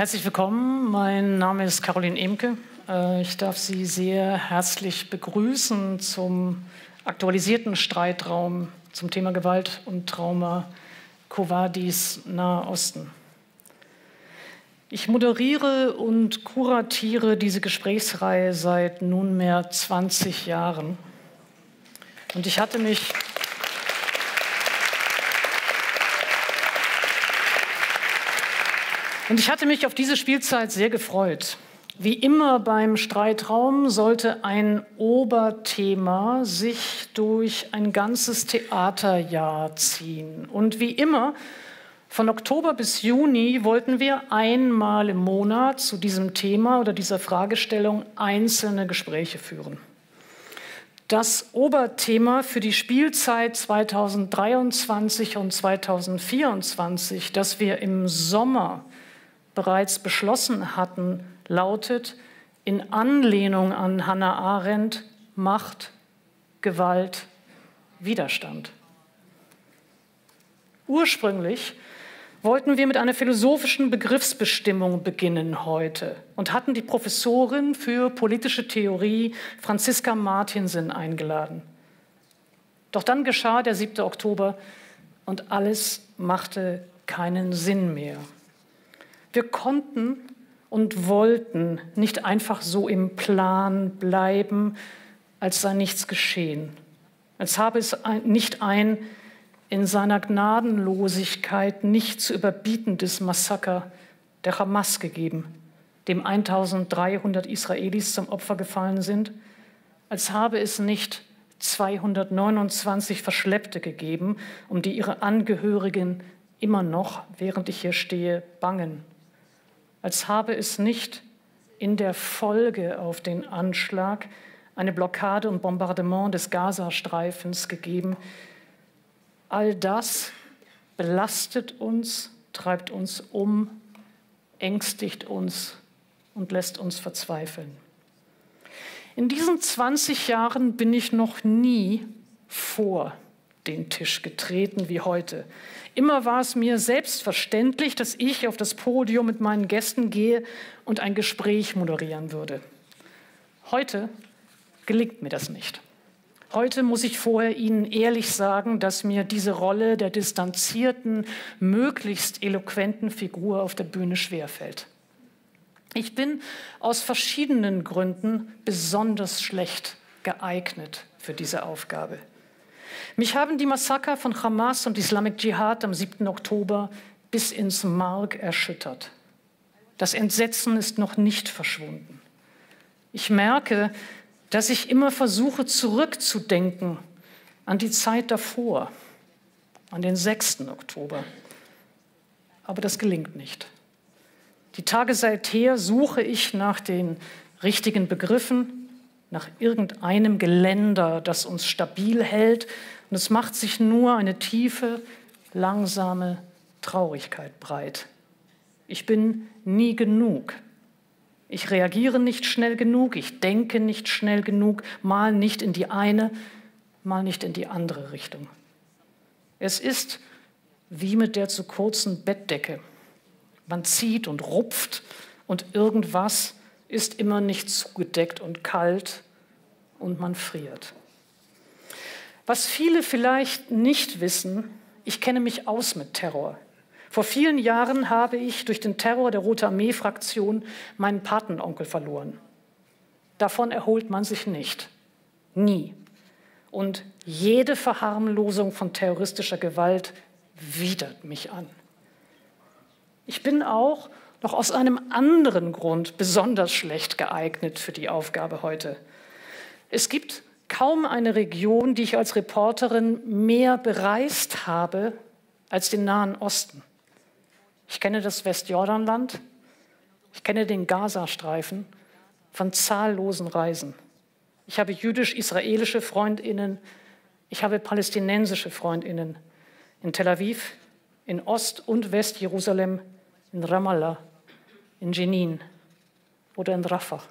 Herzlich willkommen, mein Name ist Caroline Emke. Ich darf Sie sehr herzlich begrüßen zum aktualisierten Streitraum zum Thema Gewalt und Trauma Quo Vadis Nahe Osten. Ich moderiere und kuratiere diese Gesprächsreihe seit nunmehr 20 Jahren. Und ich hatte mich auf diese Spielzeit sehr gefreut. Wie immer beim Streitraum sollte ein Oberthema sich durch ein ganzes Theaterjahr ziehen. Und wie immer, von Oktober bis Juni wollten wir einmal im Monat zu diesem Thema oder dieser Fragestellung einzelne Gespräche führen. Das Oberthema für die Spielzeit 2023 und 2024, das wir im Sommer bereits beschlossen hatten, lautet in Anlehnung an Hannah Arendt: Macht, Gewalt, Widerstand. Ursprünglich wollten wir mit einer philosophischen Begriffsbestimmung beginnen heute und hatten die Professorin für politische Theorie Franziska Martinsen eingeladen. Doch dann geschah der 7. Oktober und alles machte keinen Sinn mehr. Wir konnten und wollten nicht einfach so im Plan bleiben, als sei nichts geschehen, als habe es nicht ein in seiner Gnadenlosigkeit nicht zu überbietendes Massaker der Hamas gegeben, dem 1300 Israelis zum Opfer gefallen sind, als habe es nicht 229 Verschleppte gegeben, um die ihre Angehörigen immer noch, während ich hier stehe, bangen, als habe es nicht in der Folge auf den Anschlag eine Blockade und Bombardement des Gazastreifens gegeben. All das belastet uns, treibt uns um, ängstigt uns und lässt uns verzweifeln. In diesen 20 Jahren bin ich noch nie vor den Tisch getreten wie heute. Immer war es mir selbstverständlich, dass ich auf das Podium mit meinen Gästen gehe und ein Gespräch moderieren würde. Heute gelingt mir das nicht. Heute muss ich vorher Ihnen ehrlich sagen, dass mir diese Rolle der distanzierten, möglichst eloquenten Figur auf der Bühne schwerfällt. Ich bin aus verschiedenen Gründen besonders schlecht geeignet für diese Aufgabe. Mich haben die Massaker von Hamas und Islamic Dschihad am 7. Oktober bis ins Mark erschüttert. Das Entsetzen ist noch nicht verschwunden. Ich merke, dass ich immer versuche, zurückzudenken an die Zeit davor, an den 6. Oktober. Aber das gelingt nicht. Die Tage seither suche ich nach den richtigen Begriffen, nach irgendeinem Geländer, das uns stabil hält. Und es macht sich nur eine tiefe, langsame Traurigkeit breit. Ich bin nie genug. Ich reagiere nicht schnell genug, ich denke nicht schnell genug, mal nicht in die eine, mal nicht in die andere Richtung. Es ist wie mit der zu kurzen Bettdecke. Man zieht und rupft und irgendwas ist immer nicht zugedeckt und kalt und man friert. Was viele vielleicht nicht wissen, ich kenne mich aus mit Terror. Vor vielen Jahren habe ich durch den Terror der Rote Armee-Fraktion meinen Patenonkel verloren. Davon erholt man sich nicht. Nie. Und jede Verharmlosung von terroristischer Gewalt widert mich an. Ich bin auch noch aus einem anderen Grund besonders schlecht geeignet für die Aufgabe heute. Es gibt kaum eine Region, die ich als Reporterin mehr bereist habe als den Nahen Osten. Ich kenne das Westjordanland, ich kenne den Gazastreifen von zahllosen Reisen. Ich habe jüdisch-israelische Freundinnen, ich habe palästinensische Freundinnen in Tel Aviv, in Ost- und Westjerusalem, in Ramallah, in Jenin oder in Rafah.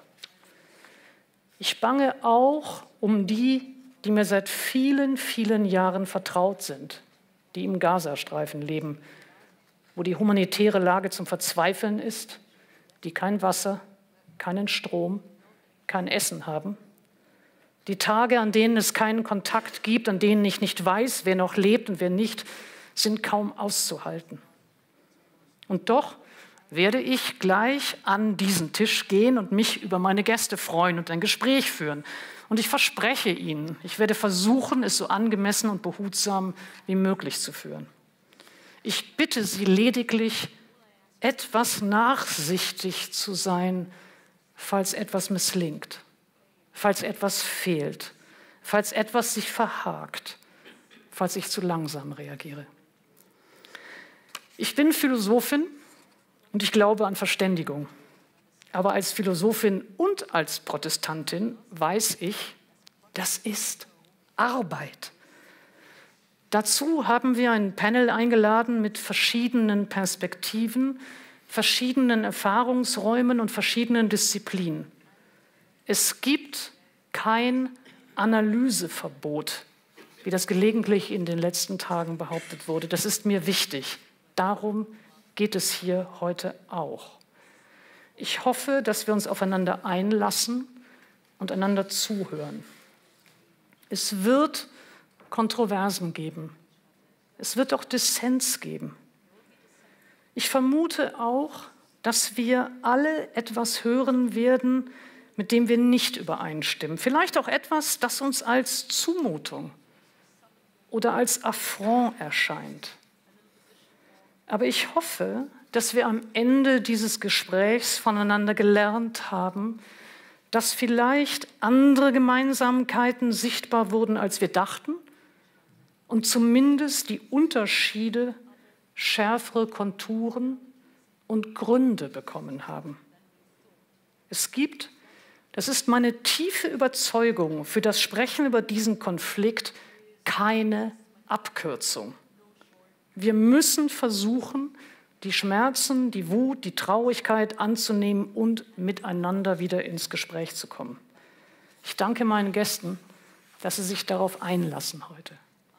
Ich bange auch um die, die mir seit vielen, vielen Jahren vertraut sind, die im Gazastreifen leben, wo die humanitäre Lage zum Verzweifeln ist, die kein Wasser, keinen Strom, kein Essen haben. Die Tage, an denen es keinen Kontakt gibt, an denen ich nicht weiß, wer noch lebt und wer nicht, sind kaum auszuhalten. Und doch werde ich gleich an diesen Tisch gehen und mich über meine Gäste freuen und ein Gespräch führen. Und ich verspreche Ihnen, ich werde versuchen, es so angemessen und behutsam wie möglich zu führen. Ich bitte Sie lediglich, etwas nachsichtig zu sein, falls etwas misslingt, falls etwas fehlt, falls etwas sich verhakt, falls ich zu langsam reagiere. Ich bin Philosophin und ich glaube an Verständigung. Aber als Philosophin und als Protestantin weiß ich, das ist Arbeit. Dazu haben wir ein Panel eingeladen mit verschiedenen Perspektiven, verschiedenen Erfahrungsräumen und verschiedenen Disziplinen. Es gibt kein Analyseverbot, wie das gelegentlich in den letzten Tagen behauptet wurde. Das ist mir wichtig. Darum geht es hier heute auch. Ich hoffe, dass wir uns aufeinander einlassen und einander zuhören. Es wird Kontroversen geben. Es wird auch Dissens geben. Ich vermute auch, dass wir alle etwas hören werden, mit dem wir nicht übereinstimmen. Vielleicht auch etwas, das uns als Zumutung oder als Affront erscheint. Aber ich hoffe, dass wir am Ende dieses Gesprächs voneinander gelernt haben, dass vielleicht andere Gemeinsamkeiten sichtbar wurden, als wir dachten, und zumindest die Unterschiede schärfere Konturen und Gründe bekommen haben. Es gibt, das ist meine tiefe Überzeugung, für das Sprechen über diesen Konflikt keine Abkürzung. Wir müssen versuchen, die Schmerzen, die Wut, die Traurigkeit anzunehmen und miteinander wieder ins Gespräch zu kommen. Ich danke meinen Gästen, dass sie sich darauf einlassen heute.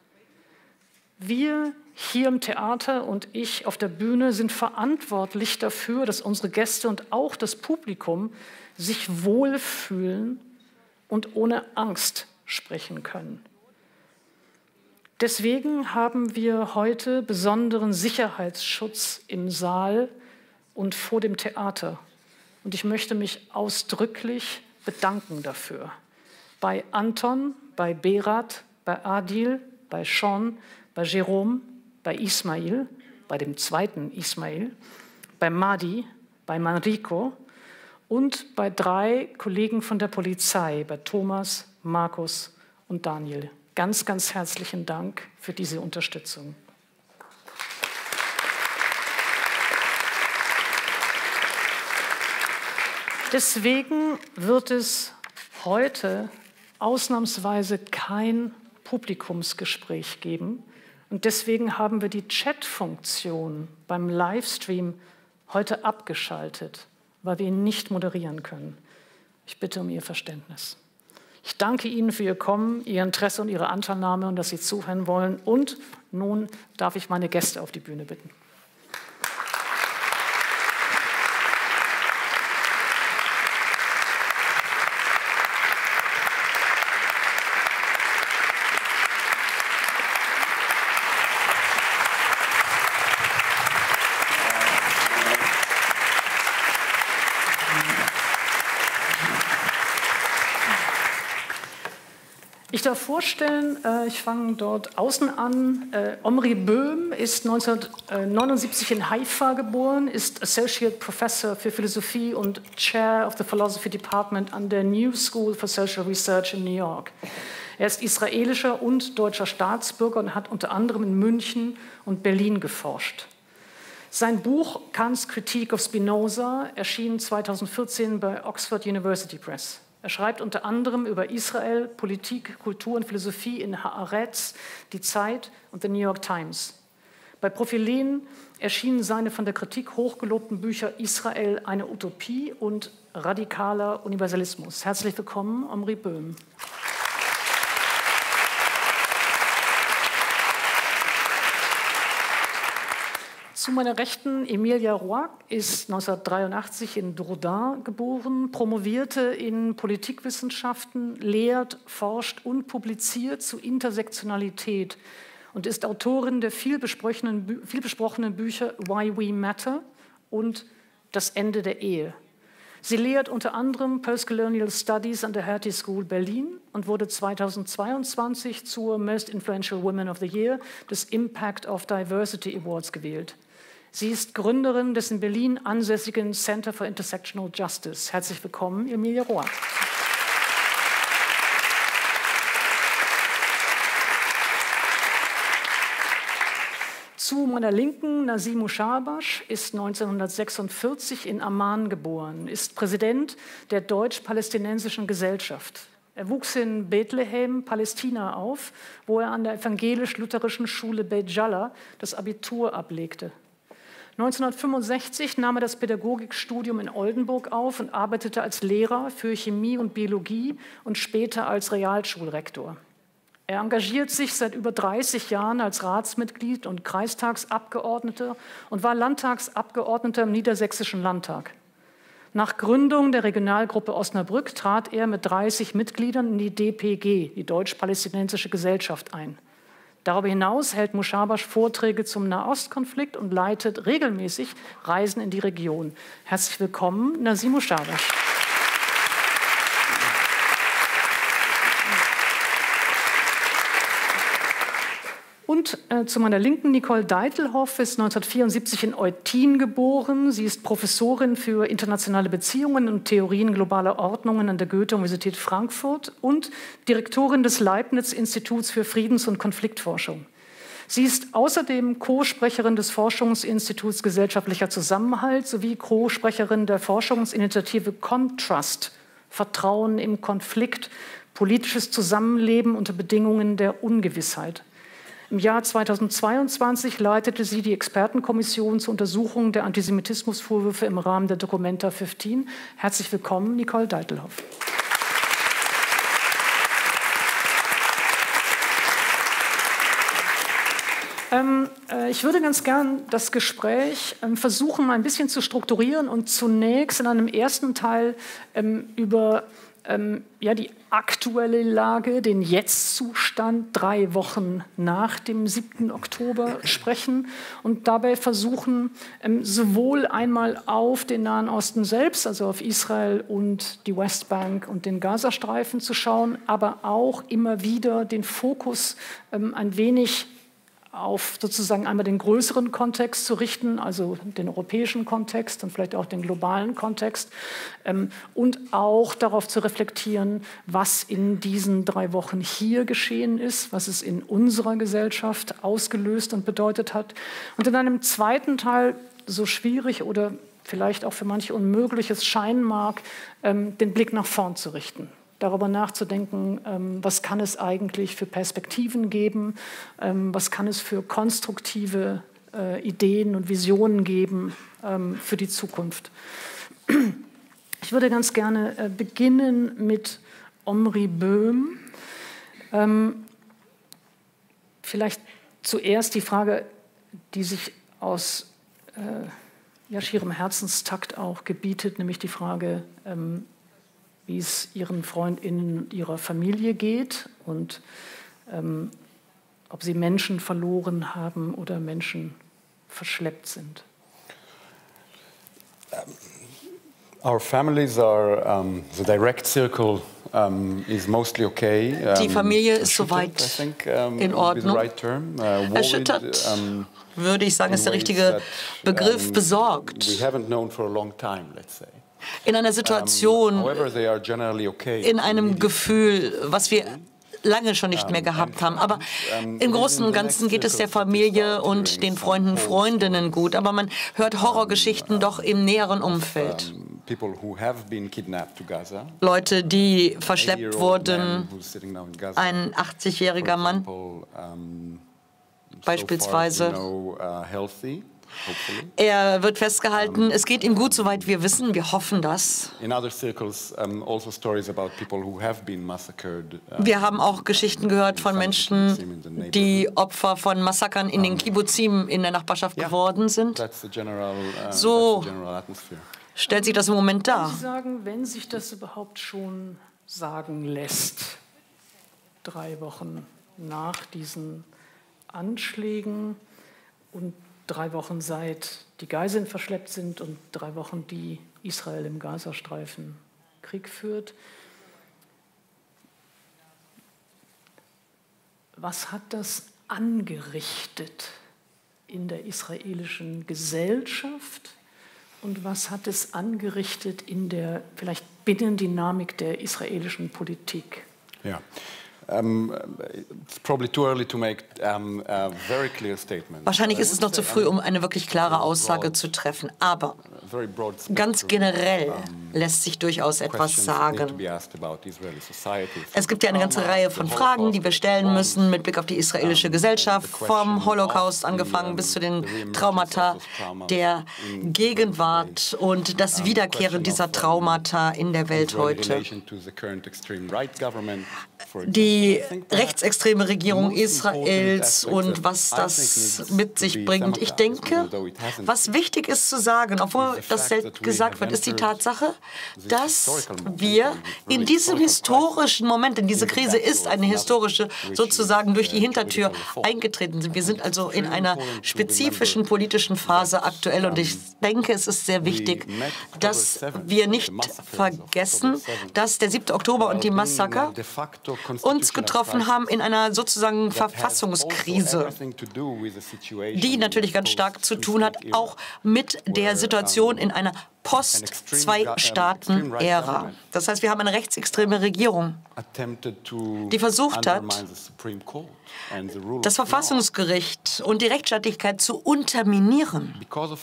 Wir hier im Theater und ich auf der Bühne sind verantwortlich dafür, dass unsere Gäste und auch das Publikum sich wohlfühlen und ohne Angst sprechen können. Deswegen haben wir heute besonderen Sicherheitsschutz im Saal und vor dem Theater. Und ich möchte mich ausdrücklich bedanken dafür. Bei Anton, bei Berat, bei Adil, bei Sean, bei Jerome, bei Ismail, bei dem zweiten Ismail, bei Madi, bei Manrico und bei 3 Kollegen von der Polizei, bei Thomas, Markus und Daniel. Ganz, ganz herzlichen Dank für diese Unterstützung. Deswegen wird es heute ausnahmsweise kein Publikumsgespräch geben. Und deswegen haben wir die Chat-Funktion beim Livestream heute abgeschaltet, weil wir ihn nicht moderieren können. Ich bitte um Ihr Verständnis. Ich danke Ihnen für Ihr Kommen, Ihr Interesse und Ihre Anteilnahme und dass Sie zuhören wollen. Und nun darf ich meine Gäste auf die Bühne bitten. Ich darf vorstellen, ich fange dort außen an. Omri Böhm ist 1979 in Haifa geboren, ist Associate Professor für Philosophie und Chair of the Philosophy Department an der New School for Social Research in New York. Er ist israelischer und deutscher Staatsbürger und hat unter anderem in München und Berlin geforscht. Sein Buch Kants Kritik of Spinoza erschien 2014 bei Oxford University Press. Er schreibt unter anderem über Israel, Politik, Kultur und Philosophie in Haaretz, Die Zeit und The New York Times. Bei Prophylen erschienen seine von der Kritik hochgelobten Bücher Israel, eine Utopie und Radikaler Universalismus. Herzlich willkommen, Omri Böhm. Zu meiner Rechten, Emilia Roark ist 1983 in Dourdan geboren, promovierte in Politikwissenschaften, lehrt, forscht und publiziert zu Intersektionalität und ist Autorin der vielbesprochenen Bücher Why We Matter und Das Ende der Ehe. Sie lehrt unter anderem Postcolonial Studies an der Hertie School Berlin und wurde 2022 zur Most Influential Women of the Year des Impact of Diversity Awards gewählt. Sie ist Gründerin des in Berlin ansässigen Center for Intersectional Justice. Herzlich willkommen, Emilia Roark. Zu meiner Linken, Nazim Ushabash ist 1946 in Amman geboren, ist Präsident der Deutsch-Palästinensischen Gesellschaft. Er wuchs in Bethlehem, Palästina auf, wo er an der evangelisch-lutherischen Schule Beit Jalla das Abitur ablegte. 1965 nahm er das Pädagogikstudium in Oldenburg auf und arbeitete als Lehrer für Chemie und Biologie und später als Realschulrektor. Er engagiert sich seit über 30 Jahren als Ratsmitglied und Kreistagsabgeordneter und war Landtagsabgeordneter im Niedersächsischen Landtag. Nach Gründung der Regionalgruppe Osnabrück trat er mit 30 Mitgliedern in die DPG, die Deutsch-Palästinensische Gesellschaft, ein. Darüber hinaus hält Ushabash Vorträge zum Nahostkonflikt und leitet regelmäßig Reisen in die Region. Herzlich willkommen, Nazim Ushabash. Und zu meiner Linken, Nicole Deitelhoff ist 1974 in Eutin geboren. Sie ist Professorin für internationale Beziehungen und Theorien globaler Ordnungen an der Goethe-Universität Frankfurt und Direktorin des Leibniz-Instituts für Friedens- und Konfliktforschung. Sie ist außerdem Co-Sprecherin des Forschungsinstituts Gesellschaftlicher Zusammenhalt sowie Co-Sprecherin der Forschungsinitiative Contrast, Vertrauen im Konflikt, politisches Zusammenleben unter Bedingungen der Ungewissheit. Im Jahr 2022 leitete sie die Expertenkommission zur Untersuchung der Antisemitismusvorwürfe im Rahmen der Documenta 15. Herzlich willkommen, Nicole Deitelhoff. Ich würde ganz gern das Gespräch versuchen, ein bisschen zu strukturieren und zunächst in einem ersten Teil über die aktuelle Lage, den Jetzt-Zustand 3 Wochen nach dem 7. Oktober sprechen und dabei versuchen, sowohl einmal auf den Nahen Osten selbst, also auf Israel und die Westbank und den Gazastreifen zu schauen, aber auch immer wieder den Fokus ein wenig auf sozusagen einmal den größeren Kontext zu richten, also den europäischen Kontext und vielleicht auch den globalen Kontext und auch darauf zu reflektieren, was in diesen 3 Wochen hier geschehen ist, was es in unserer Gesellschaft ausgelöst und bedeutet hat. Und in einem zweiten Teil, so schwierig oder vielleicht auch für manche unmöglich es scheinen mag, den Blick nach vorn zu richten. Darüber nachzudenken, was kann es eigentlich für Perspektiven geben, was kann es für konstruktive Ideen und Visionen geben für die Zukunft. Ich würde ganz gerne beginnen mit Omri Böhm. Vielleicht zuerst die Frage, die sich aus schierem Herzenstakt auch gebietet, nämlich die Frage, wie es Ihren FreundInnen und Ihrer Familie geht und ob Sie Menschen verloren haben oder Menschen verschleppt sind. Our families are the direct circle is mostly okay. Die Familie ist soweit in Ordnung. Erschüttert, würde ich sagen, ist der richtige Begriff, besorgt. We haven't known for a long time, let's say. In einer Situation, in einem Gefühl, was wir lange schon nicht mehr gehabt haben. Aber im Großen und Ganzen geht es der Familie und den Freunden, Freundinnen gut. Aber man hört Horrorgeschichten doch im näheren Umfeld. Leute, die verschleppt wurden, ein 80-jähriger Mann beispielsweise. Er wird festgehalten. Es geht ihm gut, soweit wir wissen. Wir hoffen das. Wir haben auch Geschichten gehört von Menschen, die Opfer von Massakern in den Kibbuzim in der Nachbarschaft geworden sind. So stellt sich das im Moment dar. Sie sagen, wenn sich das überhaupt schon sagen lässt, 3 Wochen nach diesen Anschlägen und 3 Wochen seit die Geiseln verschleppt sind und 3 Wochen, die Israel im Gazastreifen Krieg führt. Was hat das angerichtet in der israelischen Gesellschaft und was hat es angerichtet in der vielleicht Binnendynamik der israelischen Politik? Ja. Wahrscheinlich ist es noch zu früh, um eine wirklich klare Aussage zu treffen. Aber ganz generell lässt sich durchaus etwas sagen. Es gibt ja eine ganze Reihe von Fragen, die wir stellen müssen mit Blick auf die israelische Gesellschaft, vom Holocaust angefangen bis zu den Traumata der Gegenwart und das Wiederkehren dieser Traumata in der Welt heute. Die rechtsextreme Regierung Israels und was das mit sich bringt. Ich denke, was wichtig ist zu sagen, obwohl das selten gesagt wird, ist die Tatsache, dass wir in diesem historischen Moment, denn diese Krise ist eine historische, sozusagen durch die Hintertür eingetreten sind. Wir sind also in einer spezifischen politischen Phase aktuell und ich denke, es ist sehr wichtig, dass wir nicht vergessen, dass der 7. Oktober und die Massaker uns getroffen haben in einer sozusagen Verfassungskrise, die natürlich ganz stark zu tun hat, auch mit der Situation in einer Post-Zwei-Staaten-Ära. Das heißt, wir haben eine rechtsextreme Regierung, die versucht hat, das Verfassungsgericht und die Rechtsstaatlichkeit zu unterminieren,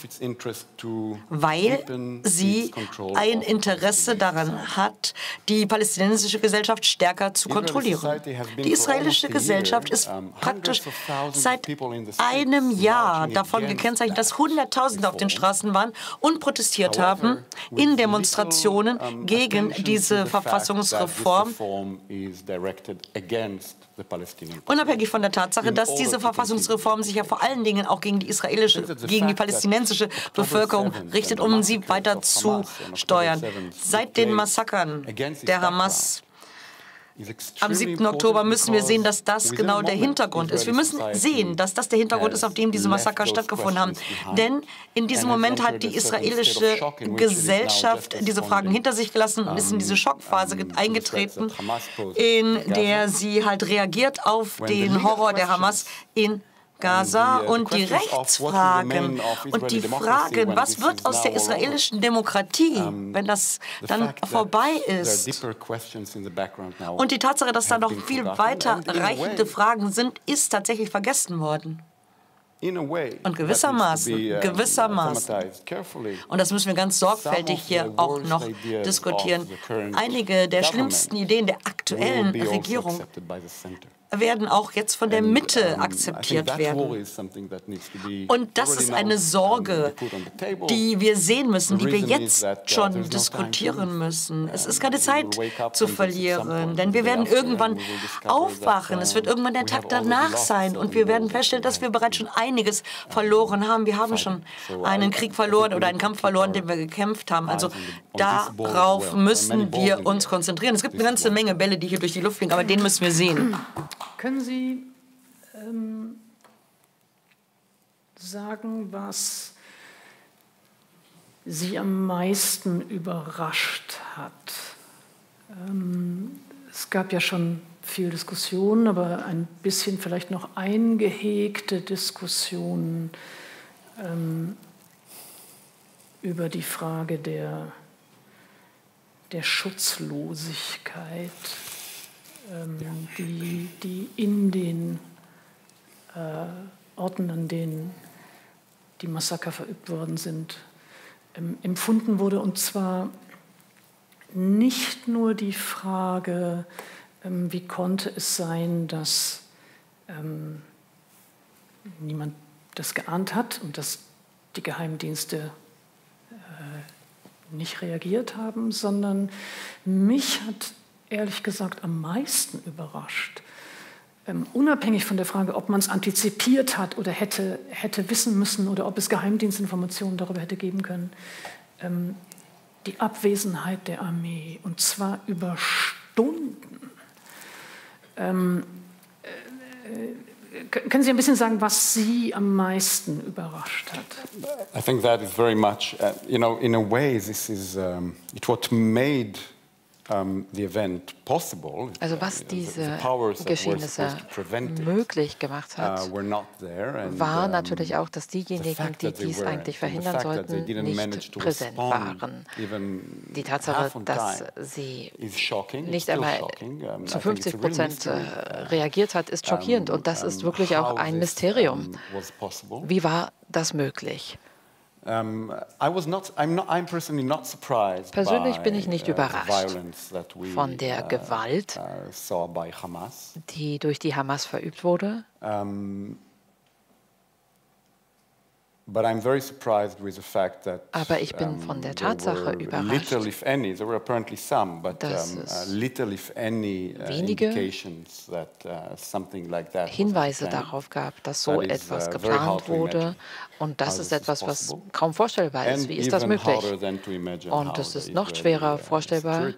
weil sie ein Interesse daran hat, die palästinensische Gesellschaft stärker zu kontrollieren. Die israelische Gesellschaft ist praktisch seit einem Jahr davon gekennzeichnet, dass Hunderttausende auf den Straßen waren und protestiert haben in Demonstrationen gegen diese Verfassungsreform. Unabhängig von der Tatsache, dass diese Verfassungsreform sich ja vor allen Dingen auch gegen die palästinensische Bevölkerung richtet, um sie weiter zu steuern. Seit den Massakern der Hamas am 7. Oktober müssen wir sehen, dass das genau der Hintergrund ist. Wir müssen sehen, dass das der Hintergrund ist, auf dem diese Massaker stattgefunden haben. Denn in diesem Moment hat die israelische Gesellschaft diese Fragen hinter sich gelassen und ist in diese Schockphase eingetreten, in der sie halt reagiert auf den Horror der Hamas in Gaza und die Rechtsfragen und die Fragen, was wird aus der israelischen Demokratie, wenn das dann vorbei ist. Und die Tatsache, dass da noch viel weiter reichende Fragen sind, ist tatsächlich vergessen worden. Und gewissermaßen, und das müssen wir ganz sorgfältig hier auch noch diskutieren, einige der schlimmsten Ideen der aktuellen Regierung werden auch jetzt von der Mitte akzeptiert werden. Und das ist eine Sorge, die wir sehen müssen, die wir jetzt schon diskutieren müssen. Es ist keine Zeit zu verlieren, denn wir werden irgendwann aufwachen. Es wird irgendwann der Tag danach sein und wir werden feststellen, dass wir bereits schon einiges verloren haben. Wir haben schon einen Krieg verloren oder einen Kampf verloren, den wir gekämpft haben. Also darauf müssen wir uns konzentrieren. Es gibt eine ganze Menge Bälle, die hier durch die Luft fliegen, aber den müssen wir sehen. Können Sie sagen, was Sie am meisten überrascht hat? Es gab ja schon viel Diskussion, aber ein bisschen vielleicht noch eingehegte Diskussionen über die Frage der Schutzlosigkeit, die in den Orten, an denen die Massaker verübt worden sind, empfunden wurde. Und zwar nicht nur die Frage, wie konnte es sein, dass niemand das geahnt hat und dass die Geheimdienste nicht reagiert haben, sondern mich hat ehrlich gesagt am meisten überrascht, unabhängig von der Frage, ob man es antizipiert hat oder hätte wissen müssen oder ob es Geheimdienstinformationen darüber hätte geben können, die Abwesenheit der Armee, und zwar über Stunden. Können Sie ein bisschen sagen, was Sie am meisten überrascht hat? I think that is very much, in a way, this is it what made the event possible. Also was diese Geschehnisse möglich gemacht hat, war natürlich auch, dass diejenigen, die dies eigentlich verhindern sollten, nicht präsent waren. Die Tatsache, dass sie nicht einmal zu 50% reagiert hat, ist schockierend, und das ist wirklich auch ein Mysterium. Wie war das möglich? Persönlich bin ich nicht überrascht von der Gewalt, die durch die Hamas verübt wurde. Aber ich bin von der Tatsache überrascht, dass es wenige Hinweise darauf gab, dass so etwas geplant wurde. Und das ist etwas, was kaum vorstellbar ist. Wie ist das möglich? Und es ist noch schwerer vorstellbar,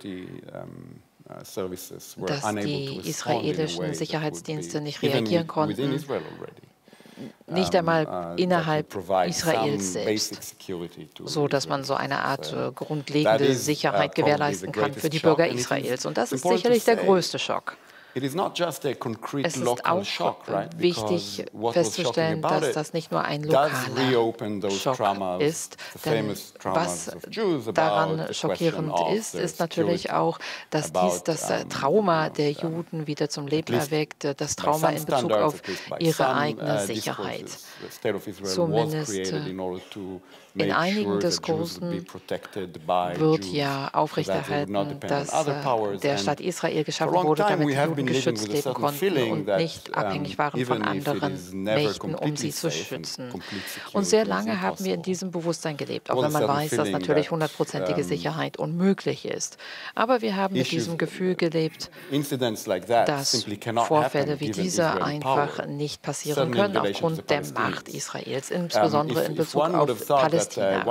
dass die israelischen Sicherheitsdienste nicht reagieren konnten, nicht einmal innerhalb Israels selbst, so dass man so eine Art grundlegende Sicherheit gewährleisten kann für die Bürger Israels. Und das ist sicherlich der größte Schock. Es ist auch wichtig festzustellen, dass das nicht nur ein lokaler Schock ist, denn was daran schockierend ist, ist natürlich auch, dass dies das Trauma der Juden wieder zum Leben erweckt, das Trauma in Bezug auf ihre eigene Sicherheit. Zumindest in einigen Diskursen wird ja aufrechterhalten, dass der Staat Israel geschaffen wurde, damit die Juden geschützt leben konnten und nicht abhängig waren von anderen Mächten, um sie zu schützen. Und sehr lange haben wir in diesem Bewusstsein gelebt, auch wenn man weiß, dass natürlich 100%ige Sicherheit unmöglich ist. Aber wir haben mit diesem Gefühl gelebt, dass Vorfälle wie diese einfach nicht passieren können aufgrund der Macht Israels, insbesondere in Bezug auf Palästina.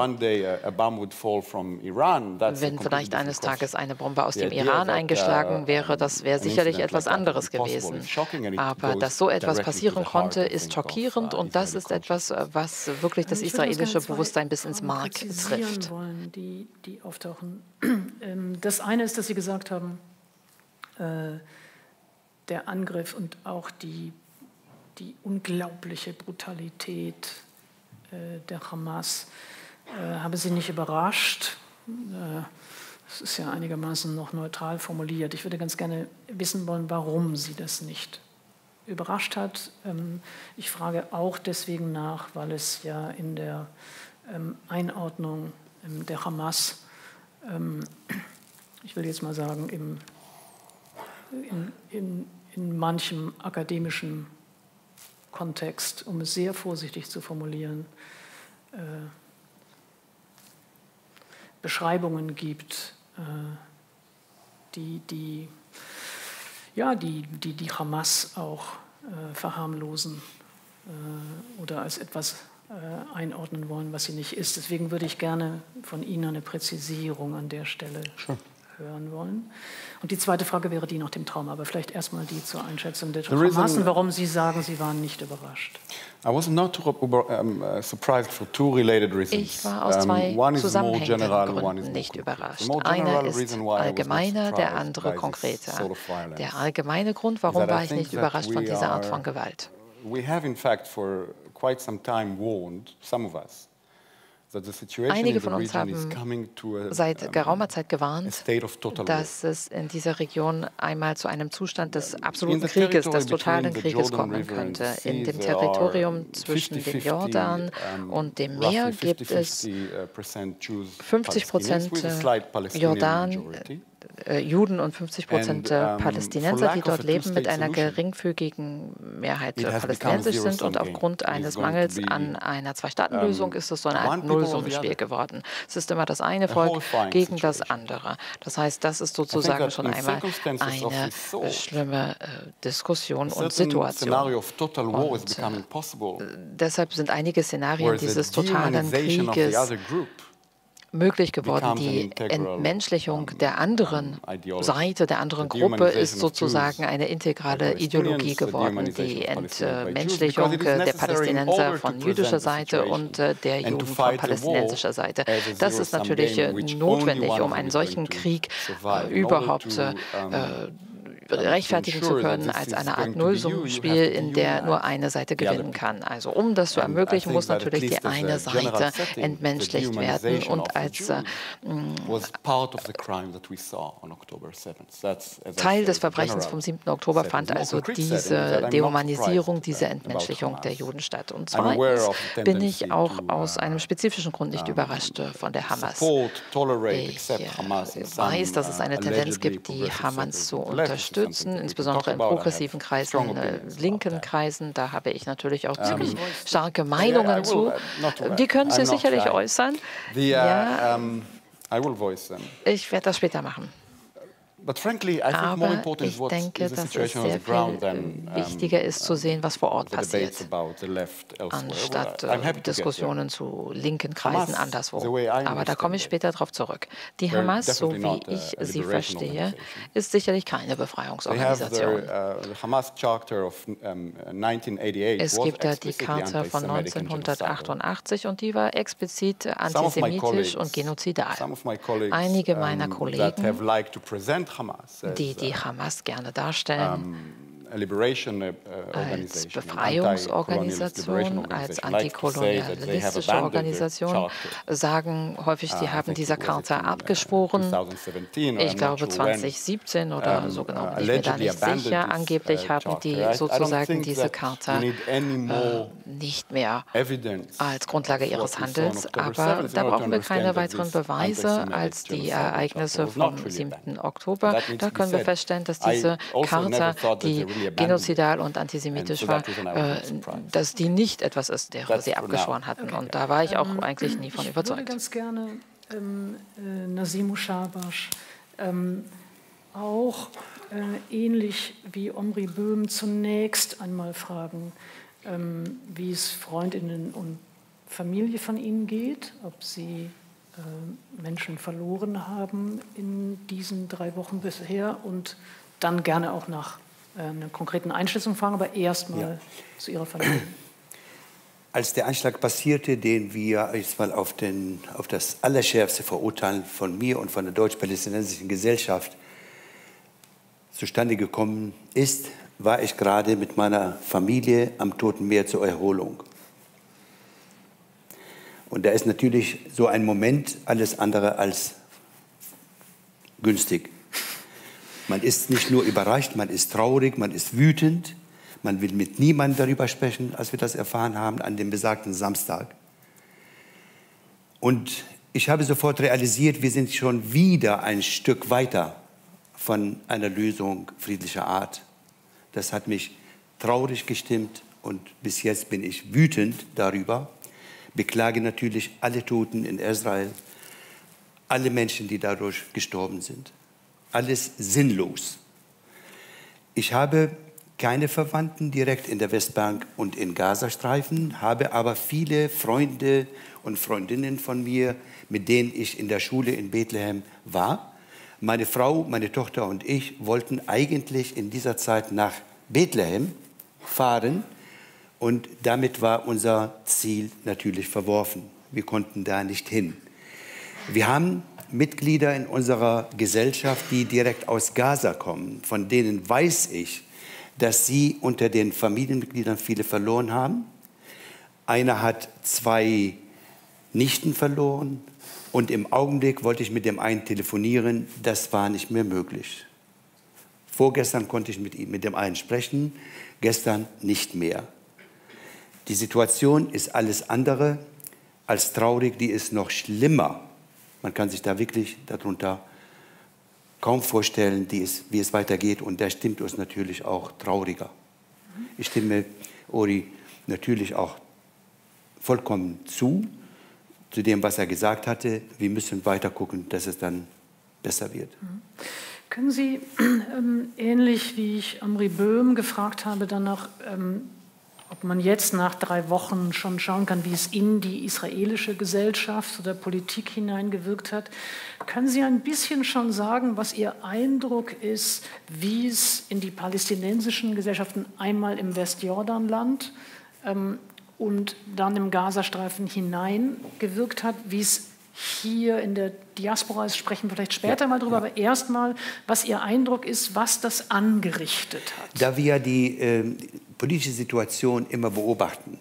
Wenn vielleicht eines Tages eine Bombe aus dem Iran eingeschlagen wäre, das wäre sicherlich etwas anderes gewesen. Aber dass so etwas passieren konnte, ist schockierend, und das ist etwas, was wirklich das israelische Bewusstsein bis ins Mark trifft. Die auftauchen. Das eine ist, dass Sie gesagt haben, der Angriff und auch die unglaubliche Brutalität der Hamas habe Sie nicht überrascht. Das ist ja einigermaßen noch neutral formuliert. Ich würde ganz gerne wissen wollen, warum Sie das nicht überrascht hat. Ich frage auch deswegen nach, weil es ja in der Einordnung der Hamas, ich will jetzt mal sagen, in manchem akademischen Kontext, um es sehr vorsichtig zu formulieren, Beschreibungen gibt, die Hamas auch verharmlosen oder als etwas einordnen wollen, was sie nicht ist. Deswegen würde ich gerne von Ihnen eine Präzisierung an der Stelle hören wollen. Und die zweite Frage wäre die nach dem Trauma, aber vielleicht erstmal die zur Einschätzung der Hamas und warum Sie sagen, Sie waren nicht überrascht. I was not surprised for two related reasons. Ich war aus zwei zusammenhängenden Gründen nicht überrascht. Einer ist allgemeiner, der andere konkreter. Der allgemeine Grund, warum war ich nicht überrascht von dieser Art von Gewalt? We have in fact for quite some time warned some of us. Einige von uns haben seit geraumer Zeit gewarnt, dass es in dieser Region einmal zu einem Zustand des absoluten Krieges, des totalen Krieges kommen könnte. In dem Territorium zwischen dem Jordan und dem Meer gibt es 50% Jordan, Juden und 50% Palästinenser, die dort leben, mit einer geringfügigen Mehrheit palästinensisch sind. Und aufgrund eines Mangels an einer Zwei-Staaten-Lösung ist es so eine Art Nullsummenspiel geworden. Es ist immer das eine Volk gegen das andere. Das heißt, das ist sozusagen schon einmal eine schlimme Diskussion und Situation. Und deshalb sind einige Szenarien dieses totalen Krieges möglich geworden. Die Entmenschlichung der anderen Seite, der anderen Gruppe ist sozusagen eine integrale Ideologie geworden. Die Entmenschlichung der Palästinenser von jüdischer Seite und der Juden von palästinensischer Seite. Das ist natürlich notwendig, um einen solchen Krieg überhaupt rechtfertigen zu können als eine Art Nullsummenspiel, in der nur eine Seite gewinnen kann. Also um das zu ermöglichen, muss natürlich die eine Seite entmenschlicht werden und als Teil des Verbrechens vom 7. Oktober fand also diese Dehumanisierung, diese Entmenschlichung der Juden statt. Und zweitens bin ich auch aus einem spezifischen Grund nicht überrascht von der Hamas. Ich weiß, dass es eine Tendenz gibt, die Hamas zu unterstützen, insbesondere in progressiven Kreisen, linken Kreisen. Da habe ich natürlich auch ziemlich starke Meinungen zu. Die können Sie sicherlich äußern. Ja, ich werde das später machen. Aber ich denke, dass es sehr viel wichtiger ist zu sehen, was vor Ort passiert, anstatt Diskussionen zu linken Kreisen anderswo. Aber da komme ich später darauf zurück. Die Hamas, so wie ich sie verstehe, ist sicherlich keine Befreiungsorganisation. Es gibt da die Charta von 1988 und die war explizit antisemitisch und genozidal. Einige meiner Kollegen, die die Hamas gerne darstellen, als Befreiungsorganisation, als antikolonialistische Organisation, sagen häufig, sie haben dieser Charta abgeschworen. Ich glaube 2017 oder so genau bin ich mir da nicht sicher. Angeblich haben die sozusagen diese Charta nicht mehr als Grundlage ihres Handels. Aber da brauchen wir keine weiteren Beweise als die Ereignisse vom 7. Oktober. Da können wir feststellen, dass diese Charta, die genozidal und antisemitisch war, dass die nicht etwas ist, derer sie abgeschworen hatten. Und da war ich auch eigentlich nie von überzeugt. Ich würde ganz gerne Nazim Musharbash auch ähnlich wie Omri Böhm zunächst einmal fragen, wie es Freundinnen und Familie von Ihnen geht, ob Sie Menschen verloren haben in diesen 3 Wochen bisher und dann gerne auch nach einer konkreten Einschätzung fragen, aber erstmal zu Ihrer Familie. Als der Anschlag passierte, den wir jetzt mal auf das Allerschärfste verurteilen von mir und von der deutsch-palästinensischen Gesellschaft zustande gekommen ist, war ich gerade mit meiner Familie am Toten Meer zur Erholung. Und da ist natürlich so ein Moment alles andere als günstig. Man ist nicht nur überrascht, man ist traurig, man ist wütend. Man will mit niemandem darüber sprechen, als wir das erfahren haben an dem besagten Samstag. Und ich habe sofort realisiert, wir sind schon wieder ein Stück weiter von einer Lösung friedlicher Art. Das hat mich traurig gestimmt und bis jetzt bin ich wütend darüber. Beklage natürlich alle Toten in Israel, alle Menschen, die dadurch gestorben sind. Alles sinnlos. Ich habe keine Verwandten direkt in der Westbank und in Gazastreifen, habe aber viele Freunde und Freundinnen von mir, mit denen ich in der Schule in Bethlehem war. Meine Frau, meine Tochter und ich wollten eigentlich in dieser Zeit nach Bethlehem fahren und damit war unser Ziel natürlich verworfen. Wir konnten da nicht hin. Wir haben Mitglieder in unserer Gesellschaft, die direkt aus Gaza kommen, von denen weiß ich, dass sie unter den Familienmitgliedern viele verloren haben. Einer hat 2 Nichten verloren und im Augenblick wollte ich mit dem einen telefonieren, das war nicht mehr möglich. Vorgestern konnte ich mit dem einen sprechen, gestern nicht mehr. Die Situation ist alles andere als traurig, die ist noch schlimmer. Man kann sich da wirklich darunter kaum vorstellen, wie es weitergeht. Und das stimmt uns natürlich auch trauriger. Ich stimme Ori natürlich auch vollkommen zu dem, was er gesagt hatte. Wir müssen weiter gucken, dass es dann besser wird. Können Sie, ähnlich wie ich Amri Böhm gefragt habe, danach, ob man jetzt nach 3 Wochen schon schauen kann, wie es in die israelische Gesellschaft oder Politik hineingewirkt hat, können Sie ein bisschen schon sagen, was Ihr Eindruck ist, wie es in die palästinensischen Gesellschaften einmal im Westjordanland und dann im Gazastreifen hineingewirkt hat, wie es hier in der Diaspora ist, sprechen wir vielleicht später mal drüber, aber erstmal, was Ihr Eindruck ist, was das angerichtet hat. Da wir die politische Situation immer beobachten,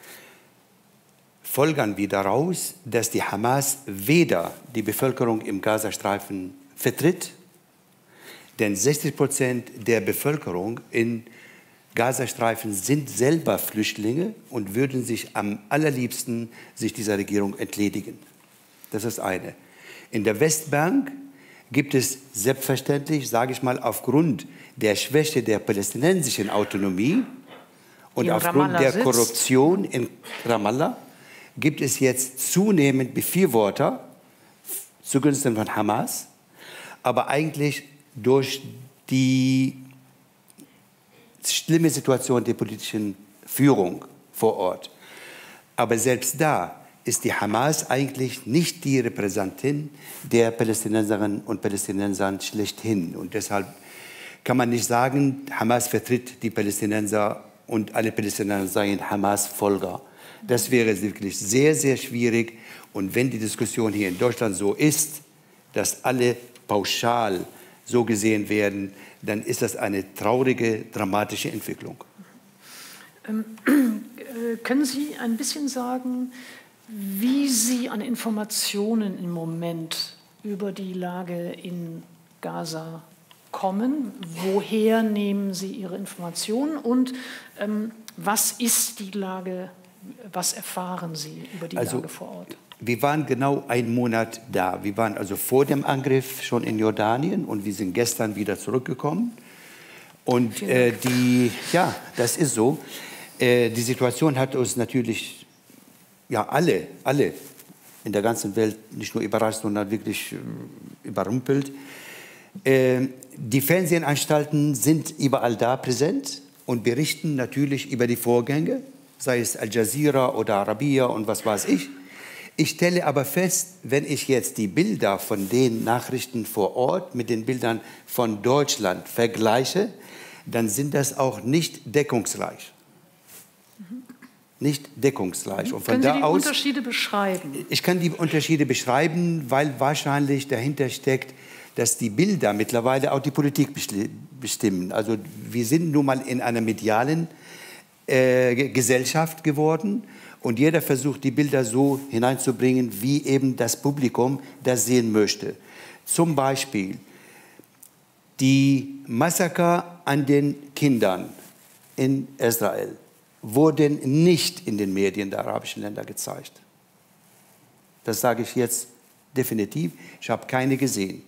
folgern wir daraus, dass die Hamas weder die Bevölkerung im Gazastreifen vertritt, denn 60% der Bevölkerung in Gazastreifen sind selber Flüchtlinge und würden sich am allerliebsten dieser Regierung entledigen. Das ist das eine. In der Westbank gibt es selbstverständlich, sage ich mal, aufgrund der Schwäche der palästinensischen Autonomie und aufgrund der Korruption in Ramallah, gibt es jetzt zunehmend Befürworter zugunsten von Hamas, aber eigentlich durch die schlimme Situation der politischen Führung vor Ort. Aber selbst da ist die Hamas eigentlich nicht die Repräsentantin der Palästinenserinnen und Palästinenser schlechthin. Und deshalb kann man nicht sagen, Hamas vertritt die Palästinenser und alle Palästinenser seien Hamas-Folger. Das wäre wirklich sehr, sehr schwierig. Und wenn die Diskussion hier in Deutschland so ist, dass alle pauschal so gesehen werden, dann ist das eine traurige, dramatische Entwicklung. Können Sie ein bisschen sagen, wie Sie an Informationen im Moment über die Lage in Gaza kommen? Woher nehmen Sie Ihre Informationen? Und was ist die Lage, was erfahren Sie über die Lage vor Ort? Wir waren genau einen Monat da. Wir waren also vor dem Angriff schon in Jordanien und wir sind gestern wieder zurückgekommen. Und das ist so. Die Situation hat uns natürlich alle in der ganzen Welt nicht nur überrascht, sondern wirklich überrumpelt. Die Fernsehanstalten sind überall da präsent und berichten natürlich über die Vorgänge, sei es Al Jazeera oder Arabiya und was weiß ich. Ich stelle aber fest, wenn ich jetzt die Bilder von den Nachrichten vor Ort mit den Bildern von Deutschland vergleiche, dann sind das auch nicht deckungsgleich. Nicht deckungsgleich. Und von Können Sie die Unterschiede beschreiben? Ich kann die Unterschiede beschreiben, weil wahrscheinlich dahinter steckt, dass die Bilder mittlerweile auch die Politik bestimmen. Also wir sind nun mal in einer medialen Gesellschaft geworden und jeder versucht, die Bilder so hineinzubringen, wie eben das Publikum das sehen möchte. Zum Beispiel die Massaker an den Kindern in Israel wurden nicht in den Medien der arabischen Länder gezeigt. Das sage ich jetzt definitiv. Ich habe keine gesehen.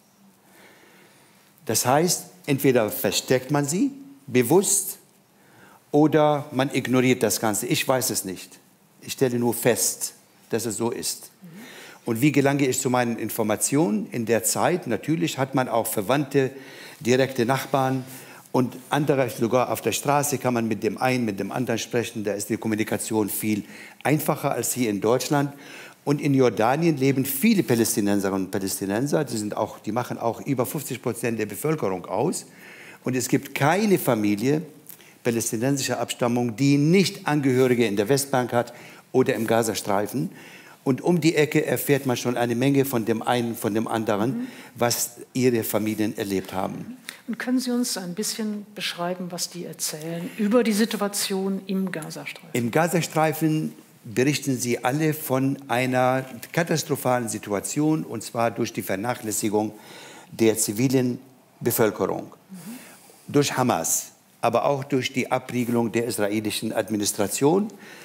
Das heißt, entweder versteckt man sie bewusst oder man ignoriert das Ganze. Ich weiß es nicht. Ich stelle nur fest, dass es so ist. Und wie gelange ich zu meinen Informationen in der Zeit? Natürlich hat man auch Verwandte, direkte Nachbarn und andere, sogar auf der Straße kann man mit dem einen, mit dem anderen sprechen. Da ist die Kommunikation viel einfacher als hier in Deutschland. Und in Jordanien leben viele Palästinenserinnen und Palästinenser. Die machen auch über 50% der Bevölkerung aus. Und es gibt keine Familie palästinensischer Abstammung, die nicht Angehörige in der Westbank hat oder im Gazastreifen. Und um die Ecke erfährt man schon eine Menge von dem einen, von dem anderen, was ihre Familien erlebt haben. Und können Sie uns ein bisschen beschreiben, was die erzählen über die Situation im Gazastreifen? Im Gazastreifen berichten sie alle von einer katastrophalen Situation, und zwar durch die Vernachlässigung der zivilen Bevölkerung, durch Hamas, aber auch durch die Abriegelung der israelischen Administration.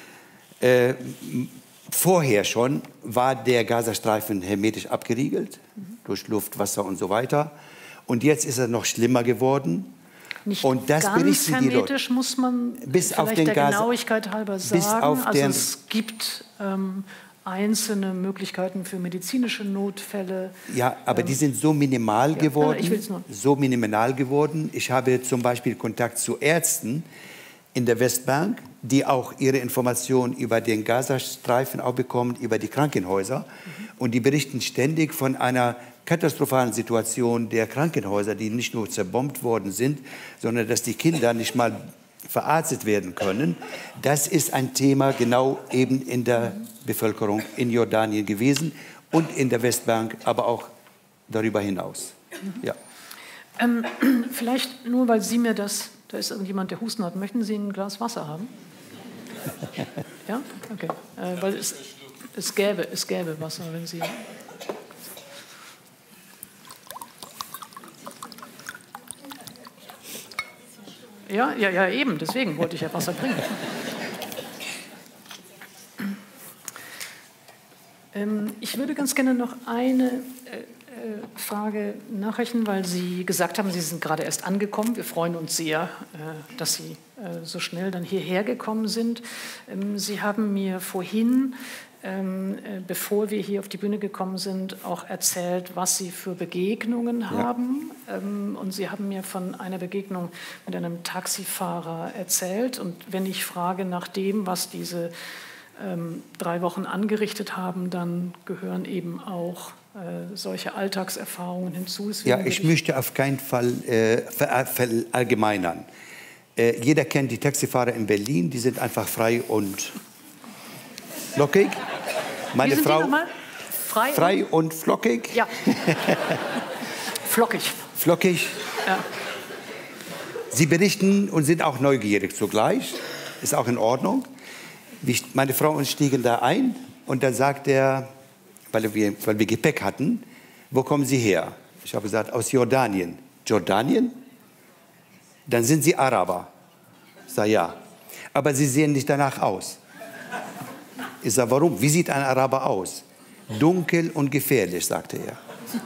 Vorher schon war der Gazastreifen hermetisch abgeriegelt, durch Luft, Wasser und so weiter. Und jetzt ist er noch schlimmer geworden. Nicht und das ganz hermetisch, muss man bis vielleicht auf den der Genauigkeit halber sagen. Also es gibt einzelne Möglichkeiten für medizinische Notfälle. Ja, aber die sind so minimal geworden. So minimal geworden. Ich habe zum Beispiel Kontakt zu Ärzten in der Westbank, die auch ihre Informationen über den Gazastreifen auch bekommen, über die Krankenhäuser. Und die berichten ständig von einer katastrophalen Situation der Krankenhäuser, die nicht nur zerbombt worden sind, sondern dass die Kinder nicht mal verarztet werden können. Das ist ein Thema genau eben in der Bevölkerung in Jordanien gewesen und in der Westbank, aber auch darüber hinaus. Ja. Vielleicht nur, weil Sie mir das, da ist irgendjemand, der Husten hat, möchten Sie ein Glas Wasser haben? Ja? Okay. Weil es gäbe Wasser, wenn Sie... Ja, eben, deswegen wollte ich ja Wasser bringen. Ich würde ganz gerne noch eine Frage nachreichen, weil Sie gesagt haben, Sie sind gerade erst angekommen. Wir freuen uns sehr, dass Sie so schnell dann hierher gekommen sind. Sie haben mir vorhin, bevor wir hier auf die Bühne gekommen sind, auch erzählt, was Sie für Begegnungen haben. Und Sie haben mir von einer Begegnung mit einem Taxifahrer erzählt. Und wenn ich frage nach dem, was diese 3 Wochen angerichtet haben, dann gehören eben auch solche Alltagserfahrungen hinzu. Ja, ich möchte auf keinen Fall verallgemeinern. Jeder kennt die Taxifahrer in Berlin, die sind einfach frei und flockig. Meine Wie sind Frau, die nochmal? Frei und flockig. Ja. Flockig. Flockig. Ja. Sie berichten und sind auch neugierig zugleich. Ist auch in Ordnung. Meine Frau und ich stiegen da ein und dann sagt er, weil wir Gepäck hatten, wo kommen Sie her? Ich habe gesagt, aus Jordanien. Jordanien? Dann sind Sie Araber. Ich sage, ja. Aber Sie sehen nicht danach aus. Ich sage, warum? Wie sieht ein Araber aus? Dunkel und gefährlich, sagte er.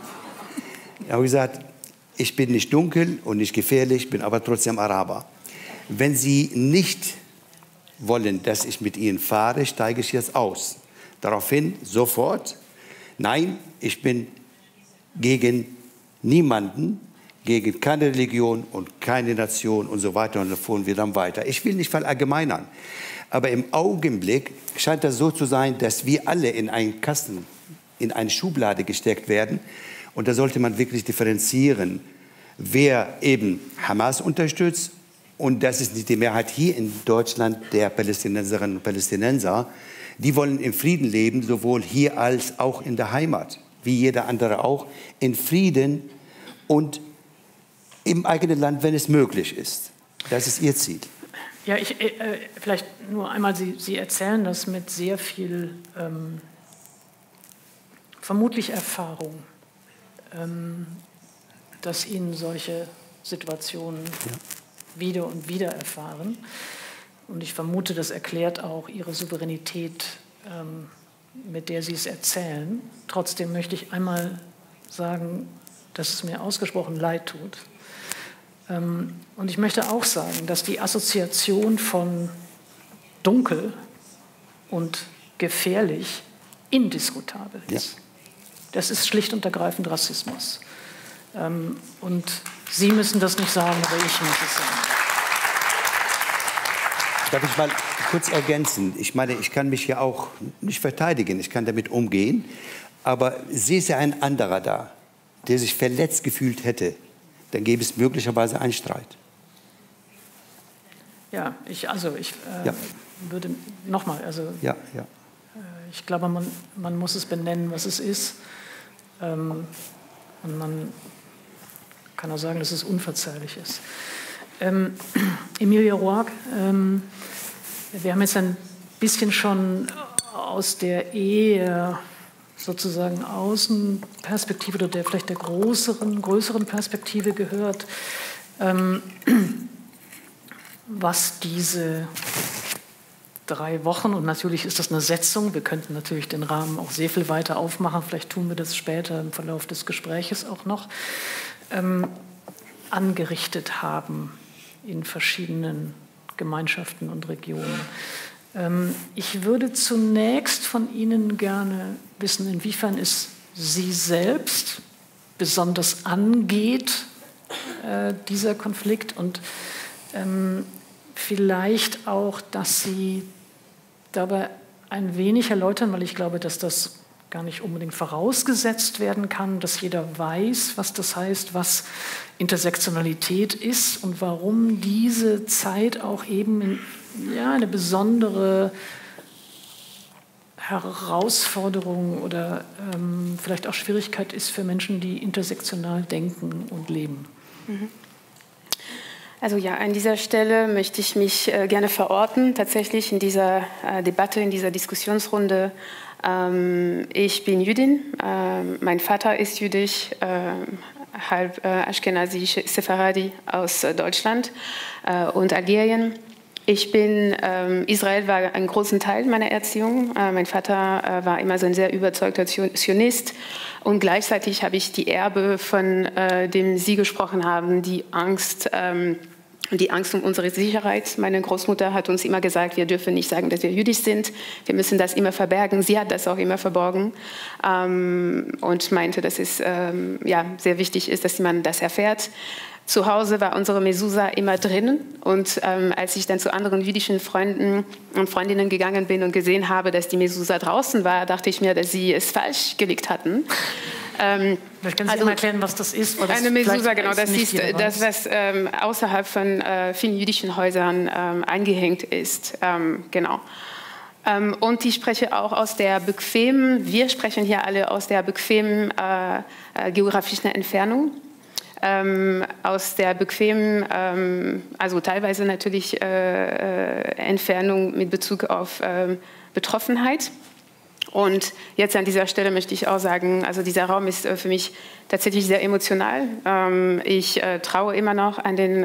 Ich habe gesagt, ich bin nicht dunkel und nicht gefährlich, bin aber trotzdem Araber. Wenn Sie nicht wollen, dass ich mit Ihnen fahre, steige ich jetzt aus. Daraufhin sofort, nein, ich bin gegen niemanden, gegen keine Religion und keine Nation und so weiter. Und dann fuhren wir dann weiter. Ich will nicht verallgemeinern, aber im Augenblick scheint das so zu sein, dass wir alle in einen Kasten, in eine Schublade gesteckt werden. Und da sollte man wirklich differenzieren, wer eben Hamas unterstützt. Und das ist nicht die Mehrheit hier in Deutschland der Palästinenserinnen und Palästinenser. Die wollen im Frieden leben, sowohl hier als auch in der Heimat, wie jeder andere auch, in Frieden und im eigenen Land, wenn es möglich ist. Das ist ihr Ziel. Ja, vielleicht nur einmal, Sie erzählen das mit sehr viel, vermutlich Erfahrung, dass Ihnen solche Situationen wieder und wieder erfahren. Und ich vermute, das erklärt auch Ihre Souveränität, mit der Sie es erzählen. Trotzdem möchte ich einmal sagen, dass es mir ausgesprochen leid tut. Und ich möchte auch sagen, dass die Assoziation von dunkel und gefährlich indiskutabel ist. Ja. Das ist schlicht und ergreifend Rassismus. Und Sie müssen das nicht sagen, aber ich muss es sagen. Darf ich mal kurz ergänzen? Ich meine, ich kann mich ja auch nicht verteidigen, ich kann damit umgehen. Aber sehe es ja ein anderer da, der sich verletzt gefühlt hätte, dann gäbe es möglicherweise einen Streit. Ja, ich würde nochmal, ich glaube, man muss es benennen, was es ist. Und man kann auch sagen, dass es unverzeihlich ist. Emilia Roark, wir haben jetzt ein bisschen schon aus der eher sozusagen Außenperspektive oder vielleicht der größeren Perspektive gehört, was diese 3 Wochen, und natürlich ist das eine Setzung, wir könnten natürlich den Rahmen auch sehr viel weiter aufmachen, vielleicht tun wir das später im Verlauf des Gespräches auch noch, angerichtet haben in verschiedenen Gemeinschaften und Regionen. Ich würde zunächst von Ihnen gerne wissen, inwiefern es Sie selbst besonders angeht, dieser Konflikt, und vielleicht auch, dass Sie dabei ein wenig erläutern, weil ich glaube, dass das gar nicht unbedingt vorausgesetzt werden kann, dass jeder weiß, was das heißt, was Intersektionalität ist und warum diese Zeit auch eben eine besondere Herausforderung oder vielleicht auch Schwierigkeit ist für Menschen, die intersektional denken und leben. Also ja, an dieser Stelle möchte ich mich gerne verorten, tatsächlich in dieser Debatte, in dieser Diskussionsrunde. Ich bin Jüdin, mein Vater ist jüdisch, halb Ashkenazi, Sephardi aus Deutschland und Algerien. Israel war ein großer Teil meiner Erziehung. Mein Vater war immer so ein sehr überzeugter Zionist und gleichzeitig habe ich die Erbe, von dem Sie gesprochen haben, die Angst um unsere Sicherheit. Meine Großmutter hat uns immer gesagt, wir dürfen nicht sagen, dass wir jüdisch sind. Wir müssen das immer verbergen. Sie hat das auch immer verborgen und meinte, dass es sehr wichtig ist, dass man das erfährt. Zu Hause war unsere Mesusa immer drinnen und als ich dann zu anderen jüdischen Freunden und Freundinnen gegangen bin und gesehen habe, dass die Mesusa draußen war, dachte ich mir, dass sie es falsch gelegt hatten. Vielleicht können Sie mal erklären, was das ist. Eine Mesusa, genau, das ist das, was außerhalb von vielen jüdischen Häusern eingehängt ist. Genau. Und ich spreche auch aus der wir sprechen hier alle aus der bequemen geografischen Entfernung. Aus der bequemen, also teilweise natürlich Entfernung mit Bezug auf Betroffenheit. Und jetzt an dieser Stelle möchte ich auch sagen, also dieser Raum ist für mich tatsächlich sehr emotional. Ich traue immer noch an den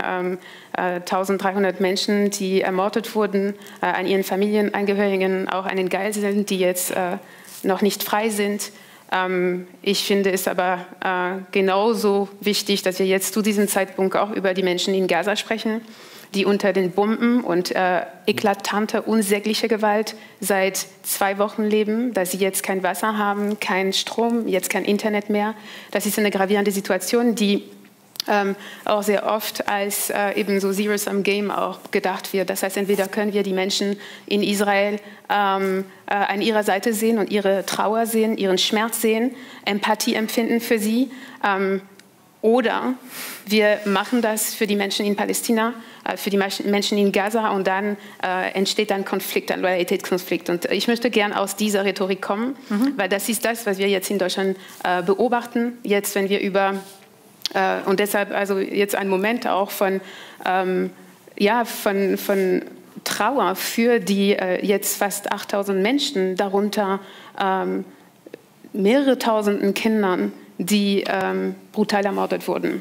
1300 Menschen, die ermordet wurden, an ihren Familienangehörigen, auch an den Geiseln, die jetzt noch nicht frei sind. Ich finde es aber genauso wichtig, dass wir jetzt zu diesem Zeitpunkt auch über die Menschen in Gaza sprechen, die unter den Bomben und eklatante, unsägliche Gewalt seit 2 Wochen leben, dass sie jetzt kein Wasser haben, keinen Strom, jetzt kein Internet mehr. Das ist eine gravierende Situation, die auch sehr oft als eben so Zero-Sum-Game auch gedacht wird. Das heißt, entweder können wir die Menschen in Israel an ihrer Seite sehen und ihre Trauer sehen, ihren Schmerz sehen, Empathie empfinden für sie, oder wir machen das für die Menschen in Palästina, für die Menschen in Gaza und dann entsteht ein Konflikt, ein Loyalitätskonflikt. Und ich möchte gern aus dieser Rhetorik kommen, weil das ist das, was wir jetzt in Deutschland beobachten. Jetzt, wenn wir und deshalb also jetzt ein Moment auch von Trauer für die jetzt fast 8000 Menschen, darunter mehrere Tausenden Kindern, die brutal ermordet wurden.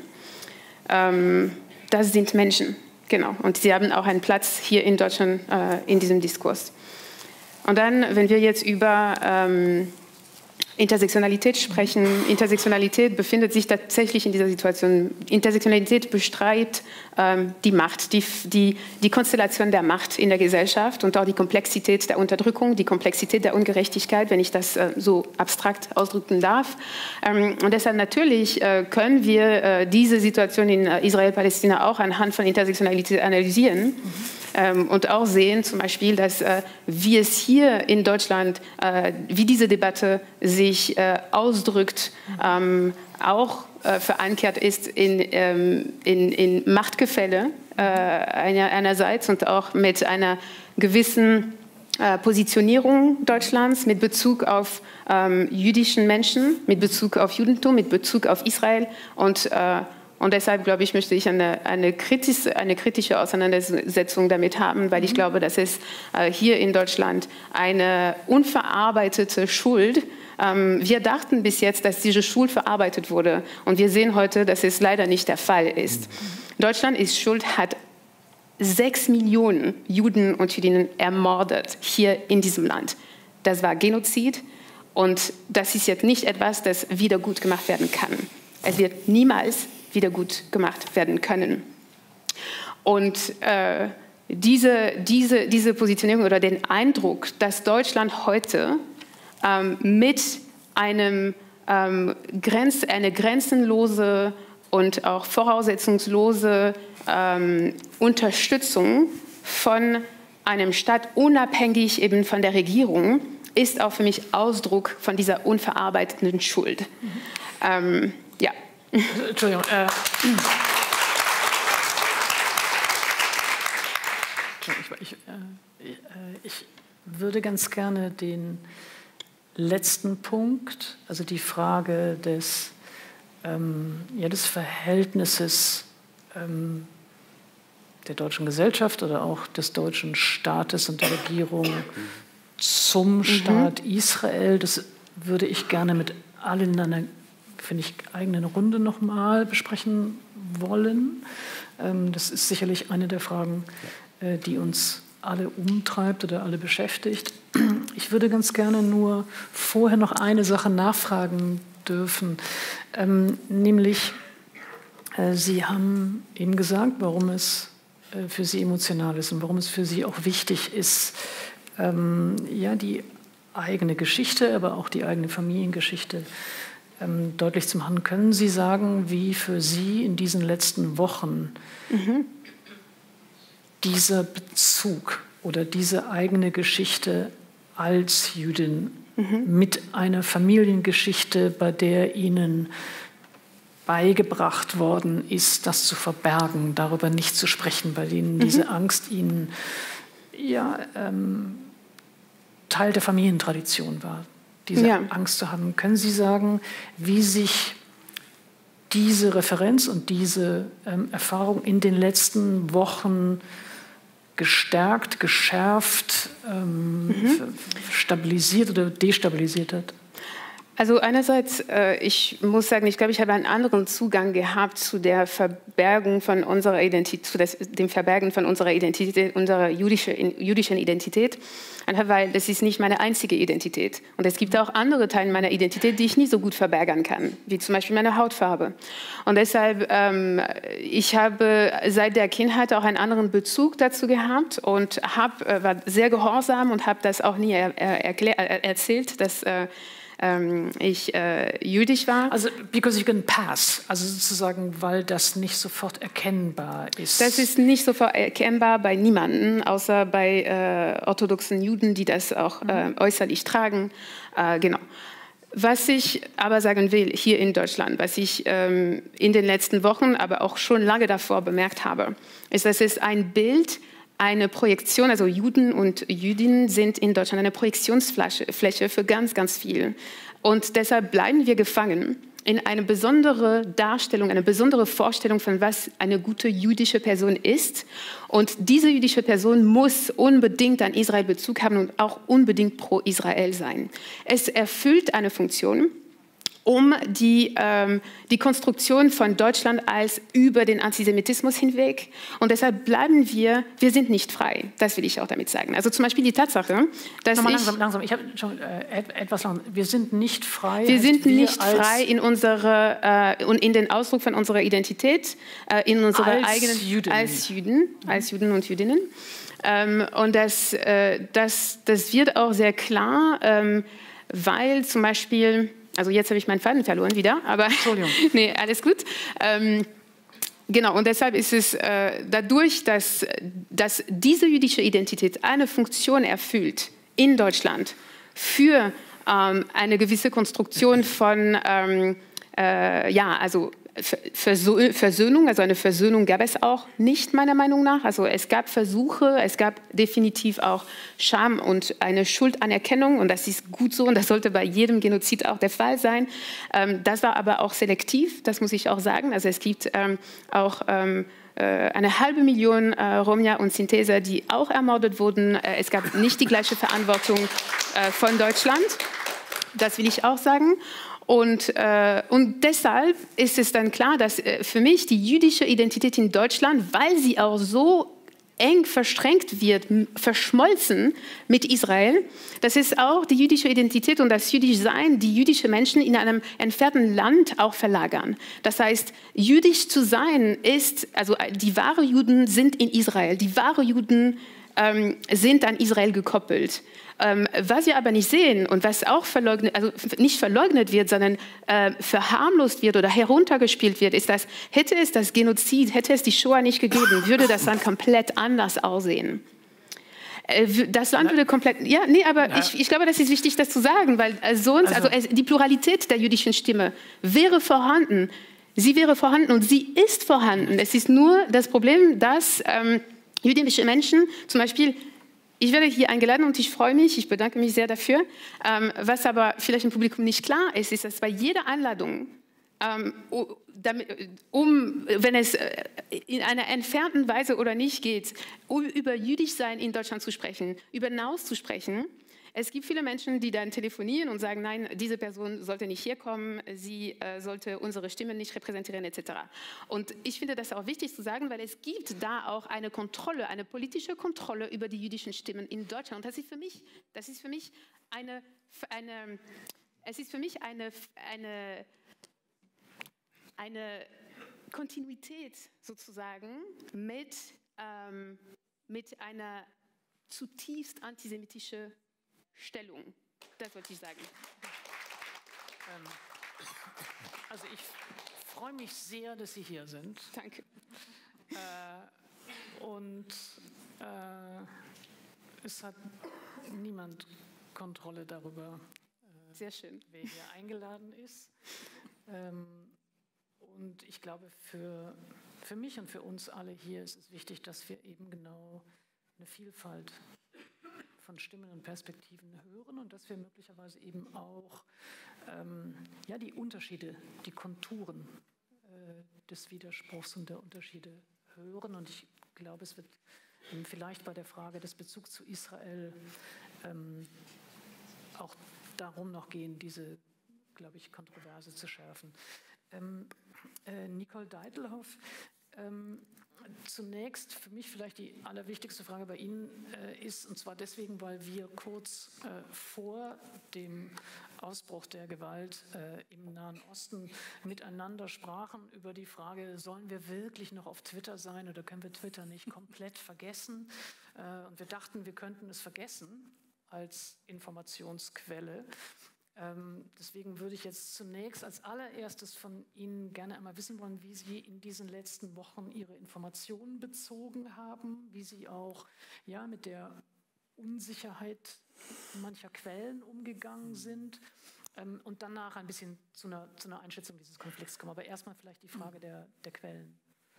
Das sind Menschen, genau. Und sie haben auch einen Platz hier in Deutschland in diesem Diskurs. Und dann, wenn wir jetzt über Intersektionalität sprechen. Intersektionalität befindet sich tatsächlich in dieser Situation. Intersektionalität bestreitet die Macht, die Konstellation der Macht in der Gesellschaft und auch die Komplexität der Unterdrückung, die Komplexität der Ungerechtigkeit, wenn ich das so abstrakt ausdrücken darf. Und deshalb natürlich können wir diese Situation in Israel-Palästina auch anhand von Intersektionalität analysieren. Und auch sehen zum Beispiel, dass wie es hier in Deutschland, wie diese Debatte sich ausdrückt, auch verankert ist in Machtgefälle einerseits und auch mit einer gewissen Positionierung Deutschlands mit Bezug auf jüdischen Menschen, mit Bezug auf Judentum, mit Bezug auf Israel und deshalb, glaube ich, möchte ich eine kritische Auseinandersetzung damit haben, weil ich glaube, dass es hier in Deutschland eine unverarbeitete Schuld, wir dachten bis jetzt, dass diese Schuld verarbeitet wurde und wir sehen heute, dass es leider nicht der Fall ist. Deutschland ist schuld, hat 6 Millionen Juden und Jüdinnen ermordet hier in diesem Land. Das war Genozid und das ist jetzt nicht etwas, das wieder gut gemacht werden kann. Es wird niemals wieder gut gemacht werden können. Und diese Positionierung oder den Eindruck, dass Deutschland heute mit einer grenzenlose und auch voraussetzungslose Unterstützung von einem Staat, unabhängig eben von der Regierung, ist auch für mich Ausdruck von dieser unverarbeiteten Schuld. Ja. Entschuldigung. Ich würde ganz gerne den letzten Punkt, also die Frage des Verhältnisses der deutschen Gesellschaft oder auch des deutschen Staates und der Regierung zum Staat Israel, das würde ich gerne mit allen in einer, finde ich, eigenen Runde nochmal besprechen wollen. Das ist sicherlich eine der Fragen, die uns alle umtreibt oder alle beschäftigt. Ich würde ganz gerne nur vorher noch eine Sache nachfragen dürfen, nämlich Sie haben eben gesagt, warum es für Sie emotional ist und warum es für Sie auch wichtig ist, die eigene Geschichte, aber auch die eigene Familiengeschichte deutlich zu machen. Können Sie sagen, wie für Sie in diesen letzten Wochen dieser Bezug oder diese eigene Geschichte als Jüdin mit einer Familiengeschichte, bei der Ihnen beigebracht worden ist, das zu verbergen, darüber nicht zu sprechen, bei denen diese Angst Ihnen Teil der Familientradition war, diese Angst zu haben. Können Sie sagen, wie sich diese Referenz und diese Erfahrung in den letzten Wochen gestärkt, geschärft, stabilisiert oder destabilisiert hat? Also einerseits, ich muss sagen, ich glaube, ich habe einen anderen Zugang gehabt zu der Verbergung von unserer Identität, dem Verbergen von unserer Identität, unserer jüdischen Identität, einfach weil das ist nicht meine einzige Identität. Und es gibt auch andere Teile meiner Identität, die ich nicht so gut verbergen kann, wie zum Beispiel meine Hautfarbe. Und deshalb, ich habe seit der Kindheit auch einen anderen Bezug dazu gehabt und war sehr gehorsam und habe das auch nie erzählt, dass ich jüdisch war. Also, because you can pass, also sozusagen, weil das nicht sofort erkennbar ist. Das ist nicht sofort erkennbar bei niemandem, außer bei orthodoxen Juden, die das auch äußerlich tragen. Genau. Was ich aber sagen will, hier in Deutschland, was ich in den letzten Wochen, aber auch schon lange davor bemerkt habe, ist, dass es ein Bild, eine Projektion, also Juden und Jüdinnen sind in Deutschland eine Projektionsfläche für ganz, ganz viel. Und deshalb bleiben wir gefangen in eine besondere Darstellung, eine besondere Vorstellung von, was eine gute jüdische Person ist. Und diese jüdische Person muss unbedingt an Israel Bezug haben und auch unbedingt pro Israel sein. Es erfüllt eine Funktion, um die Konstruktion von Deutschland als über den Antisemitismus hinweg. Und deshalb bleiben wir sind nicht frei. Das will ich auch damit sagen. Also zum Beispiel die Tatsache, dass langsam. Ich habe schon etwas langsam. Wir sind nicht frei. Wir sind nicht frei in den Ausdruck von unserer Identität, in unserer eigenen Juden. Als Juden und Jüdinnen. Und das wird auch sehr klar, weil zum Beispiel, also jetzt habe ich meinen Faden verloren wieder, aber Entschuldigung. Nee, alles gut. Genau, und deshalb ist es dadurch, dass diese jüdische Identität eine Funktion erfüllt in Deutschland für eine gewisse Konstruktion von, Versöhnung, also eine Versöhnung gab es auch nicht, meiner Meinung nach. Also es gab Versuche, es gab definitiv auch Scham und eine Schuldanerkennung und das ist gut so und das sollte bei jedem Genozid auch der Fall sein. Das war aber auch selektiv, das muss ich auch sagen. Also es gibt auch eine 500.000 Romja und Sinteser, die auch ermordet wurden. Es gab nicht die gleiche Verantwortung von Deutschland, das will ich auch sagen. Und deshalb ist es dann klar, dass für mich die jüdische Identität in Deutschland, weil sie auch so eng verstrengt wird, verschmolzen mit Israel. Das ist auch die jüdische Identität und das Jüdischsein, die jüdische Menschen in einem entfernten Land auch verlagern. Das heißt, jüdisch zu sein ist, also die wahren Juden sind in Israel, die wahren Juden sind an Israel gekoppelt. Was wir aber nicht sehen und was auch nicht verleugnet wird, sondern verharmlost wird oder heruntergespielt wird, ist, dass hätte es das Genozid, hätte es die Shoah nicht gegeben, würde das Land komplett anders aussehen. Das Land würde komplett, ja, nee, aber ich glaube, das ist wichtig, das zu sagen, weil sonst, die Pluralität der jüdischen Stimme wäre vorhanden. Sie wäre vorhanden und sie ist vorhanden. Es ist nur das Problem, dass jüdische Menschen zum Beispiel, ich werde hier eingeladen und ich freue mich, ich bedanke mich sehr dafür. Was aber vielleicht im Publikum nicht klar ist, ist, dass bei jeder Einladung, wenn es in einer entfernten Weise oder nicht geht, um über Jüdischsein in Deutschland zu sprechen, über hinaus zu sprechen, es gibt viele Menschen, die dann telefonieren und sagen, nein, diese Person sollte nicht herkommen, sie sollte unsere Stimmen nicht repräsentieren, etc. Und ich finde das auch wichtig zu sagen, weil es gibt da auch eine Kontrolle, eine politische Kontrolle über die jüdischen Stimmen in Deutschland. Und das ist für mich eine Kontinuität sozusagen mit einer zutiefst antisemitischen Stellung. Das wollte ich sagen. Also ich freue mich sehr, dass Sie hier sind. Danke. Es hat niemand Kontrolle darüber, sehr schön, wer hier eingeladen ist. Und ich glaube, für mich und für uns alle hier ist es wichtig, dass wir eben genau eine Vielfalt von Stimmen und Perspektiven hören und dass wir möglicherweise eben auch die Unterschiede, die Konturen des Widerspruchs und der Unterschiede hören. Und ich glaube, es wird vielleicht bei der Frage des Bezugs zu Israel auch darum noch gehen, diese, glaube ich, Kontroverse zu schärfen. Nicole Deitelhoff, zunächst für mich vielleicht die allerwichtigste Frage bei Ihnen ist, und zwar deswegen, weil wir kurz vor dem Ausbruch der Gewalt im Nahen Osten miteinander sprachen über die Frage, sollen wir wirklich noch auf Twitter sein oder können wir Twitter nicht komplett vergessen? Und wir dachten, wir könnten es vergessen als Informationsquelle. Deswegen würde ich jetzt zunächst als allererstes von Ihnen gerne einmal wissen wollen, wie Sie in diesen letzten Wochen Ihre Informationen bezogen haben, wie Sie auch mit der Unsicherheit mancher Quellen umgegangen sind und danach ein bisschen zu einer Einschätzung dieses Konflikts kommen. Aber erstmal vielleicht die Frage der Quellen.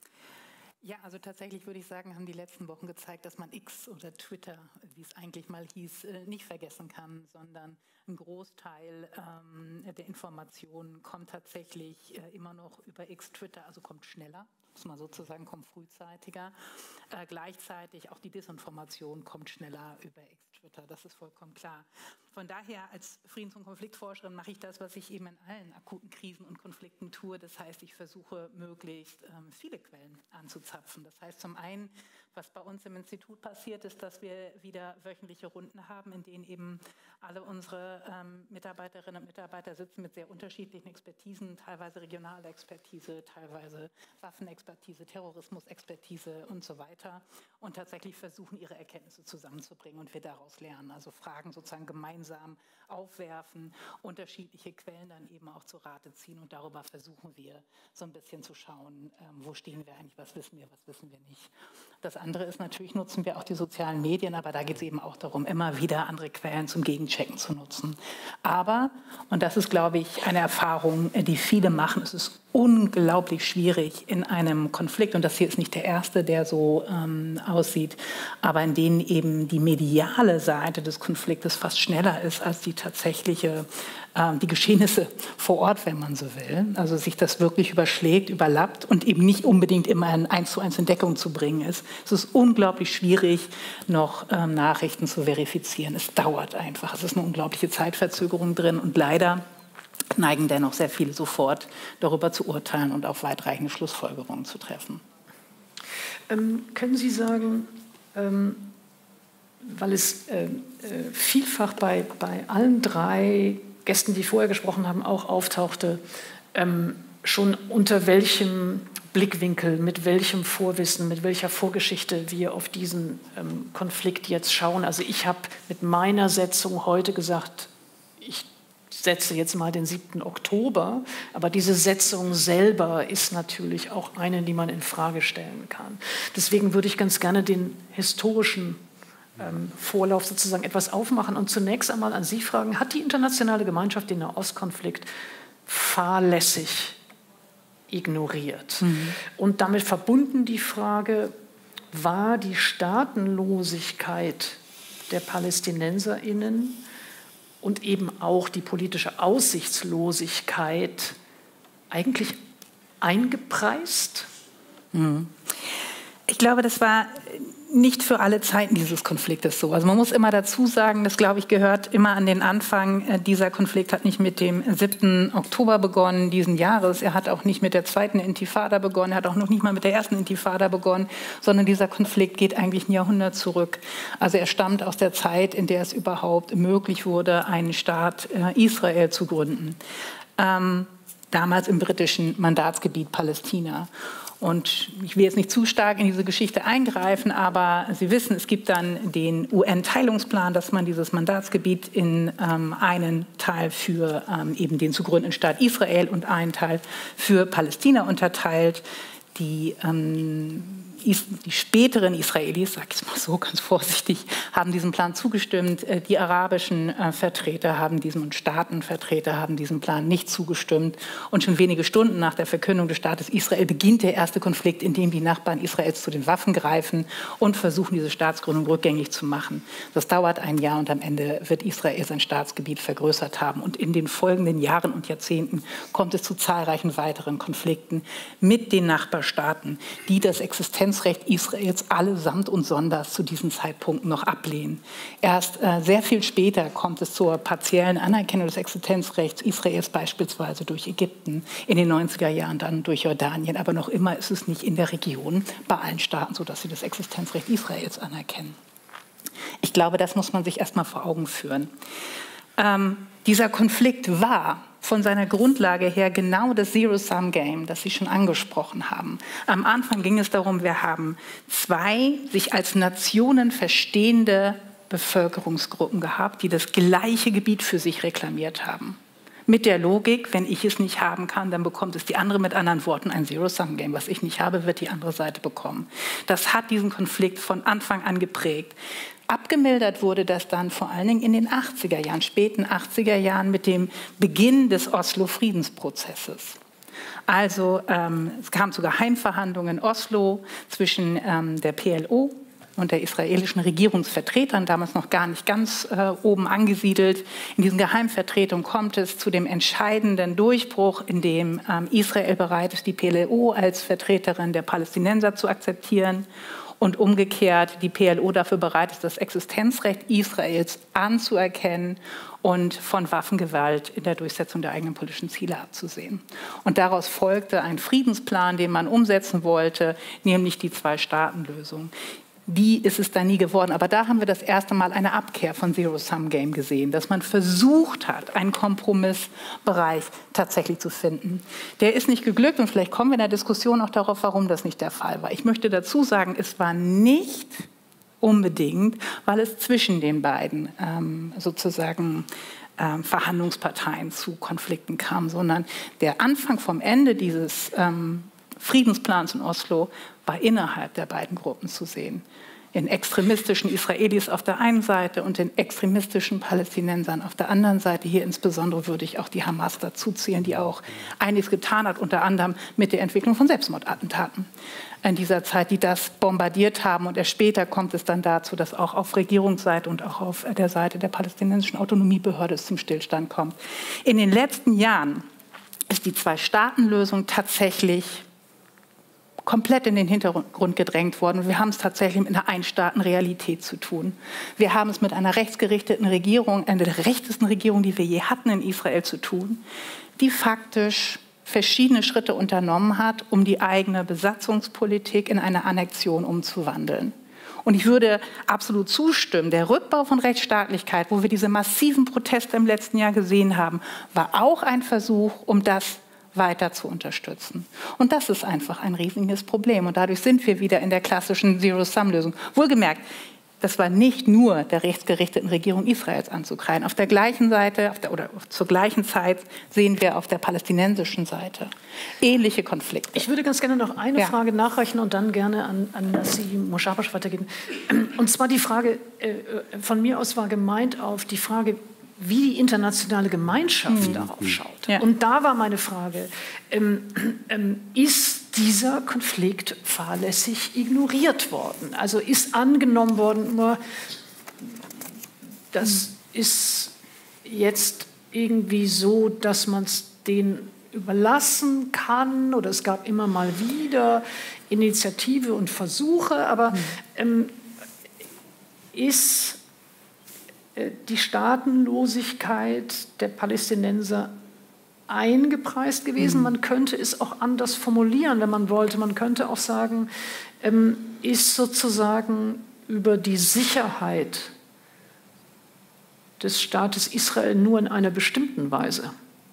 Ja, also tatsächlich würde ich sagen, haben die letzten Wochen gezeigt, dass man X oder Twitter, wie es eigentlich mal hieß, nicht vergessen kann, sondern ein Großteil der Informationen kommt tatsächlich immer noch über X, Twitter, also kommt schneller, muss man sozusagen, kommt frühzeitiger. Gleichzeitig auch die Desinformation kommt schneller über X, Twitter, das ist vollkommen klar. Von daher als Friedens- und Konfliktforscherin mache ich das, was ich eben in allen akuten Krisen und Konflikten tue. Das heißt, ich versuche möglichst viele Quellen anzuzapfen. Das heißt zum einen, was bei uns im Institut passiert, ist, dass wir wieder wöchentliche Runden haben, in denen eben alle unsere Mitarbeiterinnen und Mitarbeiter sitzen mit sehr unterschiedlichen Expertisen, teilweise regionale Expertise, teilweise Waffenexpertise, Terrorismusexpertise und so weiter und tatsächlich versuchen, ihre Erkenntnisse zusammenzubringen und wir daraus lernen. Also Fragen sozusagen gemeinsam aufwerfen, unterschiedliche Quellen dann eben auch zu Rate ziehen und darüber versuchen wir so ein bisschen zu schauen, wo stehen wir eigentlich, was wissen wir nicht. Das andere ist natürlich, nutzen wir auch die sozialen Medien, aber da geht es eben auch darum, immer wieder andere Quellen zum Gegenchecken zu nutzen. Aber, und das ist, glaube ich, eine Erfahrung, die viele machen, es ist unglaublich schwierig in einem Konflikt, und das hier ist nicht der erste, der so aussieht, aber in denen eben die mediale Seite des Konfliktes fast schneller ist als die tatsächliche, die Geschehnisse vor Ort, wenn man so will. Also sich das wirklich überschlägt, überlappt und eben nicht unbedingt immer in 1:1 in Deckung zu bringen ist. Es ist unglaublich schwierig, noch Nachrichten zu verifizieren. Es dauert einfach. Es ist eine unglaubliche Zeitverzögerung drin und leider neigen dennoch sehr viele sofort darüber zu urteilen und auf weitreichende Schlussfolgerungen zu treffen. Können Sie sagen, weil es vielfach bei allen drei Gästen, die vorher gesprochen haben, auch auftauchte, schon unter welchem Blickwinkel, mit welchem Vorwissen, mit welcher Vorgeschichte wir auf diesen Konflikt jetzt schauen. Also ich habe mit meiner Setzung heute gesagt, ich setze jetzt mal den 7. Oktober, aber diese Setzung selber ist natürlich auch eine, die man in Frage stellen kann. Deswegen würde ich ganz gerne den historischen Vorlauf sozusagen etwas aufmachen und zunächst einmal an Sie fragen, hat die internationale Gemeinschaft den Nahostkonflikt fahrlässig ignoriert? Und damit verbunden die Frage, war die Staatenlosigkeit der PalästinenserInnen und eben auch die politische Aussichtslosigkeit eigentlich eingepreist? Ich glaube, das war nicht für alle Zeiten dieses Konfliktes so. Also man muss immer dazu sagen, das, glaube ich, gehört immer an den Anfang. Dieser Konflikt hat nicht mit dem 7. Oktober begonnen diesen Jahres. Er hat auch nicht mit der 2. Intifada begonnen. Er hat auch noch nicht mal mit der 1. Intifada begonnen, sondern dieser Konflikt geht eigentlich ein Jahrhundert zurück. Also er stammt aus der Zeit, in der es überhaupt möglich wurde, einen Staat Israel zu gründen. Damals im britischen Mandatsgebiet Palästina. Und ich will jetzt nicht zu stark in diese Geschichte eingreifen, aber Sie wissen, es gibt dann den UN-Teilungsplan, dass man dieses Mandatsgebiet in einen Teil für eben den zu gründenden Staat Israel und einen Teil für Palästina unterteilt. Die späteren Israelis, sage ich es mal so ganz vorsichtig, haben diesem Plan zugestimmt. Die arabischen Vertreter haben und Staatenvertreter haben diesem Plan nicht zugestimmt. Und schon wenige Stunden nach der Verkündung des Staates Israel beginnt der erste Konflikt, in dem die Nachbarn Israels zu den Waffen greifen und versuchen, diese Staatsgründung rückgängig zu machen. Das dauert ein Jahr und am Ende wird Israel sein Staatsgebiet vergrößert haben. Und in den folgenden Jahren und Jahrzehnten kommt es zu zahlreichen weiteren Konflikten mit den Nachbarstaaten, die das Existenzrecht Israels allesamt und sonders zu diesem Zeitpunkt noch ablehnen. Erst sehr viel später kommt es zur partiellen Anerkennung des Existenzrechts Israels, beispielsweise durch Ägypten, in den 90er Jahren dann durch Jordanien. Aber noch immer ist es nicht in der Region bei allen Staaten so, dass sie das Existenzrecht Israels anerkennen. Ich glaube, das muss man sich erst mal vor Augen führen. Dieser Konflikt war von seiner Grundlage her genau das Zero-Sum-Game, das Sie schon angesprochen haben. Am Anfang ging es darum, wir haben zwei sich als Nationen verstehende Bevölkerungsgruppen gehabt, die das gleiche Gebiet für sich reklamiert haben. Mit der Logik, wenn ich es nicht haben kann, dann bekommt es die andere, mit anderen Worten ein Zero-Sum-Game. Was ich nicht habe, wird die andere Seite bekommen. Das hat diesen Konflikt von Anfang an geprägt. Abgemildert wurde das dann vor allen Dingen in den 80er Jahren, späten 80er Jahren mit dem Beginn des Oslo-Friedensprozesses. Also es kam zu Geheimverhandlungen in Oslo zwischen der PLO und der israelischen Regierungsvertretern, damals noch gar nicht ganz oben angesiedelt. In diesen Geheimvertretungen kommt es zu dem entscheidenden Durchbruch, in dem Israel bereit ist, die PLO als Vertreterin der Palästinenser zu akzeptieren und umgekehrt die PLO dafür bereit ist, das Existenzrecht Israels anzuerkennen und von Waffengewalt in der Durchsetzung der eigenen politischen Ziele abzusehen. Und daraus folgte ein Friedensplan, den man umsetzen wollte, nämlich die Zwei-Staaten-Lösung. Die ist es dann nie geworden. Aber da haben wir das erste Mal eine Abkehr von Zero-Sum-Game gesehen, dass man versucht hat, einen Kompromissbereich tatsächlich zu finden. Der ist nicht geglückt und vielleicht kommen wir in der Diskussion auch darauf, warum das nicht der Fall war. Ich möchte dazu sagen, es war nicht unbedingt, weil es zwischen den beiden Verhandlungsparteien zu Konflikten kam, sondern der Anfang vom Ende dieses Friedensplans in Oslo war innerhalb der beiden Gruppen zu sehen. In extremistischen Israelis auf der einen Seite und in extremistischen Palästinensern auf der anderen Seite. Hier insbesondere würde ich auch die Hamas dazu zählen, die auch einiges getan hat, unter anderem mit der Entwicklung von Selbstmordattentaten in dieser Zeit, die das bombardiert haben. Und erst später kommt es dann dazu, dass auch auf Regierungsseite und auch auf der Seite der palästinensischen Autonomiebehörde es zum Stillstand kommt. In den letzten Jahren ist die Zwei-Staaten-Lösung tatsächlich komplett in den Hintergrund gedrängt worden. Wir haben es tatsächlich mit einer Einstaatenrealität zu tun. Wir haben es mit einer rechtsgerichteten Regierung, einer der rechtesten Regierungen, die wir je hatten in Israel, zu tun, die faktisch verschiedene Schritte unternommen hat, um die eigene Besatzungspolitik in eine Annexion umzuwandeln. Und ich würde absolut zustimmen, der Rückbau von Rechtsstaatlichkeit, wo wir diese massiven Proteste im letzten Jahr gesehen haben, war auch ein Versuch, um das weiter zu unterstützen. Und das ist einfach ein riesiges Problem. Und dadurch sind wir wieder in der klassischen Zero-Sum-Lösung. Wohlgemerkt, das war nicht nur der rechtsgerichteten Regierung Israels anzukreiden. Auf der gleichen Seite oder zur gleichen Zeit sehen wir auf der palästinensischen Seite ähnliche Konflikte. Ich würde ganz gerne noch eine Frage nachreichen und dann gerne an Nassim Moschabash weitergeben. Und zwar die Frage, von mir aus war gemeint auf die Frage, wie die internationale Gemeinschaft darauf schaut. Ja. Und da war meine Frage, ist dieser Konflikt fahrlässig ignoriert worden? Also ist angenommen worden, nur das ist jetzt irgendwie so, dass man es denen überlassen kann, oder es gab immer mal wieder Initiative und Versuche, aber ist die Staatenlosigkeit der Palästinenser eingepreist gewesen? Man könnte es auch anders formulieren, wenn man wollte. Man könnte auch sagen, ist sozusagen über die Sicherheit des Staates Israel nur in einer bestimmten Weise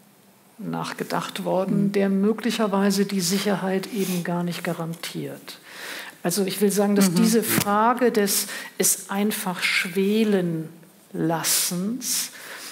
nachgedacht worden, der möglicherweise die Sicherheit eben gar nicht garantiert. Also ich will sagen, dass diese Frage des es einfach schwelen Lassens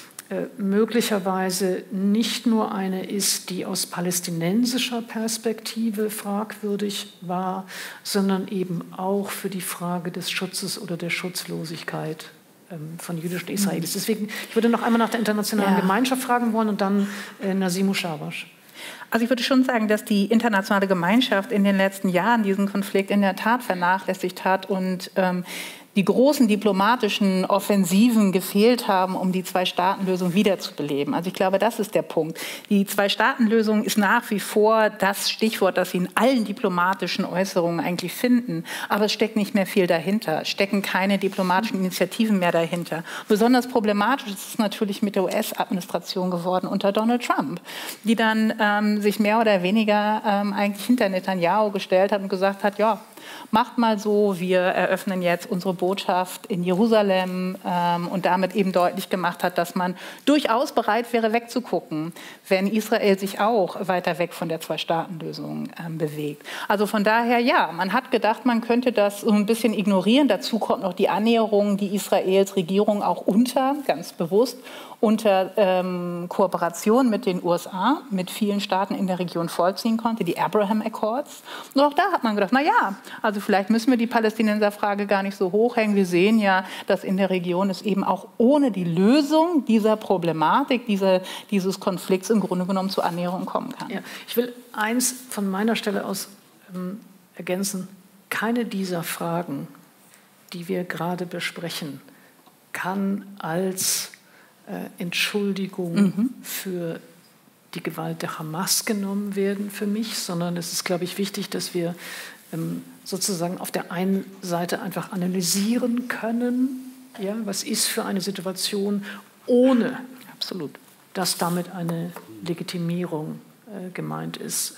möglicherweise nicht nur eine ist, die aus palästinensischer Perspektive fragwürdig war, sondern eben auch für die Frage des Schutzes oder der Schutzlosigkeit von jüdischen Israelis. Deswegen, ich würde noch einmal nach der internationalen Gemeinschaft fragen wollen und dann Nassim Moschabash. Also ich würde schon sagen, dass die internationale Gemeinschaft in den letzten Jahren diesen Konflikt in der Tat vernachlässigt hat und die großen diplomatischen Offensiven gefehlt haben, um die Zwei-Staaten-Lösung wiederzubeleben. Also ich glaube, das ist der Punkt. Die Zwei-Staaten-Lösung ist nach wie vor das Stichwort, das Sie in allen diplomatischen Äußerungen eigentlich finden. Aber es steckt nicht mehr viel dahinter. Es stecken keine diplomatischen Initiativen mehr dahinter. Besonders problematisch ist es natürlich mit der US-Administration geworden unter Donald Trump, die dann sich mehr oder weniger eigentlich hinter Netanyahu gestellt hat und gesagt hat, ja, macht mal so, wir eröffnen jetzt unsere Botschaft in Jerusalem und damit eben deutlich gemacht hat, dass man durchaus bereit wäre, wegzugucken, wenn Israel sich auch weiter weg von der Zwei-Staaten-Lösung bewegt. Also von daher, ja, man hat gedacht, man könnte das so ein bisschen ignorieren. Dazu kommt noch die Annäherung, die Israels Regierung auch ganz bewusst unter Kooperation mit den USA, mit vielen Staaten in der Region vollziehen konnte, die Abraham Accords. Und auch da hat man gedacht, na ja, also vielleicht müssen wir die Palästinenserfrage gar nicht so hochhängen. Wir sehen ja, dass in der Region es eben auch ohne die Lösung dieser Problematik, dieses Konflikts im Grunde genommen zu Annäherung kommen kann. Ja, ich will eins von meiner Stelle aus ergänzen. Keine dieser Fragen, die wir gerade besprechen, kann als Entschuldigung für die Gewalt der Hamas genommen werden für mich, sondern es ist, glaube ich, wichtig, dass wir sozusagen auf der einen Seite einfach analysieren können, ja, was ist für eine Situation, ohne dass damit eine Legitimierung gemeint ist.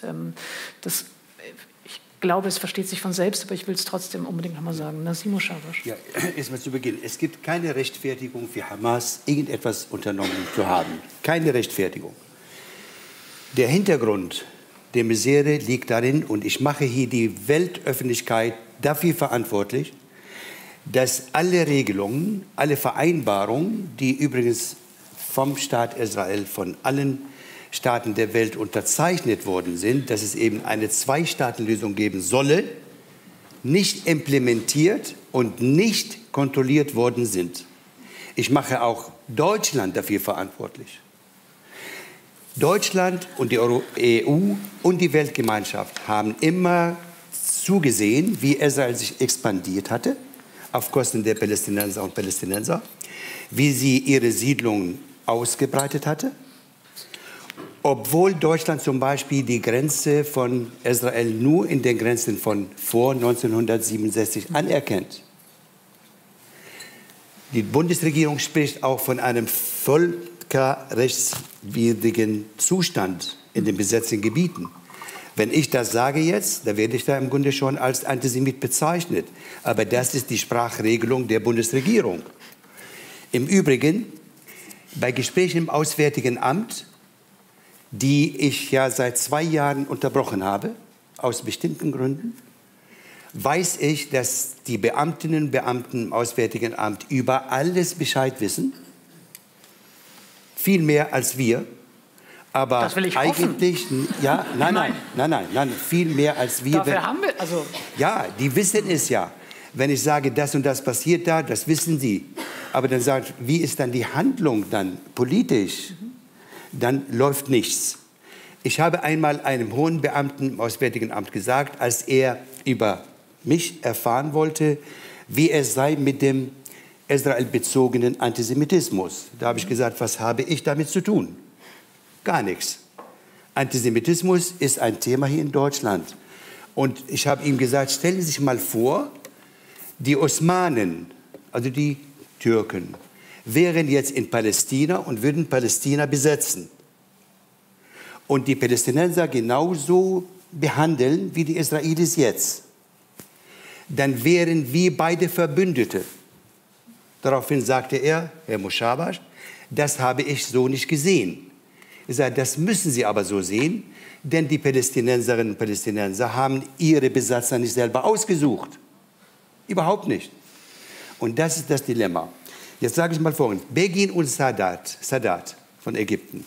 Ich glaube, es versteht sich von selbst, aber ich will es trotzdem unbedingt noch mal sagen. Nassim Moschabash. Ja, erstmal zu Beginn. Es gibt keine Rechtfertigung für Hamas, irgendetwas unternommen zu haben. Keine Rechtfertigung. Der Hintergrund der Misere liegt darin, und ich mache hier die Weltöffentlichkeit dafür verantwortlich, dass alle Regelungen, alle Vereinbarungen, die übrigens vom Staat Israel, von allen Staaten der Welt unterzeichnet worden sind, dass es eben eine Zwei-Staaten-Lösung geben solle, nicht implementiert und nicht kontrolliert worden sind. Ich mache auch Deutschland dafür verantwortlich. Deutschland und die EU und die Weltgemeinschaft haben immer zugesehen, wie Israel sich expandiert hatte, auf Kosten der Palästinenser und Palästinenser, wie sie ihre Siedlungen ausgebreitet hatte. Obwohl Deutschland zum Beispiel die Grenze von Israel nur in den Grenzen von vor 1967 anerkennt. Die Bundesregierung spricht auch von einem völkerrechtswidrigen Zustand in den besetzten Gebieten. Wenn ich das sage jetzt, dann werde ich da im Grunde schon als Antisemit bezeichnet. Aber das ist die Sprachregelung der Bundesregierung. Im Übrigen, bei Gesprächen im Auswärtigen Amt, die ich ja seit 2 Jahren unterbrochen habe, aus bestimmten Gründen, weiß ich, dass die Beamtinnen und Beamten im Auswärtigen Amt über alles Bescheid wissen. Viel mehr als wir. Aber das will ich eigentlich, hoffen. Ja, nein, viel mehr als wir. Dafür haben wir, also. Ja, die wissen es ja. Wenn ich sage, das und das passiert da, das wissen sie. Aber dann sagt, wie ist dann die Handlung dann politisch? Dann läuft nichts. Ich habe einmal einem hohen Beamten im Auswärtigen Amt gesagt, als er über mich erfahren wollte, wie es sei mit dem israelbezogenen Antisemitismus. Da habe ich gesagt, was habe ich damit zu tun? Gar nichts. Antisemitismus ist ein Thema hier in Deutschland. Und ich habe ihm gesagt, stellen Sie sich mal vor, die Osmanen, also die Türken, wären jetzt in Palästina und würden Palästina besetzen. Und die Palästinenser genauso behandeln wie die Israelis jetzt. Dann wären wir beide Verbündete. Daraufhin sagte er, Herr Mushabash, das habe ich so nicht gesehen. Ich sage, das müssen Sie aber so sehen, denn die Palästinenserinnen und Palästinenser haben ihre Besatzer nicht selber ausgesucht. Überhaupt nicht. Und das ist das Dilemma. Jetzt sage ich mal Folgendes. Begin und Sadat von Ägypten,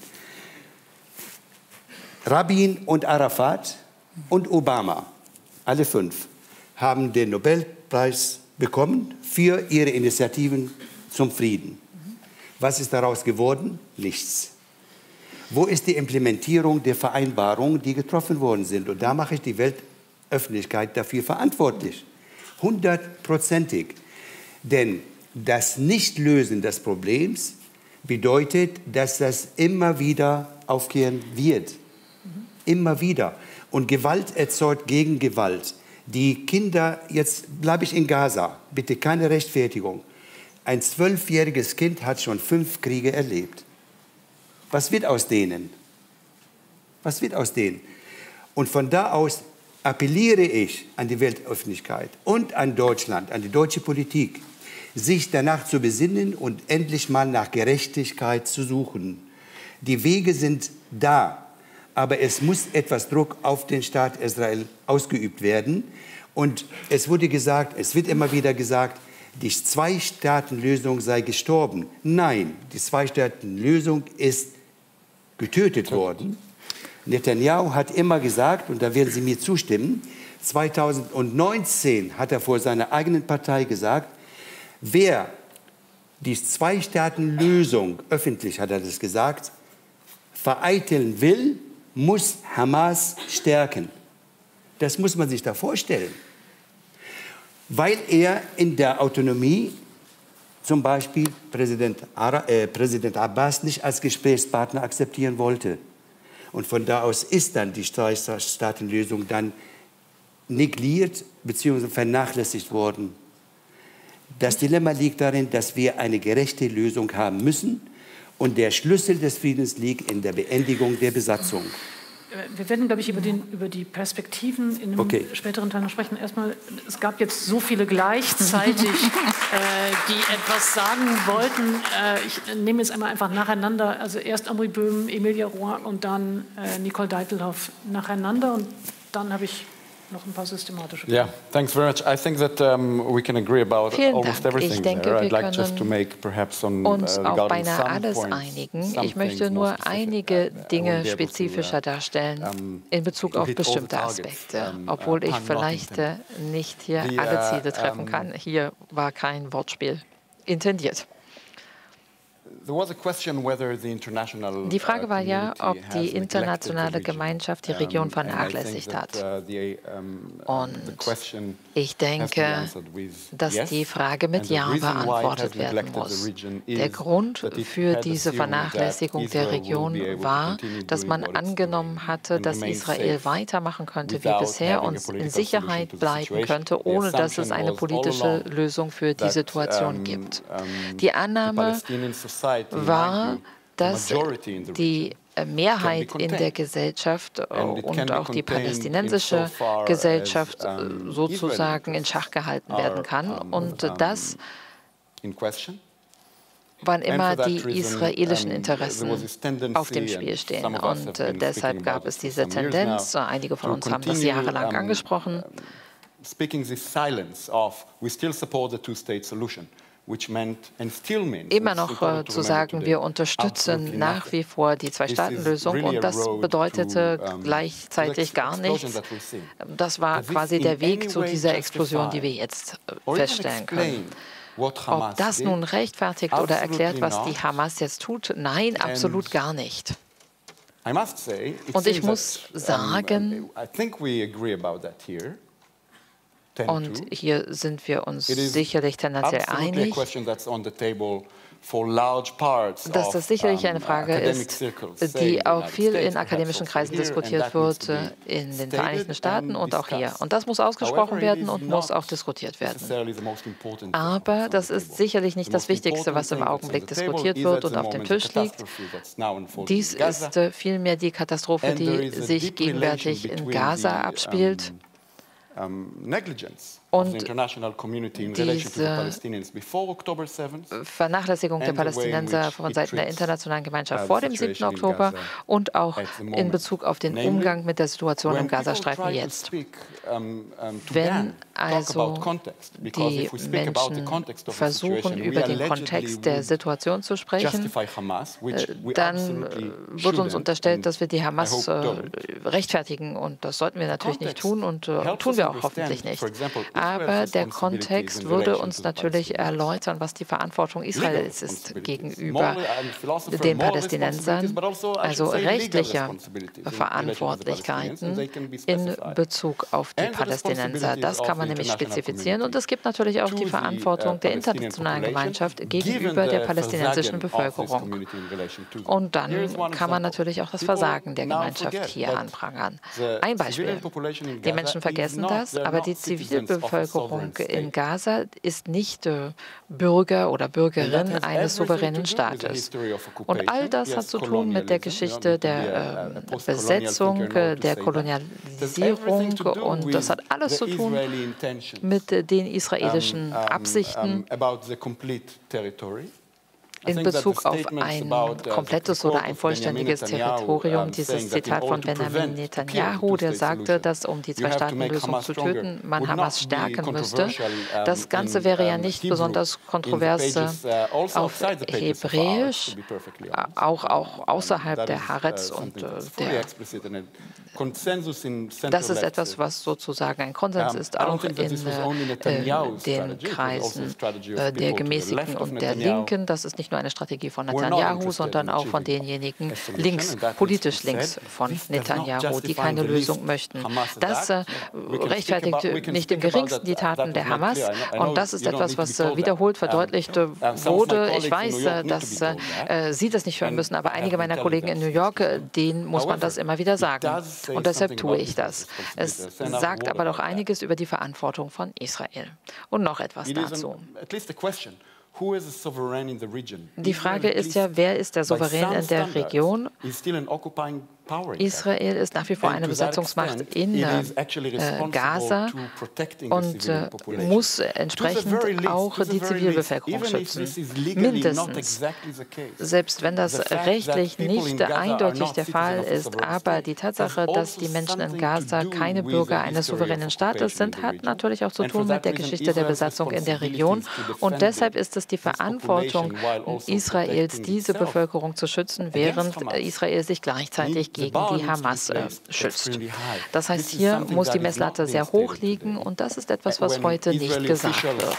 Rabin und Arafat und Obama, alle 5, haben den Nobelpreis bekommen für ihre Initiativen zum Frieden. Was ist daraus geworden? Nichts. Wo ist die Implementierung der Vereinbarungen, die getroffen worden sind? Und da mache ich die Weltöffentlichkeit dafür verantwortlich. 100%ig. Denn das Nichtlösen des Problems bedeutet, dass das immer wieder aufkehren wird. Immer wieder. Und Gewalt erzeugt gegen Gewalt. Die Kinder, jetzt bleibe ich in Gaza, bitte keine Rechtfertigung. Ein 12-jähriges Kind hat schon 5 Kriege erlebt. Was wird aus denen? Was wird aus denen? Und von da aus appelliere ich an die Weltöffentlichkeit und an Deutschland, an die deutsche Politik, sich danach zu besinnen und endlich mal nach Gerechtigkeit zu suchen. Die Wege sind da, aber es muss etwas Druck auf den Staat Israel ausgeübt werden. Und es wurde gesagt, es wird immer wieder gesagt, die Zwei-Staaten-Lösung sei gestorben. Nein, die Zwei-Staaten-Lösung ist getötet worden. Netanyahu hat immer gesagt, und da werden Sie mir zustimmen, 2019 hat er vor seiner eigenen Partei gesagt, wer die Zwei-Staaten-Lösung, öffentlich hat er das gesagt, vereiteln will, muss Hamas stärken. Das muss man sich da vorstellen. Weil er in der Autonomie zum Beispiel Präsident Abbas nicht als Gesprächspartner akzeptieren wollte. Und von da aus ist dann die Zwei-Staaten-Lösung dann negiert bzw. vernachlässigt worden. Das Dilemma liegt darin, dass wir eine gerechte Lösung haben müssen. Und der Schlüssel des Friedens liegt in der Beendigung der Besatzung. Wir werden, glaube ich, über die Perspektiven in einem späteren Teil noch sprechen. Erstmal, es gab jetzt so viele gleichzeitig, die etwas sagen wollten. Ich nehme jetzt einmal einfach nacheinander. Also erst Amri Böhm, Emilia Roy und dann Nicole Deitelhoff nacheinander. Und dann habe ich noch ein paar systematische Fragen. Yeah, thanks very much. I think that we can agree about almost everything. Ich denke, there. wir I'd like just to make perhaps some, uns auf regarding beinahe some alles points, einigen. Ich möchte nur einige Dinge spezifischer darstellen in Bezug auf bestimmte Aspekte, obwohl ich vielleicht nicht hier alle Ziele treffen kann. Hier war kein Wortspiel intendiert. Die Frage war ja, ob die internationale Gemeinschaft die Region vernachlässigt hat. Und ich denke, dass die Frage mit Ja beantwortet werden muss. Der Grund für diese Vernachlässigung der Region war, dass man angenommen hatte, dass Israel weitermachen könnte wie bisher und in Sicherheit bleiben könnte, ohne dass es eine politische Lösung für die Situation gibt. Die Annahme war, dass die Mehrheit in der Gesellschaft und auch die palästinensische Gesellschaft sozusagen in Schach gehalten werden kann. Und das, wann immer die israelischen Interessen auf dem Spiel stehen. Und deshalb gab es diese Tendenz, einige von uns haben das jahrelang angesprochen, immer noch zu sagen, wir unterstützen nach wie vor die Zwei-Staaten-Lösung, und das bedeutete gleichzeitig gar nichts. Das war quasi der Weg zu dieser Explosion, die wir jetzt feststellen können. Ob das nun rechtfertigt oder erklärt, was die Hamas jetzt tut, nein, absolut gar nicht. Und ich muss sagen, und hier sind wir uns sicherlich tendenziell einig, dass das sicherlich eine Frage ist, die auch viel in akademischen Kreisen diskutiert wird, in den Vereinigten Staaten und auch hier. Und das muss ausgesprochen werden und muss auch diskutiert werden. Aber das ist sicherlich nicht das Wichtigste, was im Augenblick diskutiert wird und auf dem Tisch liegt. Dies ist vielmehr die Katastrophe, die sich gegenwärtig in Gaza abspielt. Und diese Vernachlässigung der Palästinenser von Seiten der internationalen Gemeinschaft vor dem 7. Oktober und auch in Bezug auf den Umgang mit der Situation im Gazastreifen jetzt. Wenn also die Menschen versuchen, über den Kontext der Situation zu sprechen, dann wird uns unterstellt, dass wir die Hamas rechtfertigen, und das sollten wir natürlich nicht tun und tun wir auch hoffentlich nicht. Aber der Kontext würde uns natürlich erläutern, was die Verantwortung Israels ist gegenüber den Palästinensern, also rechtliche Verantwortlichkeiten in Bezug auf die Palästinenser. Das kann man nämlich spezifizieren, und es gibt natürlich auch die Verantwortung der internationalen Gemeinschaft gegenüber der palästinensischen Bevölkerung. Und dann kann man natürlich auch das Versagen der Gemeinschaft hier anprangern. Ein Beispiel. Die Menschen vergessen das, aber die Zivilbevölkerung in Gaza ist nicht Bürger oder Bürgerin eines souveränen Staates. Und all das hat zu tun mit der Geschichte der Besetzung, der Kolonialisierung, und das hat alles zu tun mit den israelischen Absichten in Bezug auf ein komplettes oder ein vollständiges Territorium. Dieses Zitat von Benjamin Netanyahu, der sagte, dass um die Zwei-Staaten-Lösung zu töten, man Hamas stärken müsste. Das Ganze wäre ja nicht besonders kontrovers auf Hebräisch, auch außerhalb der Haaretz und das ist etwas, was sozusagen ein Konsens ist, auch in den Kreisen der Gemäßigten und der Linken. Das ist nicht nur eine Strategie von Netanyahu, sondern auch von denjenigen links, politisch links von Netanyahu, die keine Lösung möchten. Das rechtfertigt nicht im geringsten die Taten der Hamas, und das ist etwas, was wiederholt verdeutlicht wurde. Ich weiß, dass Sie das nicht hören müssen, aber einige meiner Kollegen in New York, denen muss man das immer wieder sagen. Und deshalb tue ich das. Es sagt aber doch einiges über die Verantwortung von Israel. Und noch etwas dazu. Die Frage ist ja, wer ist der Souverän in der Region? Israel ist nach wie vor eine Besatzungsmacht in Gaza und muss entsprechend auch die Zivilbevölkerung schützen. Mindestens. Selbst wenn das rechtlich nicht eindeutig der Fall ist, aber die Tatsache, dass die Menschen in Gaza keine Bürger eines souveränen Staates sind, hat natürlich auch zu tun mit der Geschichte der Besatzung in der Region. Und deshalb ist es die Verantwortung Israels, diese Bevölkerung zu schützen, während Israel sich gleichzeitig gegen die Hamas schützt. Das heißt, hier muss die Messlatte sehr hoch liegen, und das ist etwas, was heute nicht gesagt wird.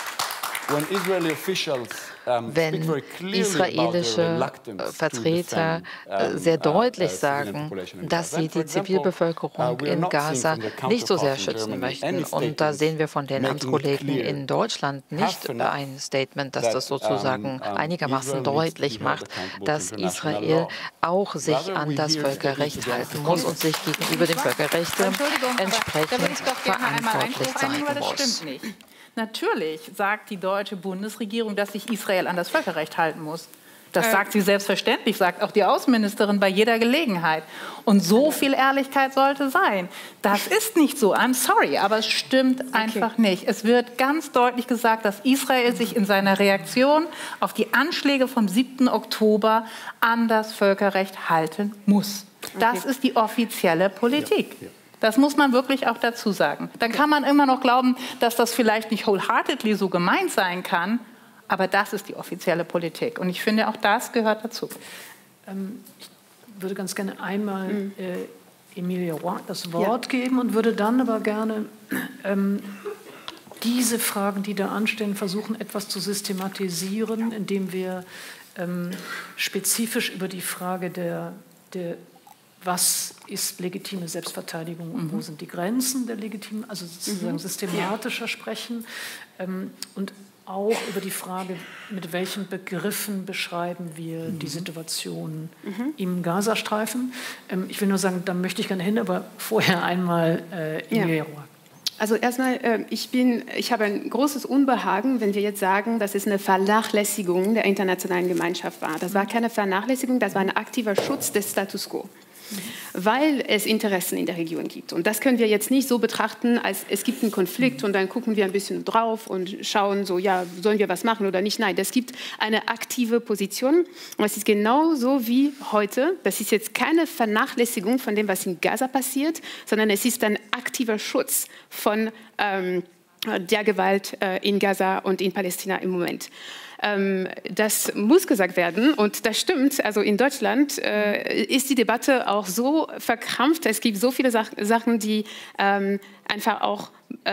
Wenn israelische Vertreter sehr deutlich sagen, dass sie die Zivilbevölkerung in Gaza nicht so sehr schützen möchten. Und da sehen wir von den Amtskollegen in Deutschland nicht ein Statement, das das sozusagen einigermaßen deutlich macht, dass Israel auch sich an das Völkerrecht halten muss und sich gegenüber dem Völkerrecht entsprechend verantwortlich zeigen muss. Natürlich sagt die deutsche Bundesregierung, dass sich Israel an das Völkerrecht halten muss. Das sagt sie selbstverständlich, sagt auch die Außenministerin bei jeder Gelegenheit. Und so viel Ehrlichkeit sollte sein. Das ist nicht so, I'm sorry, aber es stimmt einfach nicht. Es wird ganz deutlich gesagt, dass Israel sich in seiner Reaktion auf die Anschläge vom 7. Oktober an das Völkerrecht halten muss. Das ist die offizielle Politik. Das muss man wirklich auch dazu sagen. Dann kann man immer noch glauben, dass das vielleicht nicht wholeheartedly so gemeint sein kann, aber das ist die offizielle Politik. Und ich finde, auch das gehört dazu. Ich würde ganz gerne einmal Emilia Roy das Wort geben und würde dann aber gerne diese Fragen, die da anstehen, versuchen, etwas zu systematisieren, indem wir spezifisch über die Frage der was ist legitime Selbstverteidigung und wo sind die Grenzen der legitimen, also sozusagen systematischer sprechen und auch über die Frage, mit welchen Begriffen beschreiben wir die Situation im Gazastreifen. Ich will nur sagen, da möchte ich gerne hin, aber vorher einmal Emilia Roy. Also erstmal, ich habe ein großes Unbehagen, wenn wir jetzt sagen, dass es eine Vernachlässigung der internationalen Gemeinschaft war. Das war keine Vernachlässigung, das war ein aktiver Schutz des Status quo. Weil es Interessen in der Region gibt. Und das können wir jetzt nicht so betrachten, als es gibt einen Konflikt und dann gucken wir ein bisschen drauf und schauen so, ja, sollen wir was machen oder nicht? Nein, es gibt eine aktive Position. Und es ist genauso wie heute. Das ist jetzt keine Vernachlässigung von dem, was in Gaza passiert, sondern es ist ein aktiver Schutz von der Gewalt in Gaza und in Palästina im Moment. Das muss gesagt werden und das stimmt. Also in Deutschland ist die Debatte auch so verkrampft. Es gibt so viele Sachen, die einfach auch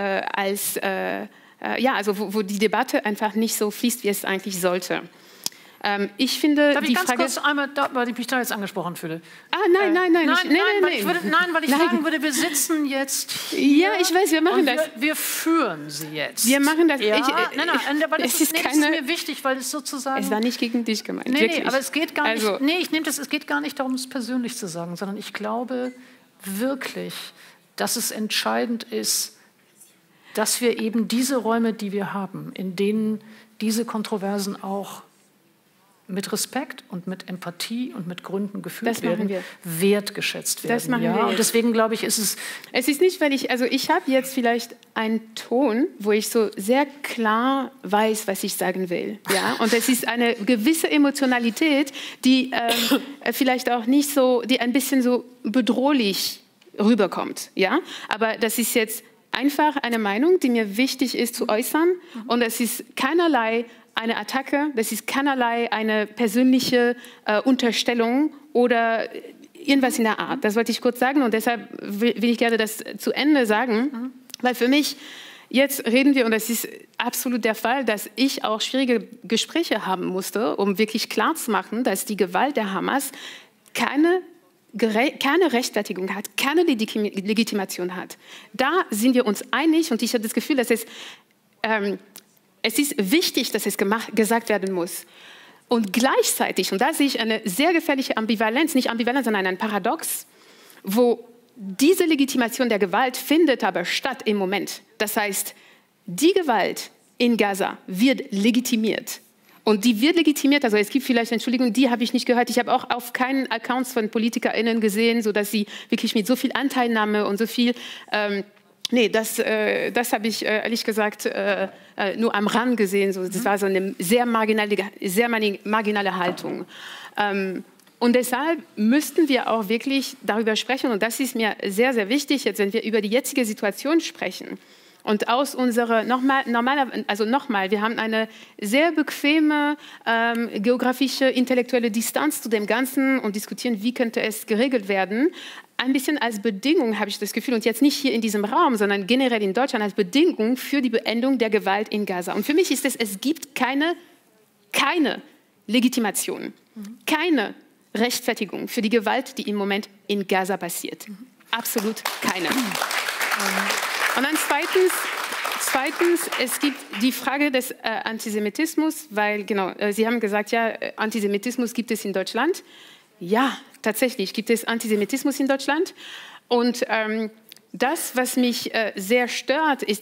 wo die Debatte einfach nicht so fließt, wie es eigentlich sollte. Ich finde, darf ich ganz kurz einmal, weil ich mich da jetzt angesprochen fühle? Nein, weil ich sagen würde, wir sitzen jetzt hier. Ja, ich weiß, wir machen das. Wir führen sie jetzt. Wir machen das. Ja, aber das ist mir wichtig, weil es sozusagen... Es war nicht gegen dich gemeint. Nee, aber es geht gar nicht... Nee, es geht gar nicht darum, es persönlich zu sagen, sondern ich glaube wirklich, dass es entscheidend ist, dass wir eben diese Räume, die wir haben, in denen diese Kontroversen auch mit Respekt und mit Empathie und mit Gründen geführt werden, wertgeschätzt werden. Das machen wir. Und deswegen glaube ich, ist es... Es ist nicht, weil ich habe jetzt vielleicht einen Ton, wo ich so sehr klar weiß, was ich sagen will. Ja? Und es ist eine gewisse Emotionalität, die vielleicht auch nicht so, die ein bisschen so bedrohlich rüberkommt. Ja? Aber das ist jetzt einfach eine Meinung, die mir wichtig ist zu äußern. Und es ist keinerlei eine Attacke, das ist keinerlei eine persönliche Unterstellung oder irgendwas in der Art. Das wollte ich kurz sagen und deshalb will ich gerne das zu Ende sagen, weil für mich, jetzt reden wir, und das ist absolut der Fall, dass ich auch schwierige Gespräche haben musste, um wirklich klarzumachen, dass die Gewalt der Hamas keine Rechtfertigung hat, keine Legitimation hat. Da sind wir uns einig und ich habe das Gefühl, dass es ist wichtig, dass es gesagt werden muss. Und gleichzeitig, und da sehe ich eine sehr gefährliche Ambivalenz, nicht Ambivalenz, sondern ein Paradox, wo diese Legitimation der Gewalt findet aber statt im Moment. Das heißt, die Gewalt in Gaza wird legitimiert. Und die wird legitimiert, also es gibt vielleicht Entschuldigungen, die habe ich nicht gehört. Ich habe auch auf keinen Accounts von PolitikerInnen gesehen, sodass sie wirklich mit so viel Anteilnahme und so viel... Nee, das habe ich ehrlich gesagt nur am Rand gesehen. So, das war so eine sehr marginale Haltung. Und deshalb müssten wir auch wirklich darüber sprechen. Und das ist mir sehr, sehr wichtig, jetzt, wenn wir über die jetzige Situation sprechen. Und aus unserer, wir haben eine sehr bequeme geografische, intellektuelle Distanz zu dem Ganzen und diskutieren, wie könnte es geregelt werden. Ein bisschen als Bedingung, habe ich das Gefühl, und jetzt nicht hier in diesem Raum, sondern generell in Deutschland, als Bedingung für die Beendung der Gewalt in Gaza. Und für mich ist es gibt keine Legitimation, keine Rechtfertigung für die Gewalt, die im Moment in Gaza passiert. Absolut keine. Und dann zweitens, es gibt die Frage des Antisemitismus, weil, genau, Sie haben gesagt, ja, Antisemitismus gibt es in Deutschland. Ja, tatsächlich gibt es Antisemitismus in Deutschland. Und das, was mich sehr stört, ist die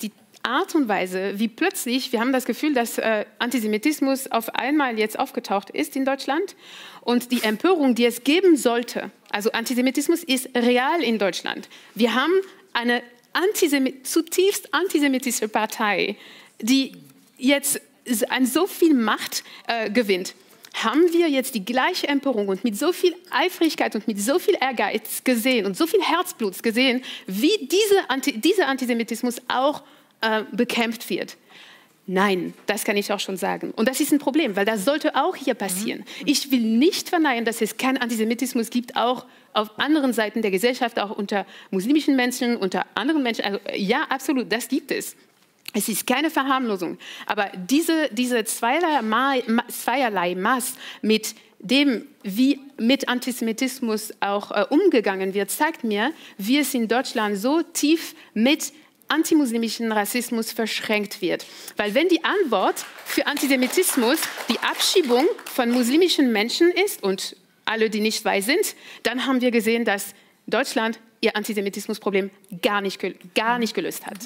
Art und Weise, wie plötzlich, wir haben das Gefühl, dass Antisemitismus auf einmal jetzt aufgetaucht ist in Deutschland und die Empörung, die es geben sollte, also Antisemitismus ist real in Deutschland. Wir haben eine zutiefst antisemitische Partei, die jetzt an so viel Macht gewinnt. Haben wir jetzt die gleiche Empörung und mit so viel Eifrigkeit und mit so viel Ehrgeiz gesehen und so viel Herzblut gesehen, wie dieser Antisemitismus auch bekämpft wird? Nein, das kann ich auch schon sagen. Und das ist ein Problem, weil das sollte auch hier passieren. Ich will nicht verneinen, dass es keinen Antisemitismus gibt, auch auf anderen Seiten der Gesellschaft, auch unter muslimischen Menschen, unter anderen Menschen. Also, ja, absolut, das gibt es. Es ist keine Verharmlosung. Aber diese zweierlei Maß mit dem, wie mit Antisemitismus auch umgegangen wird, zeigt mir, wie es in Deutschland so tief mit antimuslimischen Rassismus verschränkt wird. Weil wenn die Antwort für Antisemitismus die Abschiebung von muslimischen Menschen ist und alle, die nicht weiß sind, dann haben wir gesehen, dass Deutschland ihr Antisemitismusproblem gar nicht gelöst hat.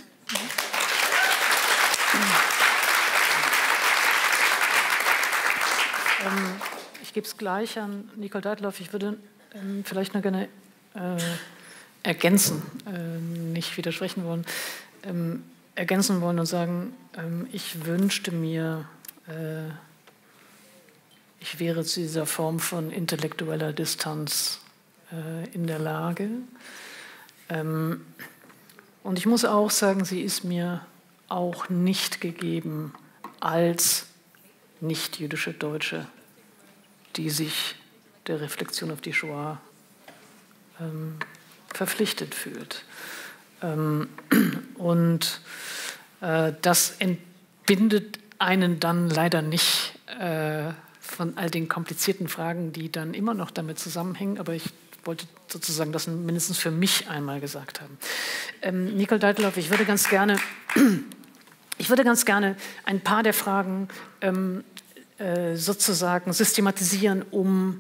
Ich gebe es gleich an Nicole Deitloff. Ich würde vielleicht noch gerne ergänzen, nicht widersprechen wollen, ergänzen wollen und sagen, ich wünschte mir, ich wäre zu dieser Form von intellektueller Distanz in der Lage. Und ich muss auch sagen, sie ist mir auch nicht gegeben als nicht-jüdische Deutsche, die sich der Reflexion auf die Shoah verpflichtet fühlt. Und das entbindet einen dann leider nicht von all den komplizierten Fragen, die dann immer noch damit zusammenhängen, aber ich wollte sozusagen das mindestens für mich einmal gesagt haben. Nicole Deitloff, ich würde ganz gerne ein paar der Fragen sozusagen systematisieren, um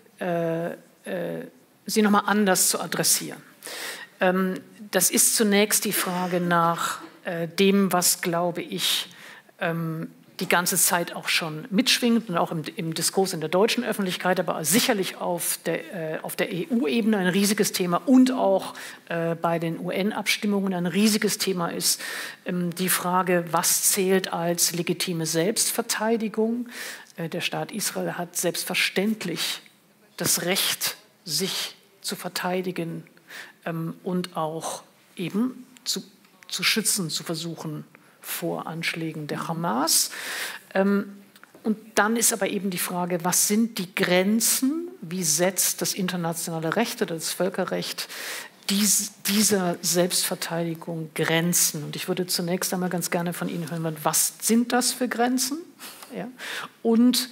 sie nochmal anders zu adressieren. Das ist zunächst die Frage nach dem, was, glaube ich, die ganze Zeit auch schon mitschwingt und auch im Diskurs in der deutschen Öffentlichkeit, aber sicherlich auf der EU-Ebene ein riesiges Thema und auch bei den UN-Abstimmungen ein riesiges Thema ist die Frage, was zählt als legitime Selbstverteidigung. Der Staat Israel hat selbstverständlich das Recht, sich zu verteidigen und auch eben zu schützen, zu versuchen vor Anschlägen der Hamas. Und dann ist aber eben die Frage, was sind die Grenzen, wie setzt das internationale Recht oder das Völkerrecht dieser Selbstverteidigung Grenzen? Und ich würde zunächst einmal ganz gerne von Ihnen hören, was sind das für Grenzen? Ja? Und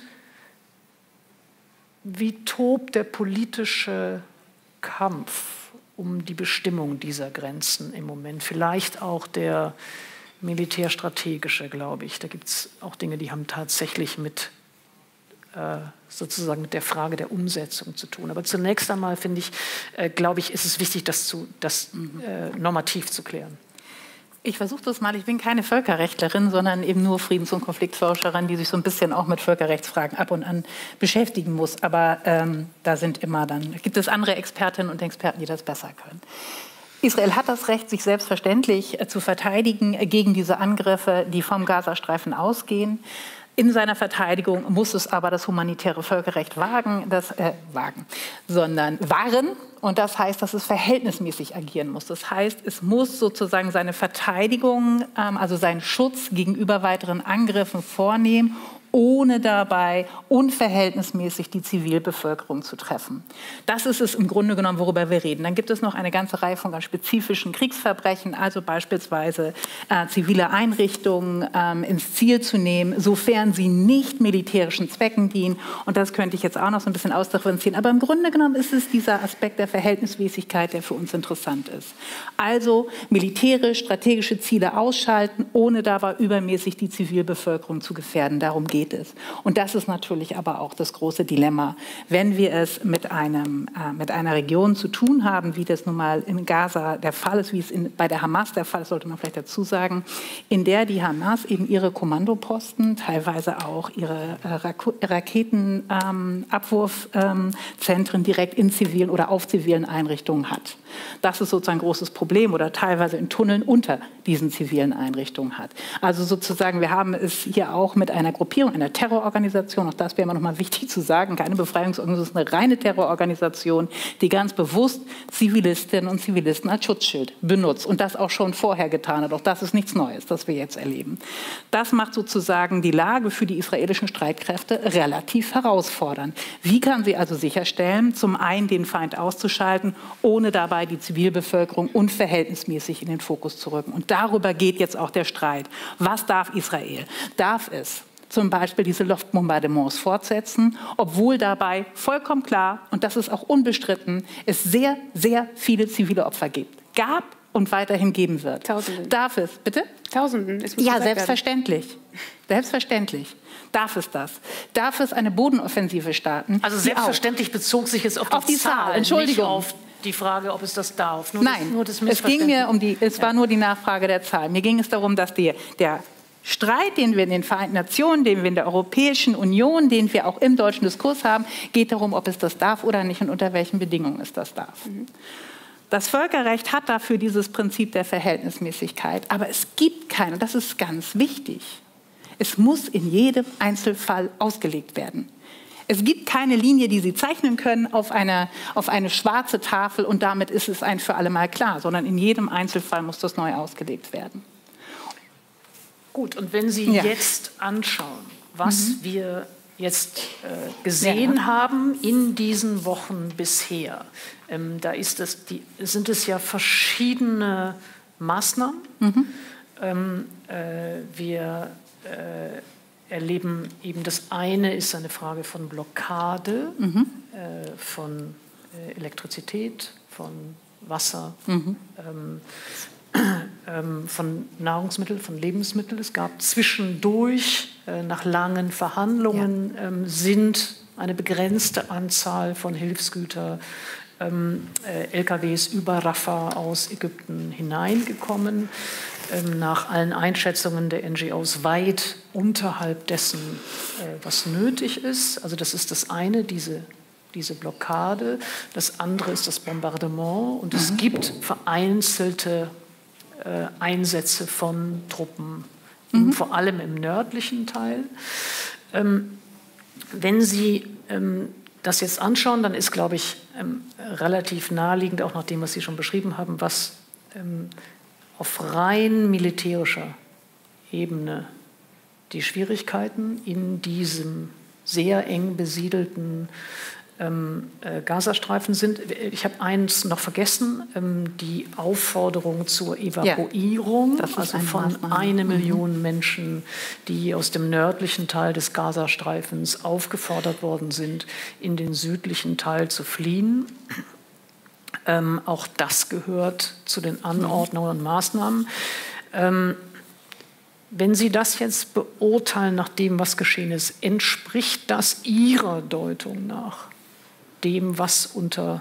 wie tobt der politische Kampf um die Bestimmung dieser Grenzen im Moment? Vielleicht auch der militärstrategische, glaube ich. Da gibt es auch Dinge, die haben tatsächlich mit sozusagen mit der Frage der Umsetzung zu tun. Aber zunächst einmal finde ich, glaube ich, ist es wichtig, das normativ zu klären. Ich versuche das mal, ich bin keine Völkerrechtlerin, sondern eben nur Friedens- und Konfliktforscherin, die sich so ein bisschen auch mit Völkerrechtsfragen ab und an beschäftigen muss. Aber da gibt es andere Expertinnen und Experten, die das besser können. Israel hat das Recht, sich selbstverständlich zu verteidigen gegen diese Angriffe, die vom Gazastreifen ausgehen. In seiner Verteidigung muss es aber das humanitäre Völkerrecht wahren. Und das heißt, dass es verhältnismäßig agieren muss. Das heißt, es muss sozusagen seine Verteidigung, also seinen Schutz gegenüber weiteren Angriffen vornehmen, ohne dabei unverhältnismäßig die Zivilbevölkerung zu treffen. Das ist es im Grunde genommen, worüber wir reden. Dann gibt es noch eine ganze Reihe von ganz spezifischen Kriegsverbrechen, also beispielsweise zivile Einrichtungen ins Ziel zu nehmen, sofern sie nicht militärischen Zwecken dienen. Und das könnte ich jetzt auch noch so ein bisschen ausdifferenzieren. Aber im Grunde genommen ist es dieser Aspekt der Verhältnismäßigkeit, der für uns interessant ist. Also militärisch, strategische Ziele ausschalten, ohne dabei übermäßig die Zivilbevölkerung zu gefährden. Darum geht Realität ist. Und das ist natürlich aber auch das große Dilemma, wenn wir es mit einer Region zu tun haben, wie das nun mal in Gaza der Fall ist, wie es bei der Hamas der Fall ist, sollte man vielleicht dazu sagen, in der die Hamas eben ihre Kommandoposten, teilweise auch ihre Raketenabwurfzentren direkt in zivilen oder auf zivilen Einrichtungen hat. Das ist sozusagen ein großes Problem oder teilweise in Tunneln unter diesen zivilen Einrichtungen hat. Also sozusagen, wir haben es hier auch mit einer Gruppierung, einer Terrororganisation, auch das wäre immer noch mal wichtig zu sagen, keine Befreiungsorganisation, eine reine Terrororganisation, die ganz bewusst Zivilistinnen und Zivilisten als Schutzschild benutzt und das auch schon vorher getan hat. Auch das ist nichts Neues, das wir jetzt erleben. Das macht sozusagen die Lage für die israelischen Streitkräfte relativ herausfordernd. Wie kann sie also sicherstellen, zum einen den Feind auszuschalten, ohne dabei die Zivilbevölkerung unverhältnismäßig in den Fokus zu rücken? Und darüber geht jetzt auch der Streit. Was darf Israel? Darf es zum Beispiel diese Luftbombardements fortsetzen, obwohl dabei vollkommen klar, und das ist auch unbestritten, es sehr, sehr viele zivile Opfer gab und weiterhin geben wird. Tausenden. Darf es, bitte? Tausenden. Ja, selbstverständlich. Selbstverständlich. Darf es das? Darf es eine Bodenoffensive starten? Also selbstverständlich bezog sich es auf die Zahl, Entschuldigung. Nicht auf die Frage, ob es das darf. Nein, es ging mir es war nur die Nachfrage der Zahl. Mir ging es darum, dass der Streit, den wir in den Vereinten Nationen, den wir in der Europäischen Union, den wir auch im deutschen Diskurs haben, geht darum, ob es das darf oder nicht und unter welchen Bedingungen es das darf. Das Völkerrecht hat dafür dieses Prinzip der Verhältnismäßigkeit, aber es gibt keine, das ist ganz wichtig, es muss in jedem Einzelfall ausgelegt werden. Es gibt keine Linie, die Sie zeichnen können auf eine schwarze Tafel und damit ist es ein für alle Mal klar, sondern in jedem Einzelfall muss das neu ausgelegt werden. Gut, und wenn Sie jetzt anschauen, was wir jetzt gesehen haben in diesen Wochen bisher, sind es ja verschiedene Maßnahmen. Wir erleben eben, das eine ist eine Frage von Blockade, von Elektrizität, von Wasser, von Nahrungsmitteln, von Lebensmitteln. Es gab zwischendurch, nach langen Verhandlungen, sind eine begrenzte Anzahl von Hilfsgütern, LKWs über Rafah aus Ägypten hineingekommen. Nach allen Einschätzungen der NGOs weit unterhalb dessen, was nötig ist. Also das ist das eine, diese Blockade. Das andere ist das Bombardement. Und es gibt vereinzelte Einsätze von Truppen, vor allem im nördlichen Teil. Wenn Sie das jetzt anschauen, dann ist, glaube ich, relativ naheliegend, auch nach dem, was Sie schon beschrieben haben, was auf rein militärischer Ebene die Schwierigkeiten in diesem sehr eng besiedelten Gazastreifen sind. Ich habe eins noch vergessen, die Aufforderung zur Evakuierung, also von 1 Million Menschen, die aus dem nördlichen Teil des Gazastreifens aufgefordert worden sind, in den südlichen Teil zu fliehen. Auch das gehört zu den Anordnungen und Maßnahmen. Wenn Sie das jetzt beurteilen nach dem, was geschehen ist, entspricht das Ihrer Deutung nach dem, was unter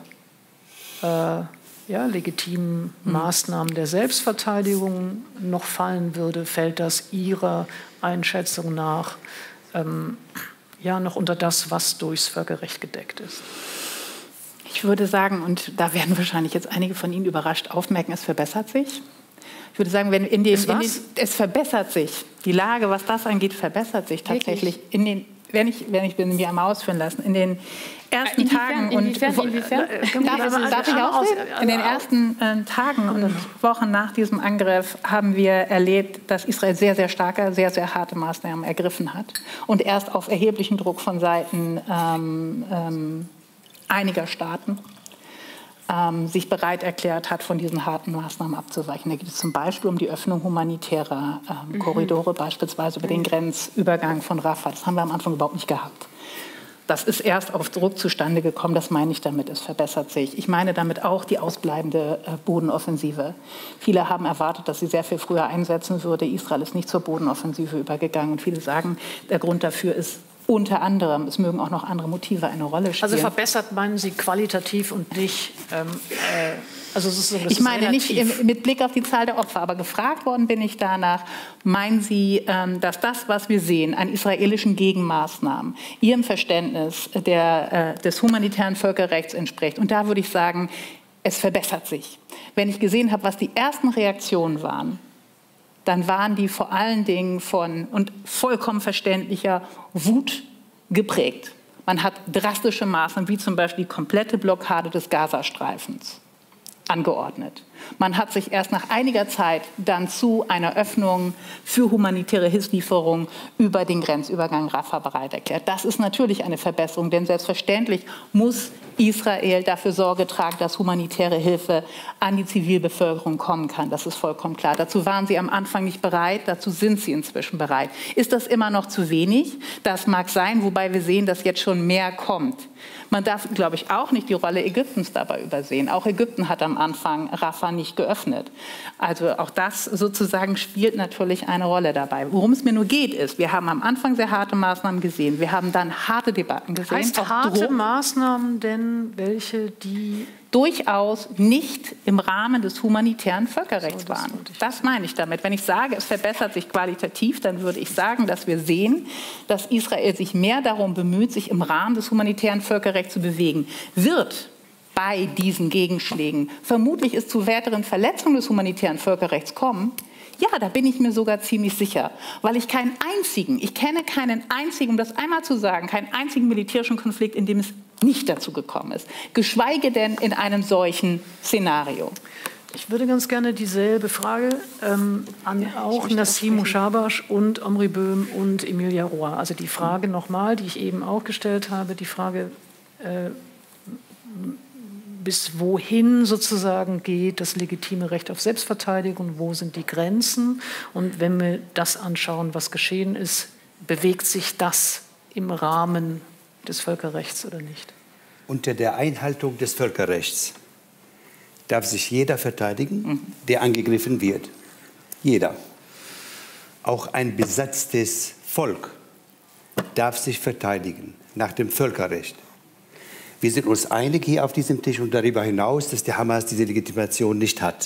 legitimen Maßnahmen der Selbstverteidigung noch fallen würde? Fällt das Ihrer Einschätzung nach noch unter das, was durchs Völkerrecht gedeckt ist? Ich würde sagen, und da werden wahrscheinlich jetzt einige von Ihnen überrascht aufmerken, es verbessert sich. Ich würde sagen, es verbessert sich. Die Lage, was das angeht, verbessert sich tatsächlich. Wenn ich mir einmal ausführen lassen, in den ersten Tagen und Wochen nach diesem Angriff haben wir erlebt, dass Israel sehr, sehr starke, sehr, sehr harte Maßnahmen ergriffen hat und erst auf erheblichen Druck von Seiten einiger Staaten sich bereit erklärt hat, von diesen harten Maßnahmen abzuweichen. Da geht es zum Beispiel um die Öffnung humanitärer Korridore, beispielsweise über den Grenzübergang von Rafah. Das haben wir am Anfang überhaupt nicht gehabt. Das ist erst auf Druck zustande gekommen, das meine ich damit, es verbessert sich. Ich meine damit auch die ausbleibende Bodenoffensive. Viele haben erwartet, dass sie sehr viel früher einsetzen würde. Israel ist nicht zur Bodenoffensive übergegangen und viele sagen, der Grund dafür ist unter anderem, es mögen auch noch andere Motive eine Rolle spielen. Also verbessert meinen Sie qualitativ und nicht... Also sozusagen, ich meine nicht mit Blick auf die Zahl der Opfer, aber gefragt worden bin ich danach, meinen Sie, dass das, was wir sehen an israelischen Gegenmaßnahmen, Ihrem Verständnis des humanitären Völkerrechts entspricht? Und da würde ich sagen, es verbessert sich. Wenn ich gesehen habe, was die ersten Reaktionen waren, dann waren die vor allen Dingen von und vollkommen verständlicher Wut geprägt. Man hat drastische Maßnahmen, wie zum Beispiel die komplette Blockade des Gazastreifens, angeordnet. Man hat sich erst nach einiger Zeit dann zu einer Öffnung für humanitäre Hilfslieferungen über den Grenzübergang Rafah bereit erklärt. Das ist natürlich eine Verbesserung, denn selbstverständlich muss Israel dafür Sorge tragen, dass humanitäre Hilfe an die Zivilbevölkerung kommen kann. Das ist vollkommen klar. Dazu waren sie am Anfang nicht bereit, dazu sind sie inzwischen bereit. Ist das immer noch zu wenig? Das mag sein, wobei wir sehen, dass jetzt schon mehr kommt. Man darf, glaube ich, auch nicht die Rolle Ägyptens dabei übersehen. Auch Ägypten hat am Anfang Rafah nicht geöffnet. Also auch das sozusagen spielt natürlich eine Rolle dabei. Worum es mir nur geht, ist, wir haben am Anfang sehr harte Maßnahmen gesehen. Wir haben dann harte Debatten gesehen. Heißt harte Maßnahmen denn welche, die durchaus nicht im Rahmen des humanitären Völkerrechts waren. Das meine ich damit. Wenn ich sage, es verbessert sich qualitativ, dann würde ich sagen, dass wir sehen, dass Israel sich mehr darum bemüht, sich im Rahmen des humanitären Völkerrechts zu bewegen. Wird bei diesen Gegenschlägen vermutlich es zu weiteren Verletzungen des humanitären Völkerrechts kommen, ja, da bin ich mir sogar ziemlich sicher, weil ich kenne keinen einzigen, um das einmal zu sagen, keinen einzigen militärischen Konflikt, in dem es nicht dazu gekommen ist, geschweige denn in einem solchen Szenario. Ich würde ganz gerne dieselbe Frage an auch Nassim Mushabash und Omri Böhm und Emilia Rohr. Also die Frage nochmal, die ich eben auch gestellt habe, die Frage, bis wohin sozusagen geht das legitime Recht auf Selbstverteidigung, wo sind die Grenzen? Und wenn wir das anschauen, was geschehen ist, bewegt sich das im Rahmen des Völkerrechts oder nicht? Unter der Einhaltung des Völkerrechts darf sich jeder verteidigen, der angegriffen wird. Jeder. Auch ein besetztes Volk darf sich verteidigen nach dem Völkerrecht. Wir sind uns einig hier auf diesem Tisch und darüber hinaus, dass der Hamas diese Legitimation nicht hat.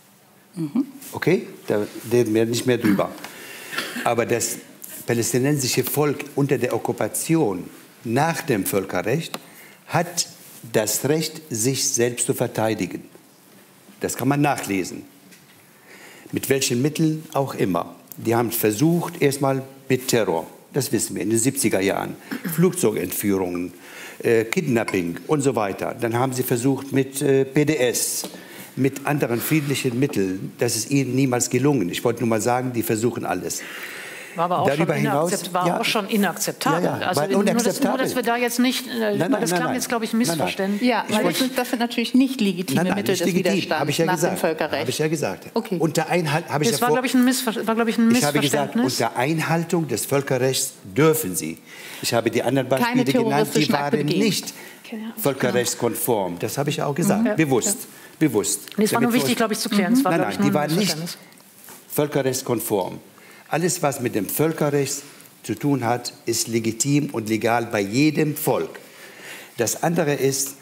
Okay? Da reden wir nicht mehr drüber. Aber das palästinensische Volk unter der Okkupation nach dem Völkerrecht hat das Recht, sich selbst zu verteidigen. Das kann man nachlesen. Mit welchen Mitteln auch immer. Die haben versucht, erstmal mit Terror, das wissen wir, in den 70er Jahren, Flugzeugentführungen, Kidnapping und so weiter. Dann haben sie versucht mit PDS, mit anderen friedlichen Mitteln. Das ist ihnen niemals gelungen. Ich wollte nur mal sagen, die versuchen alles. War aber auch, auch schon inakzeptabel. Ja, ja, also nur, dass wir da jetzt nicht, weil das klang jetzt, glaube ich, ein Missverständnis. Ja, weil das sind natürlich nicht legitime Mittel des Widerstands nach dem Völkerrecht. Habe ich ja gesagt. Okay. Unter das war, glaube ich, ein Missverständnis. Ich habe gesagt, unter Einhaltung des Völkerrechts dürfen sie. Ich habe die anderen Beispiele genannt, die waren nicht völkerrechtskonform. Das habe ich auch gesagt, bewusst. Nee, es war nur wichtig, glaube ich, zu klären. Nein, die waren nicht völkerrechtskonform. Alles, was mit dem Völkerrecht zu tun hat, ist legitim und legal bei jedem Volk. Das andere ist,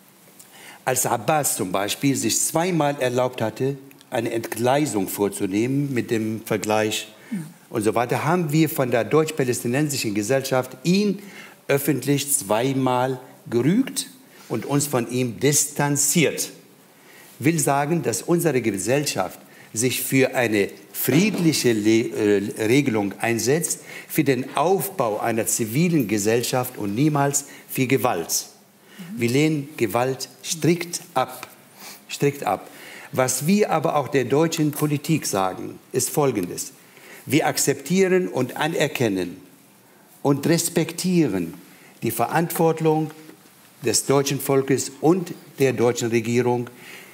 als Abbas zum Beispiel sich zweimal erlaubt hatte, eine Entgleisung vorzunehmen mit dem Vergleich und so weiter, haben wir von der deutsch-palästinensischen Gesellschaft ihn öffentlich zweimal gerügt und uns von ihm distanziert. Will sagen, dass unsere Gesellschaft sich für eine friedliche Regelung einsetzt, für den Aufbau einer zivilen Gesellschaft und niemals für Gewalt. Wir lehnen Gewalt strikt ab. Strikt ab. Was wir aber auch der deutschen Politik sagen, ist Folgendes. Wir akzeptieren und anerkennen und respektieren die Verantwortung des deutschen Volkes und der deutschen Regierung,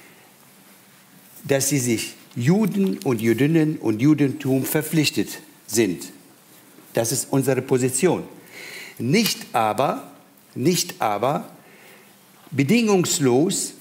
dass sie sich Juden und Jüdinnen und Judentum verpflichtet sind. Das ist unsere Position. Nicht aber nicht aber bedingungslos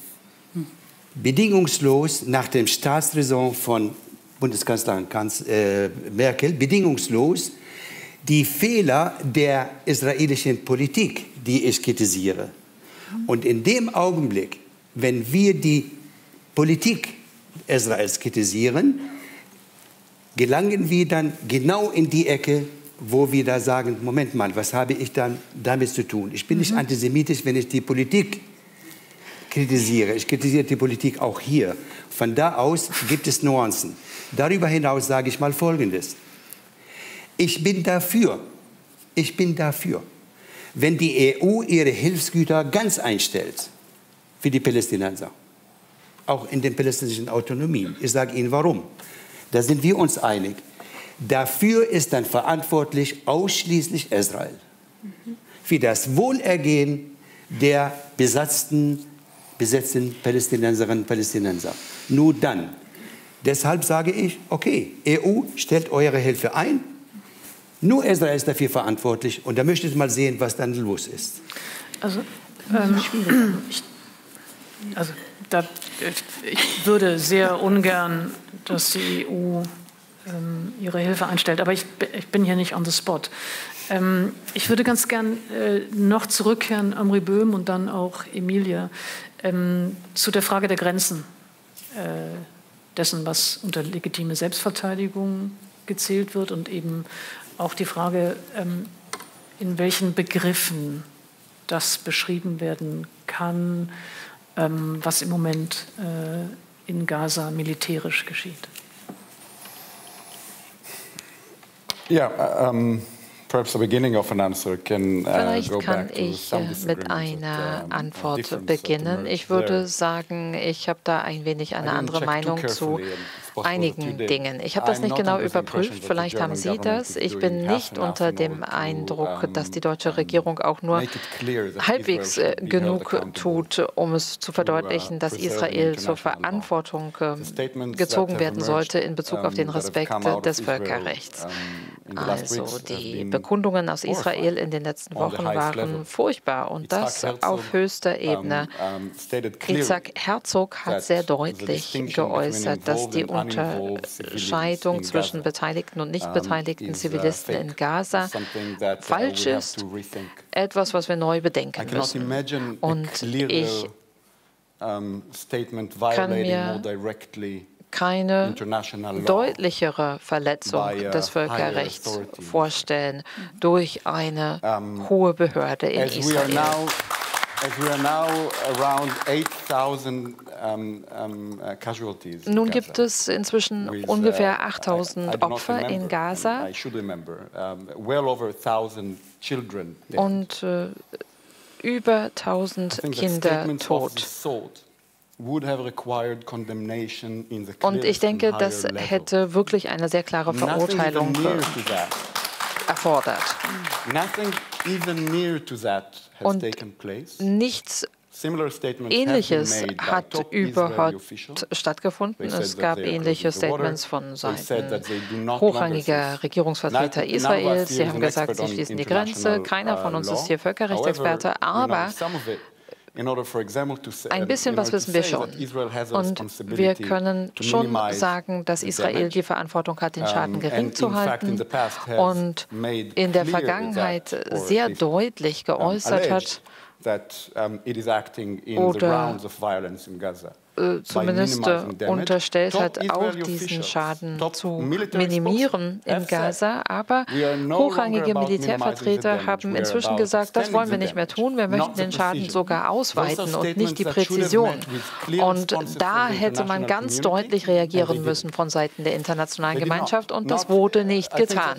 nach dem Staatsräson von Bundeskanzlerin Merkel, bedingungslos die Fehler der israelischen Politik, die ich kritisiere. Und in dem Augenblick, wenn wir die Politik Israels kritisieren, gelangen wir dann genau in die Ecke, wo wir da sagen, Moment mal, was habe ich dann damit zu tun? Ich bin nicht antisemitisch, wenn ich die Politik kritisiere. Ich kritisiere die Politik auch hier. Von da aus gibt es Nuancen. Darüber hinaus sage ich mal Folgendes. Ich bin dafür, wenn die EU ihre Hilfsgüter ganz einstellt für die Palästinenser, auch in den palästinensischen Autonomien. Ich sage Ihnen warum. Da sind wir uns einig. Dafür ist dann verantwortlich ausschließlich Israel. Für das Wohlergehen der besetzten Palästinenserinnen und Palästinenser. Nur dann. Deshalb sage ich, okay, EU, stellt eure Hilfe ein. Nur Israel ist dafür verantwortlich. Und da möchte ich mal sehen, was dann los ist. Also, ich würde sehr ungern, dass die EU ihre Hilfe einstellt. Aber ich bin hier nicht on the spot. Ich würde ganz gern noch zurückkehren, Amri Böhm und dann auch Emilia, zu der Frage der Grenzen dessen, was unter legitime Selbstverteidigung gezählt wird und eben auch die Frage, in welchen Begriffen das beschrieben werden kann, was im Moment in Gaza militärisch geschieht. Ja, Vielleicht kann ich mit einer Antwort beginnen. Ich würde sagen, ich habe da ein wenig eine andere Meinung zu einigen Dingen. Ich habe das nicht genau überprüft, vielleicht haben Sie das. Ich bin nicht unter dem Eindruck, dass die deutsche Regierung auch nur halbwegs genug tut, um es zu verdeutlichen, dass Israel zur Verantwortung gezogen werden sollte in Bezug auf den Respekt des Völkerrechts. Also die Bekundungen aus Israel in den letzten Wochen waren furchtbar und das auf höchster Ebene. Yitzhak Herzog hat sehr deutlich geäußert, dass die Unterscheidung zwischen beteiligten und nicht beteiligten Zivilisten in Gaza falsch ist, etwas, was wir neu bedenken müssen. Und ich kann mir keine deutlichere Verletzung des Völkerrechts vorstellen durch eine hohe Behörde in Israel. Nun gibt es inzwischen ungefähr 8.000 Opfer in Gaza und über 1.000 Kinder tot. Und ich denke, das hätte wirklich eine sehr klare Verurteilung erfordert. Und nichts Ähnliches hat überhaupt stattgefunden. Es gab ähnliche Statements von Seiten hochrangiger Regierungsvertreter Israels. Sie haben gesagt, sie schließen die Grenze. Keiner von uns ist hier Völkerrechtsexperte, aber ein bisschen was wissen wir schon. Und wir können schon sagen, dass Israel die Verantwortung hat, den Schaden gering zu halten und in der Vergangenheit sehr deutlich geäußert hat oder zumindest unterstellt hat, auch diesen Schaden zu minimieren in Gaza. Aber hochrangige Militärvertreter haben inzwischen gesagt, das wollen wir nicht mehr tun. Wir möchten den Schaden sogar ausweiten und nicht die Präzision. Und da hätte man ganz deutlich reagieren müssen von Seiten der internationalen Gemeinschaft. Und das wurde nicht getan.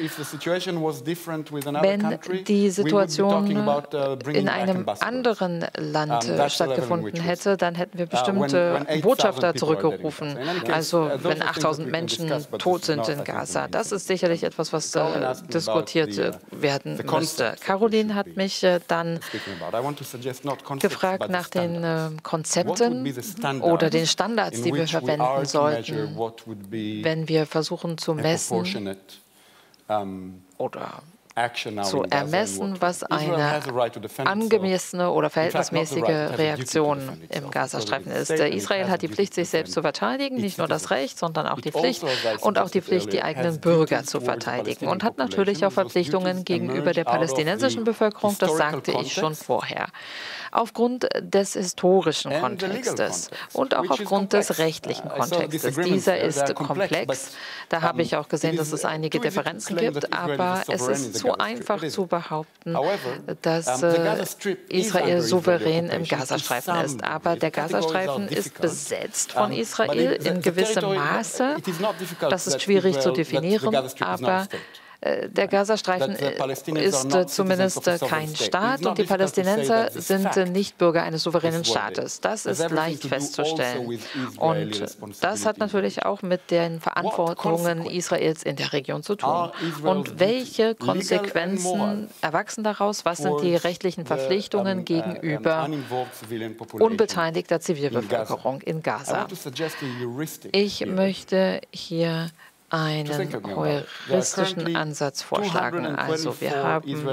Wenn die Situation in einem anderen Land stattgefunden hätte, dann hätten wir bestimmt Botschafter zurückgerufen. Also wenn 8.000 Menschen tot sind in Gaza. Das ist sicherlich etwas, was diskutiert werden müsste. Caroline hat mich dann gefragt nach den Konzepten oder den Standards, die wir verwenden sollten, wenn wir versuchen zu messen oder zu ermessen, was eine angemessene oder verhältnismäßige Reaktion im Gazastreifen ist. Israel hat die Pflicht, sich selbst zu verteidigen, nicht nur das Recht, sondern auch die Pflicht und auch die Pflicht, die eigenen Bürger zu verteidigen und hat natürlich auch Verpflichtungen gegenüber der palästinensischen Bevölkerung, das sagte ich schon vorher. Aufgrund des historischen Kontextes und auch aufgrund des rechtlichen Kontextes. Dieser ist komplex. Da habe ich auch gesehen, dass es einige Differenzen gibt, aber es ist zu einfach zu behaupten, dass Israel souverän im Gazastreifen ist. Aber der Gazastreifen ist besetzt von Israel in gewissem Maße. Das ist schwierig zu definieren, aber der Gazastreifen ist zumindest kein Staat und die Palästinenser sind nicht Bürger eines souveränen Staates. Das ist leicht festzustellen. Und das hat natürlich auch mit den Verantwortungen Israels in der Region zu tun. Und welche Konsequenzen erwachsen daraus? Was sind die rechtlichen Verpflichtungen gegenüber unbeteiligter Zivilbevölkerung in Gaza? Ich möchte hier einen heuristischen Ansatz vorschlagen. Also wir haben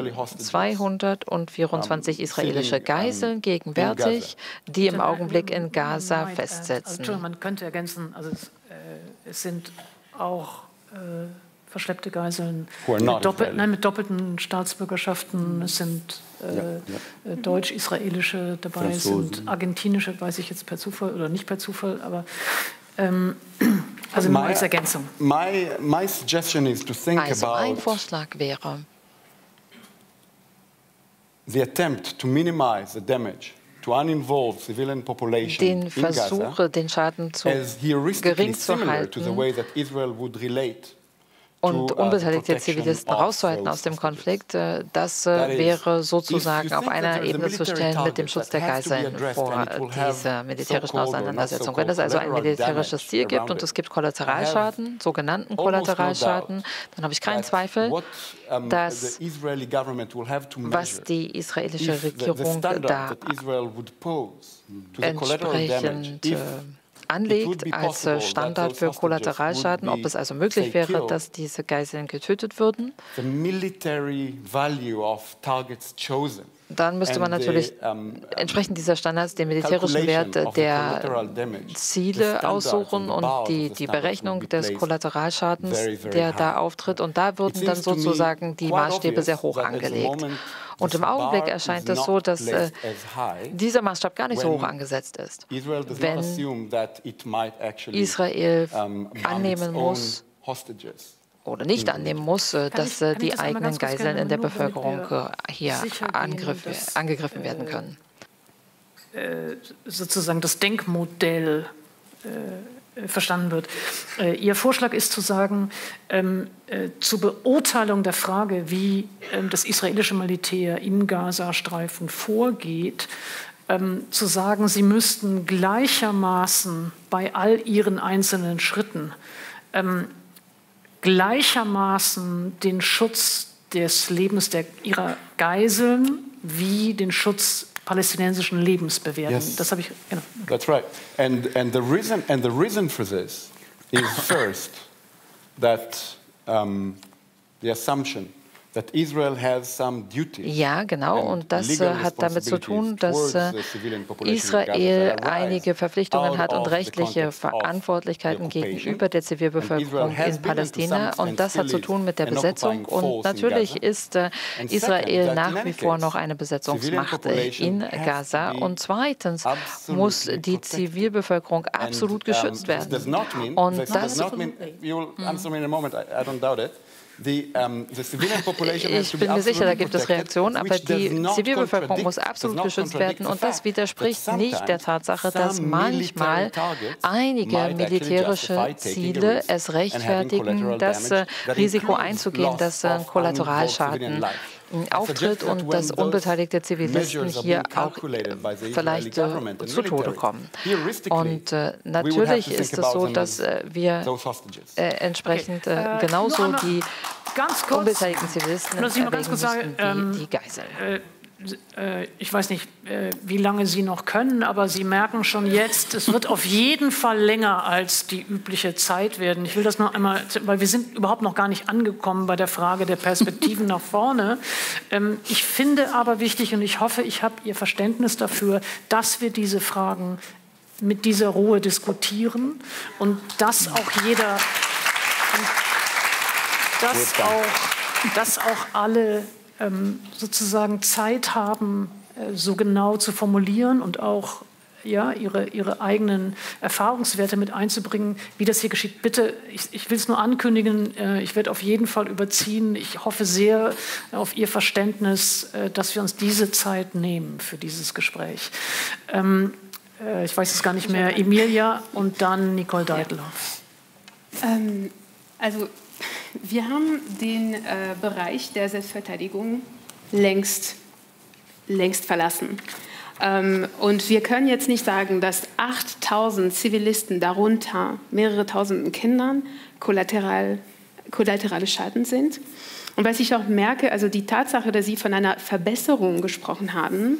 224 israelische Geiseln gegenwärtig, die im Augenblick in Gaza festsitzen. Man könnte ergänzen, also es sind auch verschleppte Geiseln mit doppelten Staatsbürgerschaften. Es sind deutsch-israelische dabei, es sind argentinische, weiß ich jetzt per Zufall oder nicht per Zufall, aber also nur als Ergänzung. Also ein Vorschlag wäre, den Versuch, den Schaden gering zu halten und unbeteiligte Zivilisten rauszuhalten aus dem Konflikt, das wäre sozusagen auf einer Ebene zu stellen mit dem Schutz der Geiseln vor dieser militärischen Auseinandersetzung. Wenn es also ein militärisches Ziel gibt und es gibt Kollateralschaden, sogenannten Kollateralschaden, dann habe ich keinen Zweifel, dass was die israelische Regierung da entsprechend anlegt als Standard für Kollateralschaden, ob es also möglich wäre, dass diese Geiseln getötet würden. Dann müsste man natürlich entsprechend dieser Standards den militärischen Wert der Ziele aussuchen und die Berechnung des Kollateralschadens, der da auftritt. Und da würden dann sozusagen die Maßstäbe sehr hoch angelegt. Und im Augenblick erscheint es so, dass dieser Maßstab gar nicht so hoch angesetzt ist. Wenn Israel annehmen muss oder nicht annehmen muss, dass die eigenen Geiseln in der Bevölkerung hier angegriffen werden können. Sozusagen das Denkmodell verstanden wird. Ihr Vorschlag ist zu sagen, zur Beurteilung der Frage, wie das israelische Militär im Gazastreifen vorgeht, zu sagen, sie müssten gleichermaßen bei all ihren einzelnen Schritten gleichermaßen den Schutz des Lebens ihrer Geiseln wie den Schutz palästinensischen Lebens bewerten. Yes. Das habe ich. Genau. Okay. That's right. And the reason for this is first that the assumption that Israel has some duties. Ja, genau. Und das hat damit zu tun, dass Israel einige Verpflichtungen hat und rechtliche Verantwortlichkeiten gegenüber der Zivilbevölkerung in Palästina. Und das hat zu tun mit der Besetzung. Und natürlich ist Israel nach wie vor noch eine Besetzungsmacht in Gaza. Und zweitens muss die Zivilbevölkerung absolut geschützt werden. Und das ich bin mir sicher, da gibt es Reaktionen, aber die Zivilbevölkerung muss absolut geschützt werden. Und das widerspricht nicht der Tatsache, dass manchmal einige militärische Ziele es rechtfertigen, das Risiko einzugehen, dass ein Kollateralschaden auftritt und dass unbeteiligte Zivilisten hier auch vielleicht zu Tode kommen. Und natürlich ist es so, dass wir entsprechend genauso die unbeteiligten Zivilisten erwägen müssen wie die Geiseln. ich weiß nicht, wie lange Sie noch können, aber Sie merken schon jetzt, es wird auf jeden Fall länger als die übliche Zeit werden. Ich will das noch einmal, weil wir sind überhaupt noch gar nicht angekommen bei der Frage der Perspektiven nach vorne. Ich finde aber wichtig und ich hoffe, ich habe Ihr Verständnis dafür, dass wir diese Fragen mit dieser Ruhe diskutieren und dass auch jeder, dass auch alle sozusagen Zeit haben, so genau zu formulieren und auch ja, ihre eigenen Erfahrungswerte mit einzubringen, wie das hier geschieht. Bitte, ich will es nur ankündigen, ich werde auf jeden Fall überziehen. Ich hoffe sehr auf Ihr Verständnis, dass wir uns diese Zeit nehmen für dieses Gespräch. Ich weiß es gar nicht mehr, Emilia und dann Nicole Deitelhoff. Also wir haben den Bereich der Selbstverteidigung längst verlassen. Und wir können jetzt nicht sagen, dass 8.000 Zivilisten, darunter mehrere tausenden Kindern, kollaterale Schaden sind. Und was ich auch merke, also die Tatsache, dass Sie von einer Verbesserung gesprochen haben,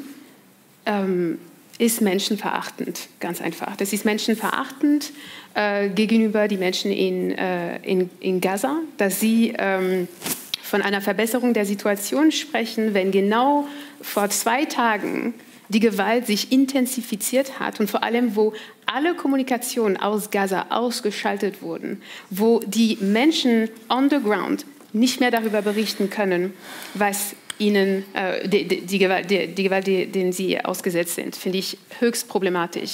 ist menschenverachtend, ganz einfach. Das ist menschenverachtend gegenüber den Menschen in Gaza, dass Sie von einer Verbesserung der Situation sprechen, wenn genau vor 2 Tagen die Gewalt sich intensifiziert hat und vor allem, wo alle Kommunikationen aus Gaza ausgeschaltet wurden, wo die Menschen on the ground nicht mehr darüber berichten können, was ihnen die Gewalt, denen sie ausgesetzt sind, finde ich höchst problematisch.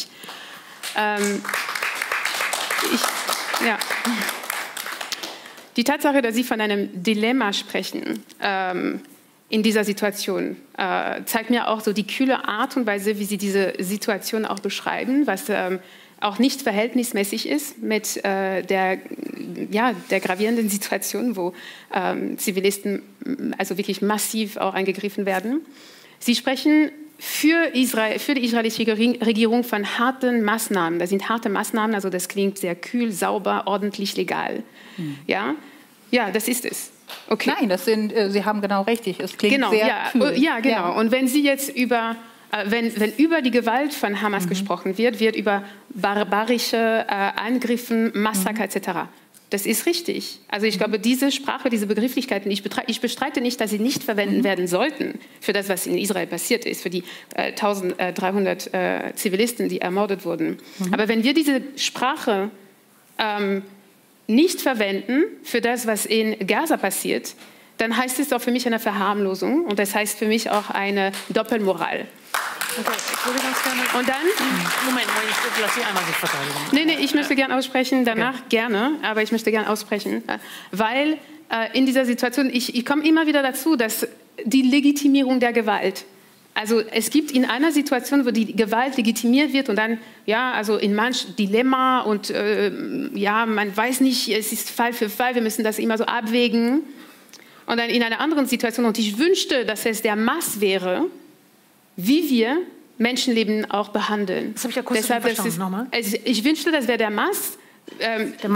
Die Tatsache, dass Sie von einem Dilemma sprechen in dieser Situation, zeigt mir auch so die kühle Art und Weise, wie Sie diese Situation auch beschreiben, was auch nicht verhältnismäßig ist mit der gravierenden Situation, wo Zivilisten also wirklich massiv auch angegriffen werden. Sie sprechen für die israelische Regierung von harten Maßnahmen. Das sind harte Maßnahmen, also das klingt sehr kühl, sauber, ordentlich, legal. Ja, das ist es. Okay. Nein, Sie haben genau richtig. Es klingt sehr kühl. Ja, genau. Ja. Und wenn Sie jetzt wenn über die Gewalt von Hamas gesprochen wird über barbarische Angriffe, Massaker etc. Das ist richtig. Also ich glaube, diese Sprache, diese Begrifflichkeiten, ich bestreite nicht, dass sie nicht verwenden werden sollten für das, was in Israel passiert ist, für die 1300 Zivilisten, die ermordet wurden. Aber wenn wir diese Sprache nicht verwenden für das, was in Gaza passiert, dann heißt es doch für mich eine Verharmlosung und das heißt für mich auch eine Doppelmoral. Okay, ich würde ganz gerne... Und dann... Moment, ich lasse Sie einmal sich verteidigen. Nee, ich möchte gerne aussprechen, danach gerne, aber ich möchte gerne aussprechen, weil in dieser Situation, ich komme immer wieder dazu, dass die Legitimierung der Gewalt, also es gibt in einer Situation, wo die Gewalt legitimiert wird und dann, ja, also in manch Dilemma und man weiß nicht, es ist Fall für Fall, wir müssen das immer so abwägen. Und dann in einer anderen Situation, und ich wünschte, dass es der Maß wäre, wie wir Menschenleben auch behandeln. Das habe ich ja kurz verstanden. Nochmal. Ich wünschte, das wäre der Maß, der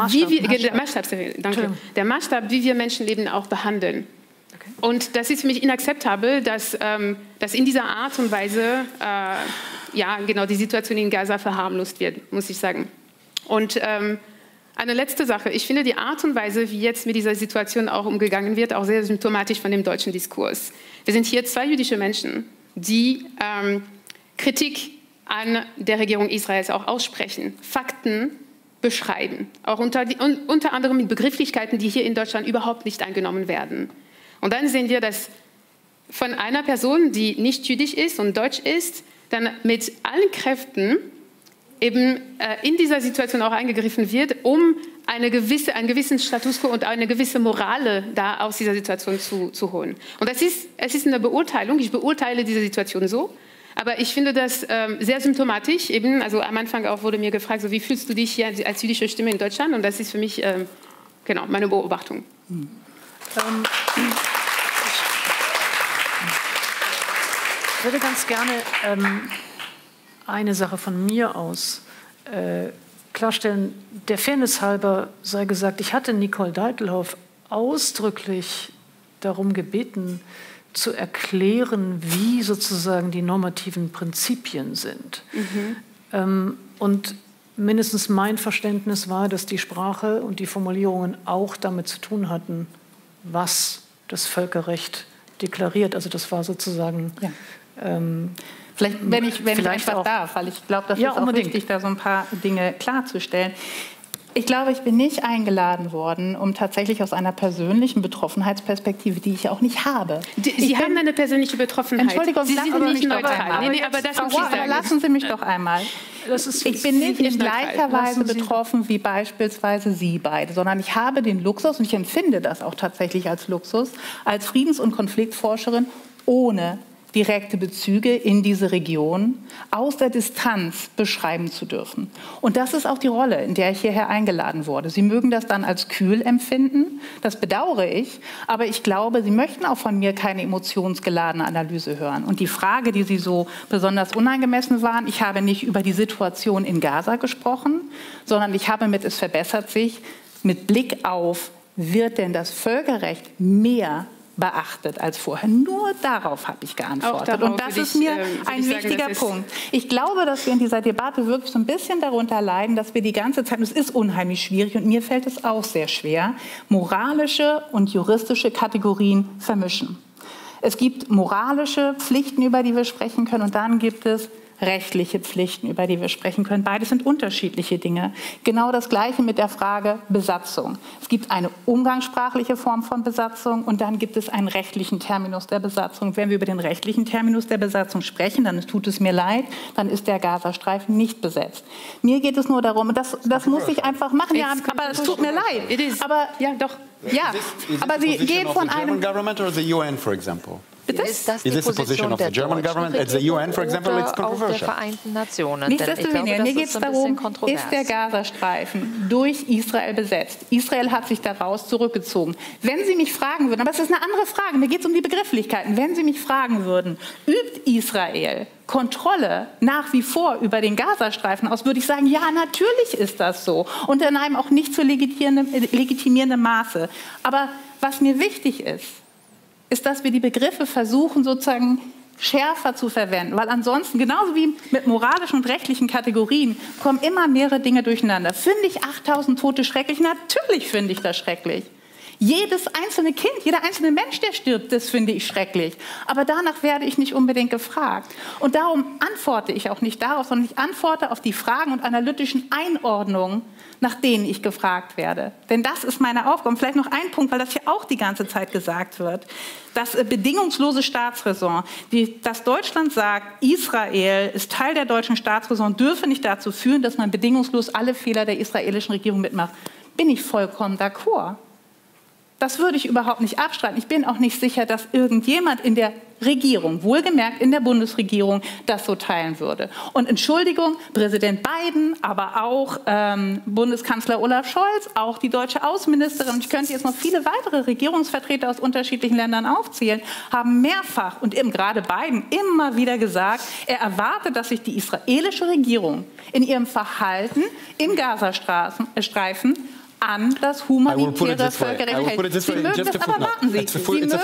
Maßstab, wie wir Menschenleben auch behandeln. Okay. Und das ist für mich inakzeptabel, dass in dieser Art und Weise die Situation in Gaza verharmlost wird, muss ich sagen. Und eine letzte Sache. Ich finde die Art und Weise, wie jetzt mit dieser Situation auch umgegangen wird, auch sehr symptomatisch von dem deutschen Diskurs. Wir sind hier 2 jüdische Menschen, die Kritik an der Regierung Israels auch aussprechen, Fakten beschreiben, auch unter anderem mit Begrifflichkeiten, die hier in Deutschland überhaupt nicht angenommen werden. Und dann sehen wir, dass von einer Person, die nicht jüdisch ist und deutsch ist, dann mit allen Kräften eben in dieser Situation auch eingegriffen wird, um einen gewissen Status quo und eine gewisse Morale da aus dieser Situation zu holen. Und es ist eine Beurteilung, ich beurteile diese Situation so, aber ich finde das sehr symptomatisch. Eben, also am Anfang auch wurde mir gefragt, so, wie fühlst du dich hier als jüdische Stimme in Deutschland? Und das ist für mich meine Beobachtung. Ich würde ganz gerne eine Sache von mir aus klarstellen. Der Fairness halber sei gesagt, ich hatte Nicole Deitelhoff ausdrücklich darum gebeten, zu erklären, wie sozusagen die normativen Prinzipien sind. Und mindestens mein Verständnis war, dass die Sprache und die Formulierungen auch damit zu tun hatten, was das Völkerrecht deklariert. Also das war sozusagen... Ja. Vielleicht, wenn ich einfach darf, weil ich glaube, das ist auch wichtig, da so ein paar Dinge klarzustellen. Ich glaube, ich bin nicht eingeladen worden, um tatsächlich aus einer persönlichen Betroffenheitsperspektive, die ich auch nicht habe. Sie haben eine persönliche Betroffenheit. Entschuldigung, Sie sind nicht neutral. Nee, aber das muss ich sagen. Lassen Sie mich doch einmal. Ich bin nicht in gleicher Weise betroffen wie beispielsweise Sie beide, sondern ich habe den Luxus, und ich empfinde das auch tatsächlich als Luxus, als Friedens- und Konfliktforscherin ohne direkte Bezüge in diese Region aus der Distanz beschreiben zu dürfen. Und das ist auch die Rolle, in der ich hierher eingeladen wurde. Sie mögen das dann als kühl empfinden, das bedauere ich, aber ich glaube, Sie möchten auch von mir keine emotionsgeladene Analyse hören. Und die Frage, die Sie so besonders unangemessen waren, ich habe nicht über die Situation in Gaza gesprochen, sondern ich habe mit "Es verbessert sich" mit Blick auf, wird denn das Völkerrecht mehr beachtet als vorher. Nur darauf habe ich geantwortet. Und das ist mir ein wichtiger Punkt. Ich glaube, dass wir in dieser Debatte wirklich so ein bisschen darunter leiden, dass wir die ganze Zeit, und es ist unheimlich schwierig und mir fällt es auch sehr schwer, moralische und juristische Kategorien vermischen. Es gibt moralische Pflichten, über die wir sprechen können, und dann gibt es rechtliche Pflichten, über die wir sprechen können. Beides sind unterschiedliche Dinge. Genau das Gleiche mit der Frage Besatzung. Es gibt eine umgangssprachliche Form von Besatzung und dann gibt es einen rechtlichen Terminus der Besatzung. Wenn wir über den rechtlichen Terminus der Besatzung sprechen, dann tut es mir leid, dann ist der Gazastreifen nicht besetzt. Mir geht es nur darum, und das muss ich einfach machen, ja, aber es tut mir leid. Aber ja, doch. Ja, aber Sie gehen von einem... Ist das die Position der German government at the UN, for example? It's controversial. Der Vereinten Nationen. Nichtsdestoweniger, mir geht es darum, ist der Gazastreifen durch Israel besetzt? Israel hat sich daraus zurückgezogen. Wenn Sie mich fragen würden, aber es ist eine andere Frage, mir geht es um die Begrifflichkeiten, wenn Sie mich fragen würden, übt Israel Kontrolle nach wie vor über den Gazastreifen aus, würde ich sagen, ja, natürlich ist das so. Und in einem auch nicht zu legitimierenden Maße. Aber was mir wichtig ist, dass wir die Begriffe versuchen, sozusagen schärfer zu verwenden. Weil ansonsten, genauso wie mit moralischen und rechtlichen Kategorien, kommen immer mehrere Dinge durcheinander. Finde ich 8000 Tote schrecklich? Natürlich finde ich das schrecklich. Jedes einzelne Kind, jeder einzelne Mensch, der stirbt, das finde ich schrecklich. Aber danach werde ich nicht unbedingt gefragt. Und darum antworte ich auch nicht darauf, sondern ich antworte auf die Fragen und analytischen Einordnungen, nach denen ich gefragt werde. Denn das ist meine Aufgabe. Und vielleicht noch ein Punkt, weil das hier auch die ganze Zeit gesagt wird. Das bedingungslose Staatsräson, dass Deutschland sagt, Israel ist Teil der deutschen Staatsräson, dürfe nicht dazu führen, dass man bedingungslos alle Fehler der israelischen Regierung mitmacht. Bin ich vollkommen d'accord. Das würde ich überhaupt nicht abstreiten. Ich bin auch nicht sicher, dass irgendjemand in der Regierung, wohlgemerkt in der Bundesregierung, das so teilen würde. Und Entschuldigung, Präsident Biden, aber auch Bundeskanzler Olaf Scholz, auch die deutsche Außenministerin, ich könnte jetzt noch viele weitere Regierungsvertreter aus unterschiedlichen Ländern aufzählen, haben mehrfach und eben gerade Biden immer wieder gesagt, er erwartet, dass sich die israelische Regierung in ihrem Verhalten im Gazastreifen an das humanitäre Völkerrecht hält. Sie mögen das, aber warten Sie,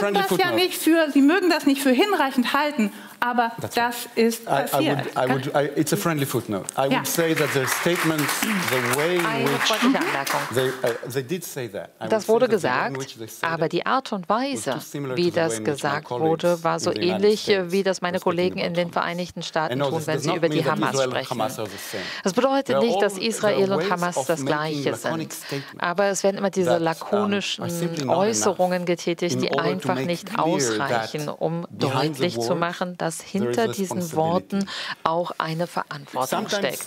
Sie mögen das nicht für hinreichend halten, aber das ist passiert. It's a friendly footnote. I would say that the statement, the way in which they did say that. Das wurde gesagt, aber die Art und Weise, wie das gesagt wurde, war so ähnlich, wie das meine Kollegen in den Vereinigten Staaten tun, wenn sie über die Hamas sprechen. Das bedeutet nicht, dass Israel und Hamas das Gleiche sind. Aber es werden immer diese lakonischen Äußerungen getätigt, die einfach nicht ausreichen, um deutlich zu machen, dass hinter diesen Worten auch eine Verantwortung steckt.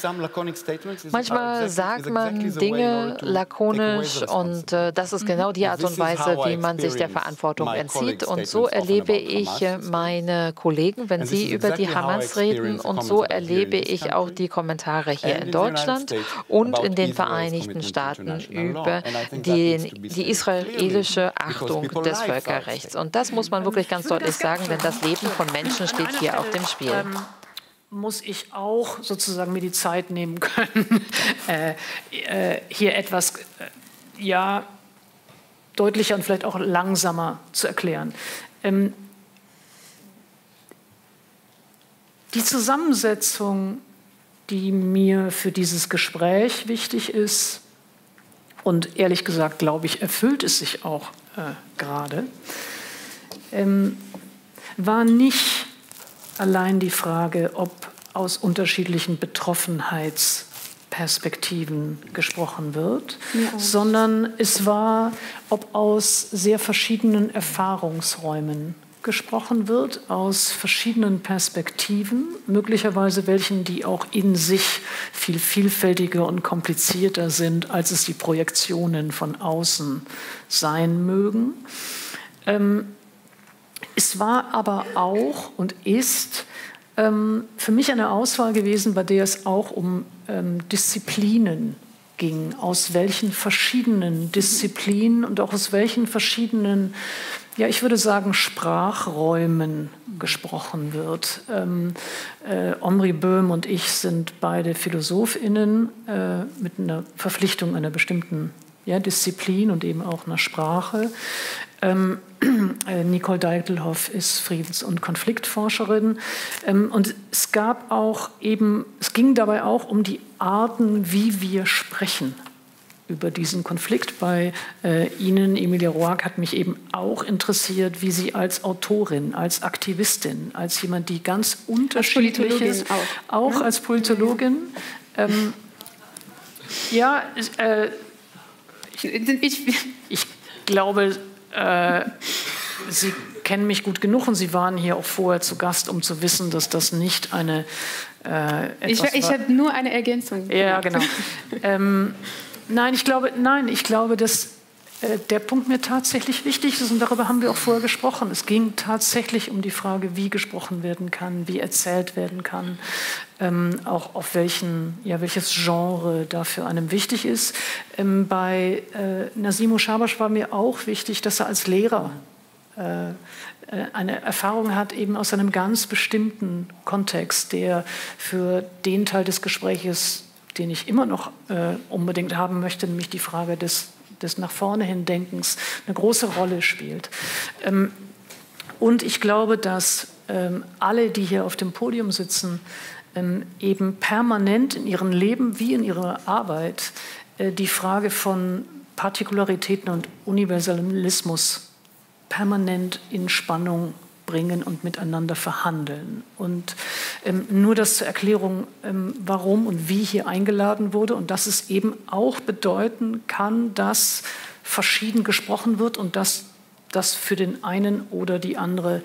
Manchmal sagt man Dinge lakonisch und das ist genau die Art und Weise, wie man sich der Verantwortung entzieht. Und so erlebe ich meine Kollegen, wenn sie über die Hamas reden, und so erlebe ich auch die Kommentare hier in Deutschland und in den Vereinigten Staaten über die israelische Achtung des Völkerrechts. Und das muss man wirklich ganz deutlich sagen, denn das Leben von Menschen steht hier auf dem Spiel. Muss ich auch sozusagen mir die Zeit nehmen können, hier etwas deutlicher und vielleicht auch langsamer zu erklären. Die Zusammensetzung, die mir für dieses Gespräch wichtig ist, und ehrlich gesagt, glaube ich, erfüllt es sich auch gerade, war nicht allein die Frage, ob aus unterschiedlichen Betroffenheitsperspektiven gesprochen wird, sondern es war, ob aus sehr verschiedenen Erfahrungsräumen gesprochen wird, aus verschiedenen Perspektiven, möglicherweise welchen, die auch in sich viel vielfältiger und komplizierter sind, als es die Projektionen von außen sein mögen. Es war aber auch und ist für mich eine Auswahl gewesen, bei der es auch um Disziplinen ging, aus welchen verschiedenen Disziplinen und auch aus welchen verschiedenen, ja, ich würde sagen, Sprachräumen gesprochen wird. Omri Böhm und ich sind beide PhilosophInnen mit einer Verpflichtung einer bestimmten Disziplin und eben auch einer Sprache. Nicole Deitelhoff ist Friedens- und Konfliktforscherin. Und es ging dabei auch um die Arten, wie wir sprechen über diesen Konflikt. Bei Ihnen, Emilia Roark, hat mich eben auch interessiert, wie Sie als Autorin, als Aktivistin, als jemand, die ganz unterschiedlich ist, auch als Politologin, ich glaube, Sie kennen mich gut genug und Sie waren hier auch vorher zu Gast, um zu wissen, dass das nicht eine ich habe nur eine Ergänzung. Ja, genau. Nein, ich glaube, dass der Punkt mir tatsächlich wichtig ist und darüber haben wir auch vorher gesprochen. Es ging tatsächlich um die Frage, wie gesprochen werden kann, wie erzählt werden kann, auch auf welches Genre dafür einem wichtig ist. Bei Nazim Schabash war mir auch wichtig, dass er als Lehrer eine Erfahrung hat, eben aus einem ganz bestimmten Kontext, der für den Teil des Gespräches, den ich immer noch unbedingt haben möchte, nämlich die Frage des nach vorne hin Denkens, eine große Rolle spielt. Und ich glaube, dass alle, die hier auf dem Podium sitzen, eben permanent in ihrem Leben wie in ihrer Arbeit die Frage von Partikularitäten und Universalismus permanent in Spannung bringen und miteinander verhandeln. Und nur das zur Erklärung, warum und wie hier eingeladen wurde und dass es eben auch bedeuten kann, dass verschieden gesprochen wird und dass das für den einen oder die andere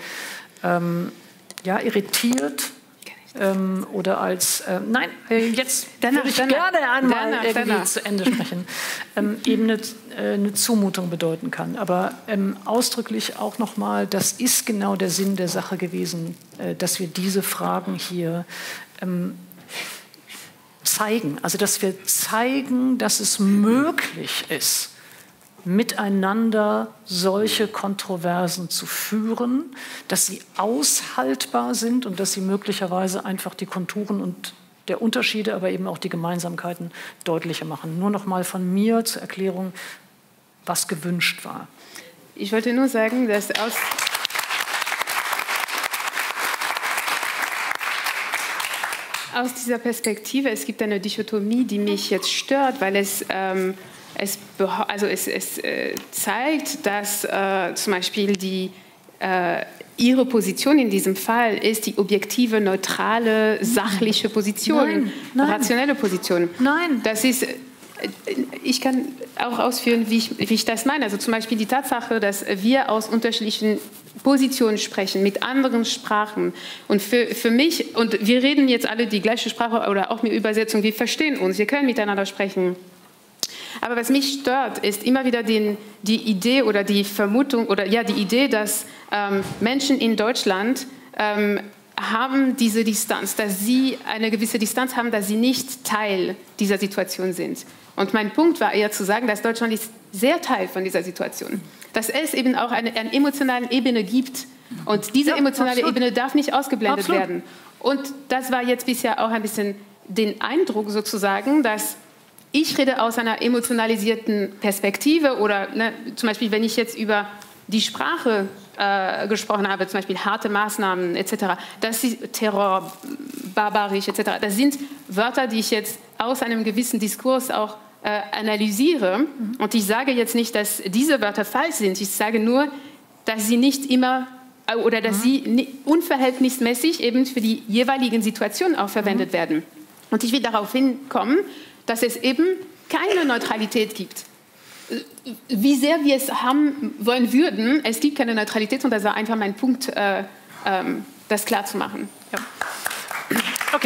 irritiert oder als, nein, jetzt würde ich gerne einmal irgendwie zu Ende sprechen, eben eine Zumutung bedeuten kann. Aber ausdrücklich auch nochmal, das ist genau der Sinn der Sache gewesen, dass wir diese Fragen hier zeigen. Also dass wir zeigen, dass es möglich ist, miteinander solche Kontroversen zu führen, dass sie aushaltbar sind und dass sie möglicherweise einfach die Konturen und der Unterschiede, aber eben auch die Gemeinsamkeiten deutlicher machen. Nur noch mal von mir zur Erklärung, was gewünscht war. Ich wollte nur sagen, dass aus dieser Perspektive, es gibt eine Dichotomie, die mich jetzt stört, weil es zeigt, dass zum Beispiel ihre Position in diesem Fall ist die objektive, neutrale, sachliche Position, rationelle Position. Nein. Das ist, ich kann auch ausführen, wie ich das meine. Also zum Beispiel die Tatsache, dass wir aus unterschiedlichen Positionen sprechen, mit anderen Sprachen. Und für mich, und wir reden jetzt alle die gleiche Sprache oder auch mit Übersetzung, wir verstehen uns, wir können miteinander sprechen. Aber was mich stört, ist immer wieder die Idee oder die Vermutung oder die Idee, dass Menschen in Deutschland haben diese Distanz, dass sie eine gewisse Distanz haben, dass sie nicht Teil dieser Situation sind. Und mein Punkt war eher zu sagen, dass Deutschland ist sehr Teil von dieser Situation. Dass es eben auch eine emotionale Ebene gibt. Und diese emotionale Ebene darf nicht ausgeblendet werden. Und das war jetzt bisher auch ein bisschen den Eindruck sozusagen, dass ich rede aus einer emotionalisierten Perspektive oder zum Beispiel, wenn ich jetzt über die Sprache gesprochen habe, zum Beispiel harte Maßnahmen etc., das ist Terror, barbarisch etc., das sind Wörter, die ich jetzt aus einem gewissen Diskurs auch analysiere. Und ich sage jetzt nicht, dass diese Wörter falsch sind. Ich sage nur, dass sie nicht immer oder dass sie unverhältnismäßig eben für die jeweiligen Situationen auch verwendet werden. Und ich will darauf hinkommen, dass es eben keine Neutralität gibt. Wie sehr wir es haben wollen würden, es gibt keine Neutralität und das war einfach mein Punkt, das klar zu machen. Ja. Okay.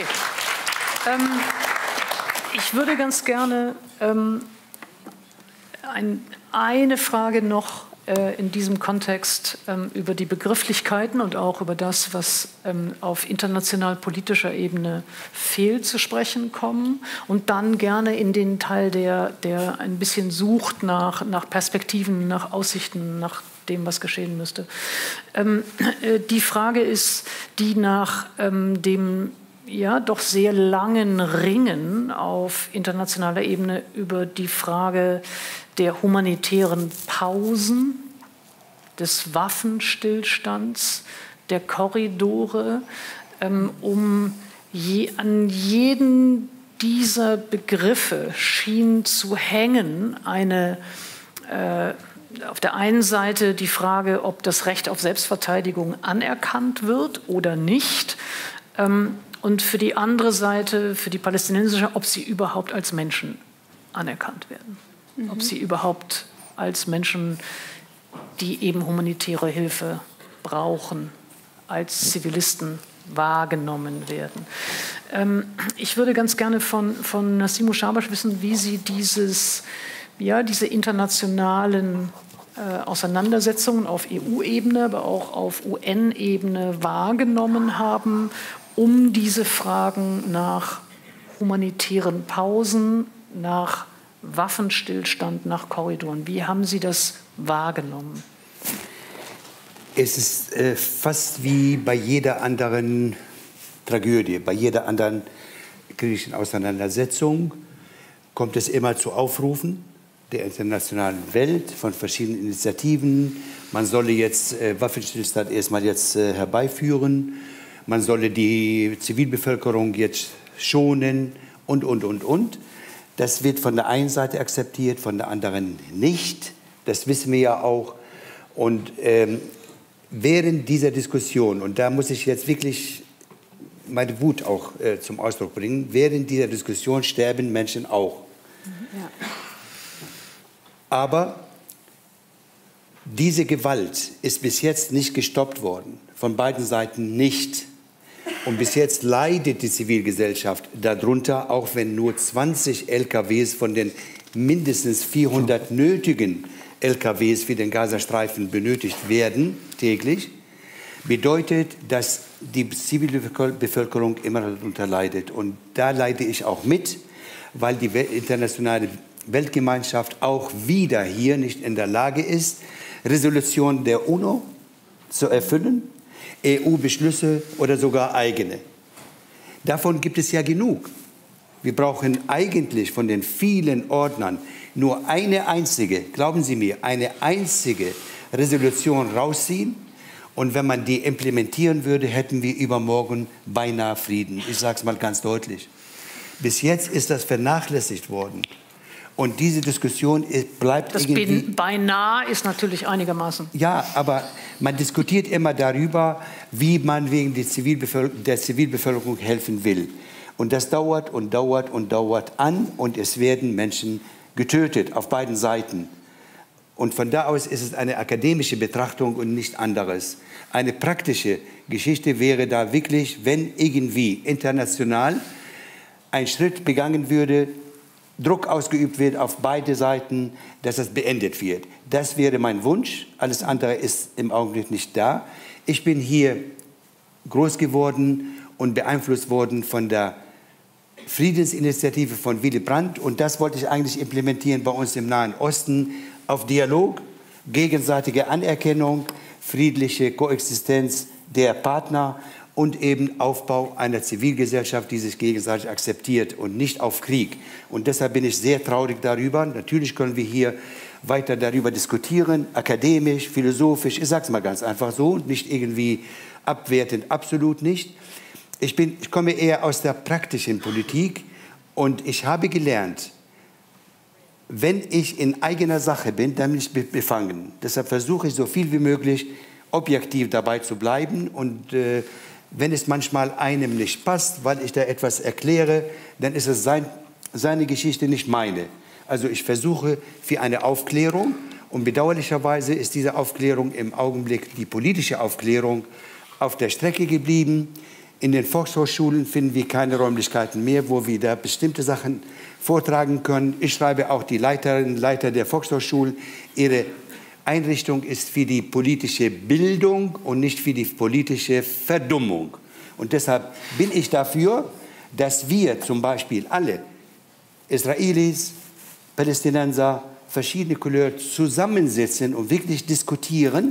Ich würde ganz gerne eine Frage noch in diesem Kontext über die Begrifflichkeiten und auch über das, was auf international politischer Ebene fehlt, zu sprechen kommen und dann gerne in den Teil, der ein bisschen sucht nach Perspektiven, nach Aussichten, nach dem, was geschehen müsste. Die Frage ist die nach dem doch sehr langen Ringen auf internationaler Ebene über die Frage der humanitären Pausen, des Waffenstillstands, der Korridore, an jeden dieser Begriffe schien zu hängen auf der einen Seite die Frage, ob das Recht auf Selbstverteidigung anerkannt wird oder nicht, und für die andere Seite, für die palästinensische, ob sie überhaupt als Menschen anerkannt werden. Ob sie überhaupt als Menschen, die eben humanitäre Hilfe brauchen, als Zivilisten wahrgenommen werden. Ich würde ganz gerne von Nassimo Schabash wissen, wie Sie diese internationalen Auseinandersetzungen auf EU-Ebene, aber auch auf UN-Ebene wahrgenommen haben, um diese Fragen nach humanitären Pausen, nach Waffenstillstand, nach Korridoren. Wie haben Sie das wahrgenommen? Es ist fast wie bei jeder anderen Tragödie, bei jeder anderen kritischen Auseinandersetzung kommt es immer zu Aufrufen der internationalen Welt von verschiedenen Initiativen. Man solle jetzt Waffenstillstand erstmal jetzt herbeiführen. Man solle die Zivilbevölkerung jetzt schonen und. Das wird von der einen Seite akzeptiert, von der anderen nicht. Das wissen wir ja auch. Und während dieser Diskussion, und da muss ich jetzt wirklich meine Wut auch zum Ausdruck bringen, während dieser Diskussion sterben Menschen auch. Ja. Aber diese Gewalt ist bis jetzt nicht gestoppt worden, von beiden Seiten nicht. Und bis jetzt leidet die Zivilgesellschaft darunter, auch wenn nur 20 LKWs von den mindestens 400 nötigen LKWs für den Gazastreifen benötigt werden, täglich, bedeutet, dass die Zivilbevölkerung immer darunter leidet. Und da leide ich auch mit, weil die internationale Weltgemeinschaft auch wieder hier nicht in der Lage ist, Resolutionen der UNO zu erfüllen, EU-Beschlüsse oder sogar eigene. Davon gibt es ja genug. Wir brauchen eigentlich von den vielen Ordnern nur eine einzige, glauben Sie mir, eine einzige Resolution rausziehen. Und wenn man die implementieren würde, hätten wir übermorgen beinahe Frieden. Ich sage es mal ganz deutlich. Bis jetzt ist das vernachlässigt worden. Und diese Diskussion bleibt irgendwie... Das beinahe ist natürlich einigermaßen... Ja, aber man diskutiert immer darüber, wie man wegen der Zivilbevölkerung helfen will. Und das dauert und dauert und dauert an und es werden Menschen getötet auf beiden Seiten. Und von da aus ist es eine akademische Betrachtung und nicht anderes. Eine praktische Geschichte wäre da wirklich, wenn irgendwie international ein Schritt begangen würde, Druck ausgeübt wird auf beide Seiten, dass es beendet wird. Das wäre mein Wunsch. Alles andere ist im Augenblick nicht da. Ich bin hier groß geworden und beeinflusst worden von der Friedensinitiative von Willy Brandt. Und das wollte ich eigentlich implementieren bei uns im Nahen Osten auf Dialog, gegenseitige Anerkennung, friedliche Koexistenz der Partner und eben Aufbau einer Zivilgesellschaft, die sich gegenseitig akzeptiert und nicht auf Krieg. Und deshalb bin ich sehr traurig darüber. Natürlich können wir hier weiter darüber diskutieren, akademisch, philosophisch, ich sage es mal ganz einfach so, nicht irgendwie abwertend, absolut nicht. Ich komme eher aus der praktischen Politik und ich habe gelernt, wenn ich in eigener Sache bin, dann bin ich befangen. Deshalb versuche ich so viel wie möglich objektiv dabei zu bleiben und wenn es manchmal einem nicht passt, weil ich da etwas erkläre, dann ist es seine Geschichte, nicht meine. Also ich versuche für eine Aufklärung und bedauerlicherweise ist diese Aufklärung im Augenblick, die politische Aufklärung, auf der Strecke geblieben. In den Volkshochschulen finden wir keine Räumlichkeiten mehr, wo wir da bestimmte Sachen vortragen können. Ich schreibe auch die Leiterinnen und Leiter der Volkshochschulen. Ihre Einrichtung ist für die politische Bildung und nicht für die politische Verdummung. Und deshalb bin ich dafür, dass wir zum Beispiel alle Israelis, Palästinenser, verschiedene Couleur zusammensitzen und wirklich diskutieren,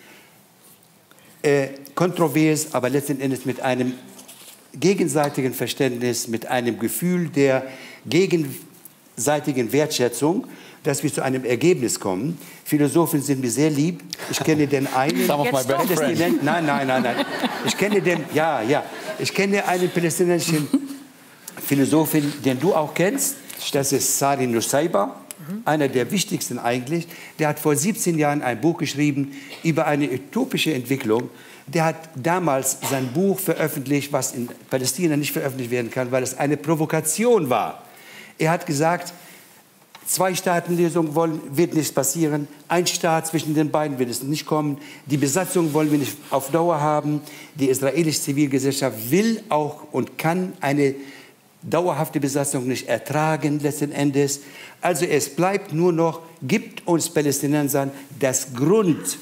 kontrovers, aber letzten Endes mit einem gegenseitigen Verständnis, mit einem Gefühl der gegenseitigen Wertschätzung, dass wir zu einem Ergebnis kommen. Philosophen sind mir sehr lieb. Ich kenne den einen Palästinenser. Nein. Ich kenne den, ich kenne einen palästinensischen Philosophen, den du auch kennst. Das ist Sari Nusseibeh, einer der wichtigsten eigentlich. Der hat vor 17 Jahren ein Buch geschrieben über eine utopische Entwicklung. Der hat damals sein Buch veröffentlicht, was in Palästina nicht veröffentlicht werden kann, weil es eine Provokation war. Er hat gesagt, Zwei-Staaten-Lösung wird nicht passieren. Ein Staat zwischen den beiden wird es nicht kommen. Die Besatzung wollen wir nicht auf Dauer haben. Die israelische Zivilgesellschaft will auch und kann eine dauerhafte Besatzung nicht ertragen, letzten Endes. Also es bleibt nur noch, gibt uns Palästinensern das Grundrecht,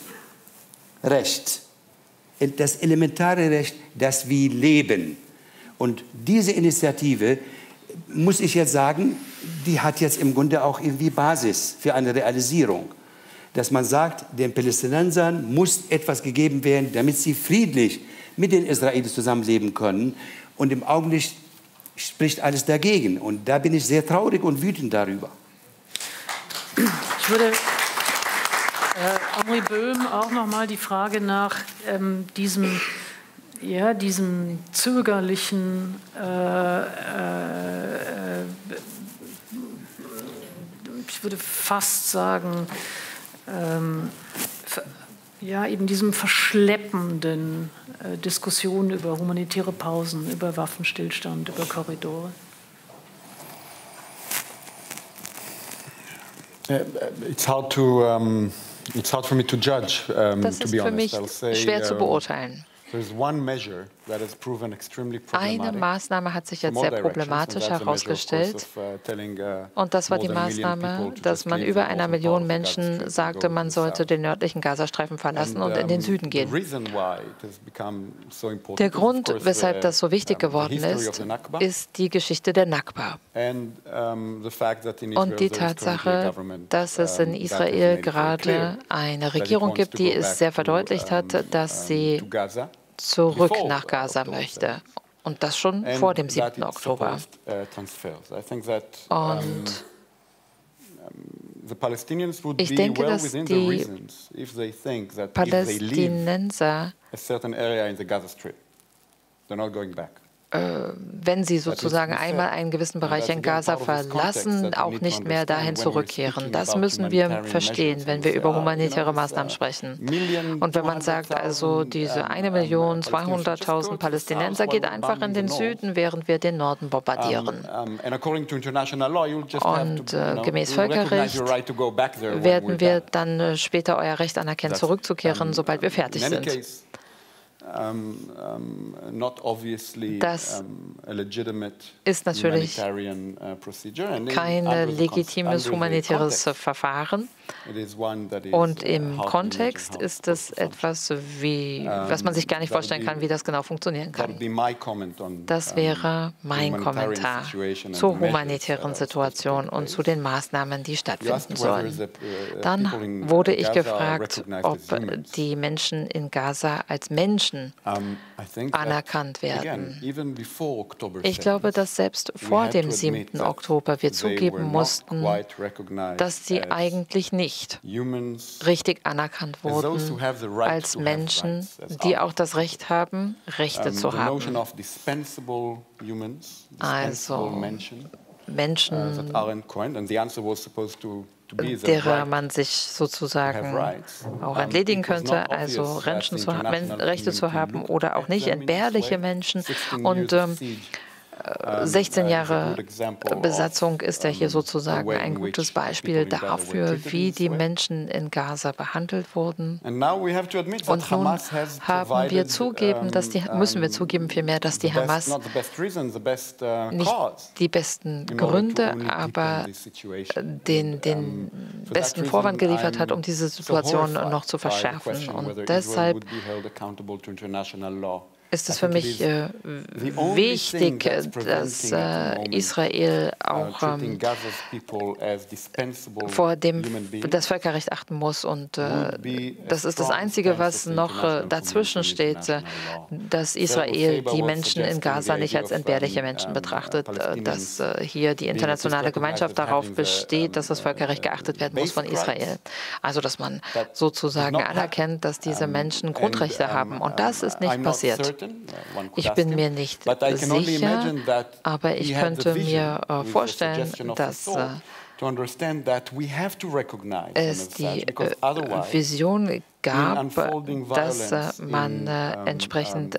das elementare Recht, dass wir leben. Und diese Initiative, muss ich jetzt sagen, die hat jetzt im Grunde auch irgendwie Basis für eine Realisierung. Dass man sagt, den Palästinensern muss etwas gegeben werden, damit sie friedlich mit den Israelis zusammenleben können. Und im Augenblick spricht alles dagegen. Und da bin ich sehr traurig und wütend darüber. Ich würde Amri Böhm auch noch mal die Frage nach diesem zögerlichen ich würde fast sagen, eben diesem verschleppenden Diskussionen über humanitäre Pausen, über Waffenstillstand, über Korridore. It's hard for me to judge. Das ist für mich schwer zu beurteilen. Eine Maßnahme hat sich jetzt sehr problematisch herausgestellt, und das war die Maßnahme, dass man über 1 Million Menschen sagte, man sollte den nördlichen Gazastreifen verlassen und in den Süden gehen. Der Grund, weshalb das so wichtig geworden ist die Geschichte der Nakba. Und die Tatsache, dass es in Israel gerade eine Regierung gibt, die es sehr verdeutlicht hat, dass sie zurück nach Gaza möchte. Und das schon vor dem 7. Oktober. Und ich denke, dass die Palästinenser, wenn sie sozusagen einmal einen gewissen Bereich in Gaza verlassen, auch nicht mehr dahin zurückkehren. Das müssen wir verstehen, wenn wir über humanitäre Maßnahmen sprechen. Und wenn man sagt, also diese 1.200.000 Palästinenser geht einfach in den Süden, während wir den Norden bombardieren. Und gemäß Völkerrecht werden wir dann später euer Recht anerkennen, zurückzukehren, sobald wir fertig sind. Das ist natürlich kein legitimes humanitäres Verfahren. Und im Kontext ist es etwas, was man sich gar nicht vorstellen kann, wie das genau funktionieren kann. Das wäre mein Kommentar zur humanitären Situation und zu den Maßnahmen, die stattfinden sollen. Dann wurde ich gefragt, ob die Menschen in Gaza als Menschen Menschen anerkannt werden. Ich glaube, dass selbst vor dem 7. Oktober wir zugeben mussten, dass sie eigentlich nicht richtig anerkannt wurden als Menschen, die auch das Recht haben, Rechte zu haben. Also Menschen, derer man sich sozusagen auch entledigen könnte, also Rechte zu haben oder auch nicht, entbehrliche Menschen. Und 16 Jahre Besatzung ist ja hier sozusagen ein gutes Beispiel dafür, wie die Menschen in Gaza behandelt wurden. Und nun haben wir zugeben, müssen wir zugeben vielmehr, dass die Hamas nicht die besten Gründe, aber den besten Vorwand geliefert hat, um diese Situation noch zu verschärfen. Und deshalb ist es für mich wichtig, dass Israel auch vor dem das Völkerrecht achten muss. Und das ist das Einzige, was noch dazwischen steht, dass Israel die Menschen in Gaza nicht als entbehrliche Menschen betrachtet, dass hier die internationale Gemeinschaft darauf besteht, dass das Völkerrecht geachtet werden muss von Israel. Also, dass man sozusagen anerkennt, dass diese Menschen Grundrechte haben. Und das ist nicht passiert. Ich bin mir nicht sicher, aber ich könnte mir vorstellen, dass es die Vision gab, dass man entsprechend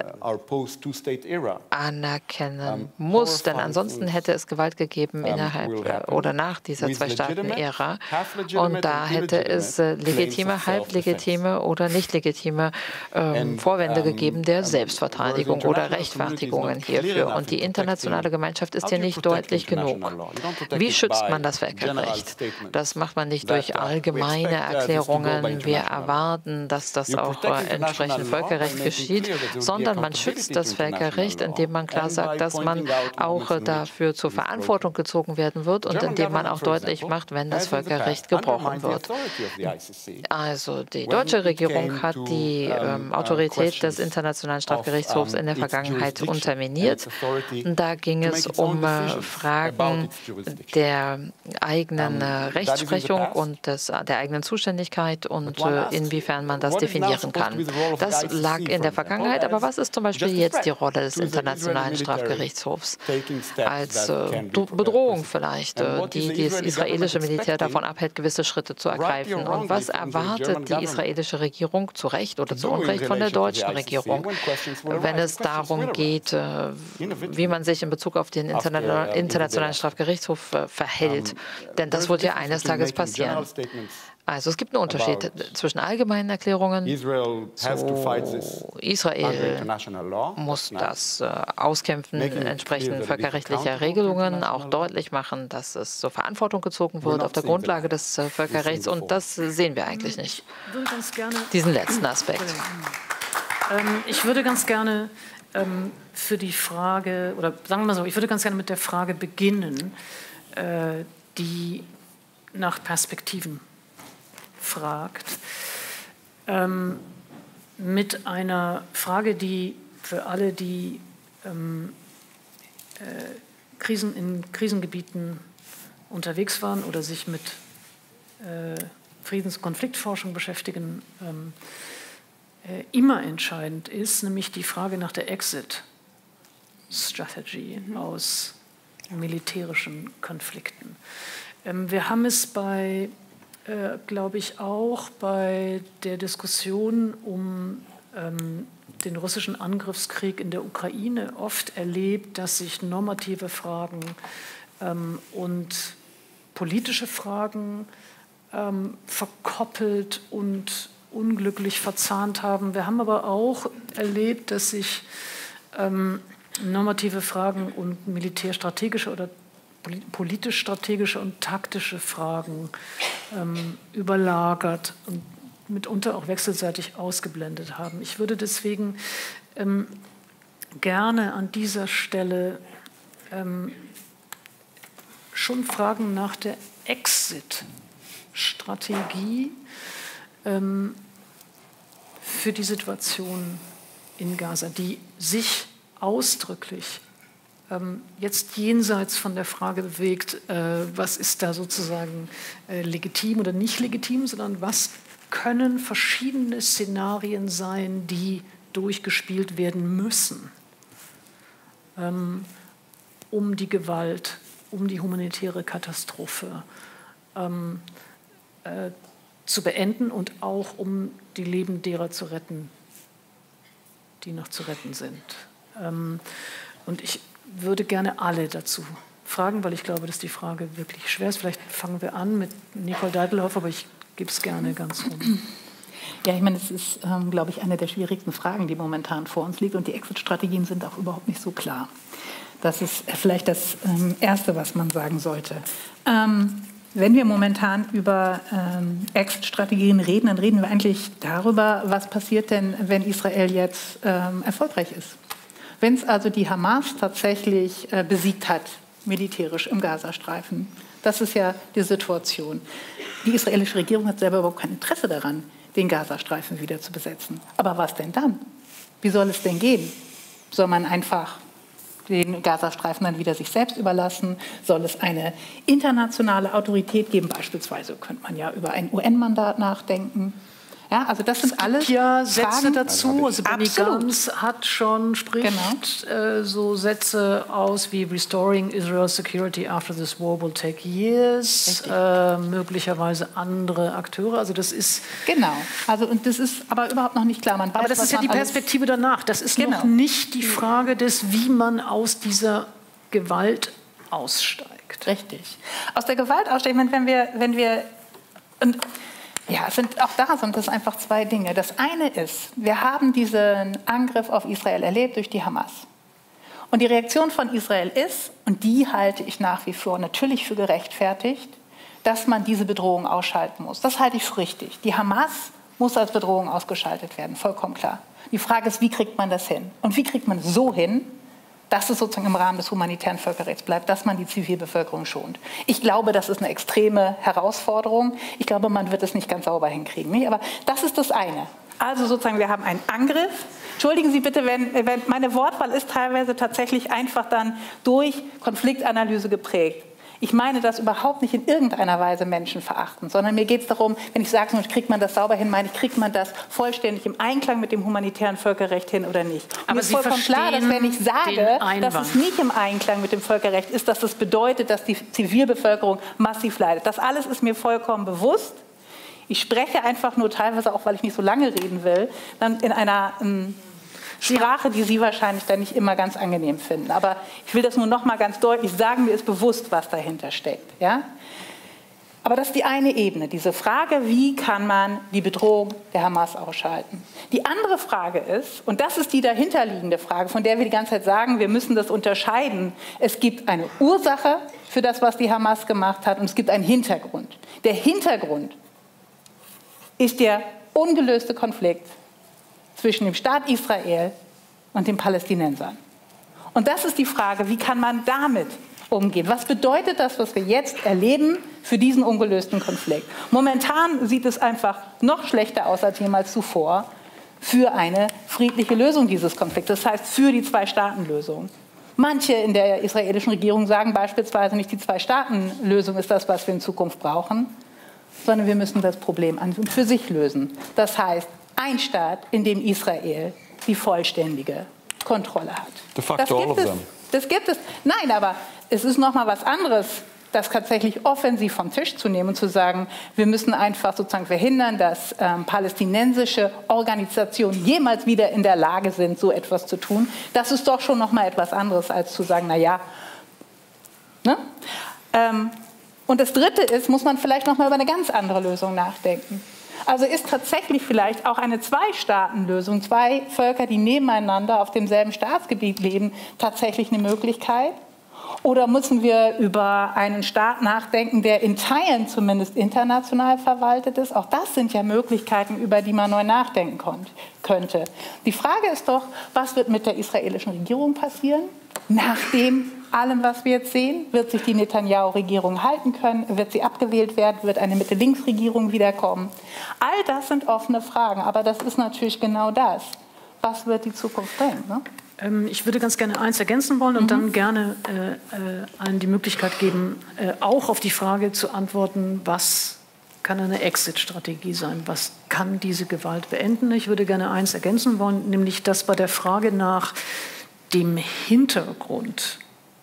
anerkennen muss. Denn ansonsten hätte es Gewalt gegeben innerhalb oder nach dieser Zwei-Staaten-Ära. Und da hätte es legitime, halblegitime oder nicht legitime Vorwände gegeben der Selbstverteidigung oder Rechtfertigungen hierfür. Und die internationale Gemeinschaft ist hier nicht deutlich genug. Wie schützt man das Völkerrecht? Das macht man nicht durch allgemeine Erklärungen. Wir erwarten, dass das auch entsprechend Völkerrecht geschieht, sondern man schützt das Völkerrecht, indem man klar sagt, dass man auch dafür zur Verantwortung gezogen werden wird und indem man auch deutlich macht, wenn das Völkerrecht gebrochen wird. Also die deutsche Regierung hat die Autorität des Internationalen Strafgerichtshofs in der Vergangenheit unterminiert. Da ging es um Fragen der eigenen Rechtsprechung und der eigenen Zuständigkeit und inwiefern man das definieren kann. Das lag in der Vergangenheit, aber was ist zum Beispiel jetzt die Rolle des Internationalen Strafgerichtshofs? Als Bedrohung vielleicht, die das israelische Militär davon abhält, gewisse Schritte zu ergreifen. Und was erwartet die israelische Regierung, zu Recht oder zu Unrecht, von der deutschen Regierung, wenn es darum geht, wie man sich in Bezug auf den Internationalen Strafgerichtshof verhält? Denn das wird ja eines Tages passieren. Also es gibt einen Unterschied zwischen allgemeinen Erklärungen. Israel muss das auskämpfen, entsprechend völkerrechtlicher Regelungen, auch deutlich machen, dass es zur Verantwortung gezogen wird auf der Grundlage des Völkerrechts. Und das sehen wir eigentlich nicht, diesen letzten Aspekt. Ich würde ganz gerne für die Frage, oder sagen wir mal so, ich würde ganz gerne mit der Frage beginnen, die nach Perspektiven fragt, mit einer Frage, die für alle, die in Krisengebieten unterwegs waren oder sich mit Friedens- und Konfliktforschung beschäftigen, immer entscheidend ist, nämlich die Frage nach der Exit-Strategy aus militärischen Konflikten. Wir haben es glaube ich, auch bei der Diskussion um den russischen Angriffskrieg in der Ukraine oft erlebt, dass sich normative Fragen und politische Fragen verkoppelt und unglücklich verzahnt haben. Wir haben aber auch erlebt, dass sich normative Fragen und militärstrategische oder politisch-strategische und taktische Fragen überlagert und mitunter auch wechselseitig ausgeblendet haben. Ich würde deswegen gerne an dieser Stelle schon fragen nach der Exit-Strategie für die Situation in Gaza, die sich ausdrücklich jetzt jenseits von der Frage bewegt, was ist da sozusagen legitim oder nicht legitim, sondern was können verschiedene Szenarien sein, die durchgespielt werden müssen, um die Gewalt, um die humanitäre Katastrophe zu beenden und auch um die Leben derer zu retten, die noch zu retten sind. Und ich würde gerne alle dazu fragen, weil ich glaube, dass die Frage wirklich schwer ist. Vielleicht fangen wir an mit Nicole Deitelhoff, aber ich gebe es gerne ganz rum. Ja, ich meine, es ist, glaube ich, eine der schwierigsten Fragen, die momentan vor uns liegt. Und die Exit-Strategien sind auch überhaupt nicht so klar. Das ist vielleicht das Erste, was man sagen sollte. Wenn wir momentan über Exit-Strategien reden, dann reden wir eigentlich darüber, was passiert denn, wenn Israel jetzt erfolgreich ist. Wenn es also die Hamas tatsächlich besiegt hat, militärisch im Gazastreifen. Das ist ja die Situation. Die israelische Regierung hat selber überhaupt kein Interesse daran, den Gazastreifen wieder zu besetzen. Aber was denn dann? Wie soll es denn gehen? Soll man einfach den Gazastreifen dann wieder sich selbst überlassen? Soll es eine internationale Autorität geben? Beispielsweise könnte man ja über ein UN-Mandat nachdenken. Ja, also das sind alles Sätze Fragen dazu. Also Benny Gantz spricht so Sätze aus wie Restoring Israel's security after this war will take years. Möglicherweise andere Akteure. Also das ist Also und das ist aber überhaupt noch nicht klar. Man weiß, aber das ist ja die Perspektive danach. Das ist noch nicht die Frage des, wie man aus dieser Gewalt aussteigt. Richtig. Aus der Gewalt aussteigen, wenn wir ja, sind das einfach zwei Dinge. Das eine ist, wir haben diesen Angriff auf Israel erlebt durch die Hamas. Und die Reaktion von Israel ist, und die halte ich nach wie vor natürlich für gerechtfertigt, dass man diese Bedrohung ausschalten muss. Das halte ich für richtig. Die Hamas muss als Bedrohung ausgeschaltet werden, vollkommen klar. Die Frage ist, wie kriegt man das hin? Und wie kriegt man so hin, dass es sozusagen im Rahmen des humanitären Völkerrechts bleibt, dass man die Zivilbevölkerung schont. Ich glaube, das ist eine extreme Herausforderung. Ich glaube, man wird es nicht ganz sauber hinkriegen. Nicht? Aber das ist das eine. Also sozusagen, wir haben einen Angriff. Entschuldigen Sie bitte, wenn meine Wortwahl ist teilweise tatsächlich einfach dann durch Konfliktanalyse geprägt. Ich meine das überhaupt nicht in irgendeiner Weise menschenverachtend, sondern mir geht es darum, wenn ich sage, kriegt man das sauber hin, meine ich, kriegt man das vollständig im Einklang mit dem humanitären Völkerrecht hin oder nicht. Und aber es ist vollkommen klar, dass wenn ich sage, dass es nicht im Einklang mit dem Völkerrecht ist, dass das bedeutet, dass die Zivilbevölkerung massiv leidet. Das alles ist mir vollkommen bewusst. Ich spreche einfach nur teilweise, auch weil ich nicht so lange reden will, dann in einer Sprache, die Sie wahrscheinlich dann nicht immer ganz angenehm finden. Aber ich will das nur noch mal ganz deutlich sagen, mir ist bewusst, was dahinter steckt. Ja? Aber das ist die eine Ebene, diese Frage, wie kann man die Bedrohung der Hamas ausschalten? Die andere Frage ist, und das ist die dahinterliegende Frage, von der wir die ganze Zeit sagen, wir müssen das unterscheiden. Es gibt eine Ursache für das, was die Hamas gemacht hat, und es gibt einen Hintergrund. Der Hintergrund ist der ungelöste Konflikt zwischen dem Staat Israel und den Palästinensern. Und das ist die Frage, wie kann man damit umgehen? Was bedeutet das, was wir jetzt erleben, für diesen ungelösten Konflikt? Momentan sieht es einfach noch schlechter aus als jemals zuvor für eine friedliche Lösung dieses Konflikts. Das heißt, für die Zwei-Staaten-Lösung. Manche in der israelischen Regierung sagen beispielsweise nicht, die Zwei-Staaten-Lösung ist das, was wir in Zukunft brauchen, sondern wir müssen das Problem an und für sich lösen. Das heißt, ein Staat, in dem Israel die vollständige Kontrolle hat. De facto all of them. Das gibt es. Nein, aber es ist noch mal was anderes, das tatsächlich offensiv vom Tisch zu nehmen und zu sagen, wir müssen einfach sozusagen verhindern, dass palästinensische Organisationen jemals wieder in der Lage sind, so etwas zu tun. Das ist doch schon noch mal etwas anderes, als zu sagen, na ja. Ne? Und das Dritte ist, muss man vielleicht noch mal über eine ganz andere Lösung nachdenken. Also ist tatsächlich vielleicht auch eine Zwei-Staaten-Lösung, zwei Völker, die nebeneinander auf demselben Staatsgebiet leben, tatsächlich eine Möglichkeit? Oder müssen wir über einen Staat nachdenken, der in Teilen zumindest international verwaltet ist? Auch das sind ja Möglichkeiten, über die man neu nachdenken könnte. Die Frage ist doch, was wird mit der israelischen Regierung passieren? Nach dem allem, was wir jetzt sehen, wird sich die Netanyahu-Regierung halten können, wird sie abgewählt werden, wird eine Mitte-Links-Regierung wiederkommen. All das sind offene Fragen, aber das ist natürlich genau das, was wird die Zukunft bringen? Ne? Ich würde ganz gerne eins ergänzen wollen und dann gerne allen die Möglichkeit geben, auch auf die Frage zu antworten, was kann eine Exit-Strategie sein? Was kann diese Gewalt beenden? Ich würde gerne eins ergänzen wollen, nämlich dass bei der Frage nach dem Hintergrund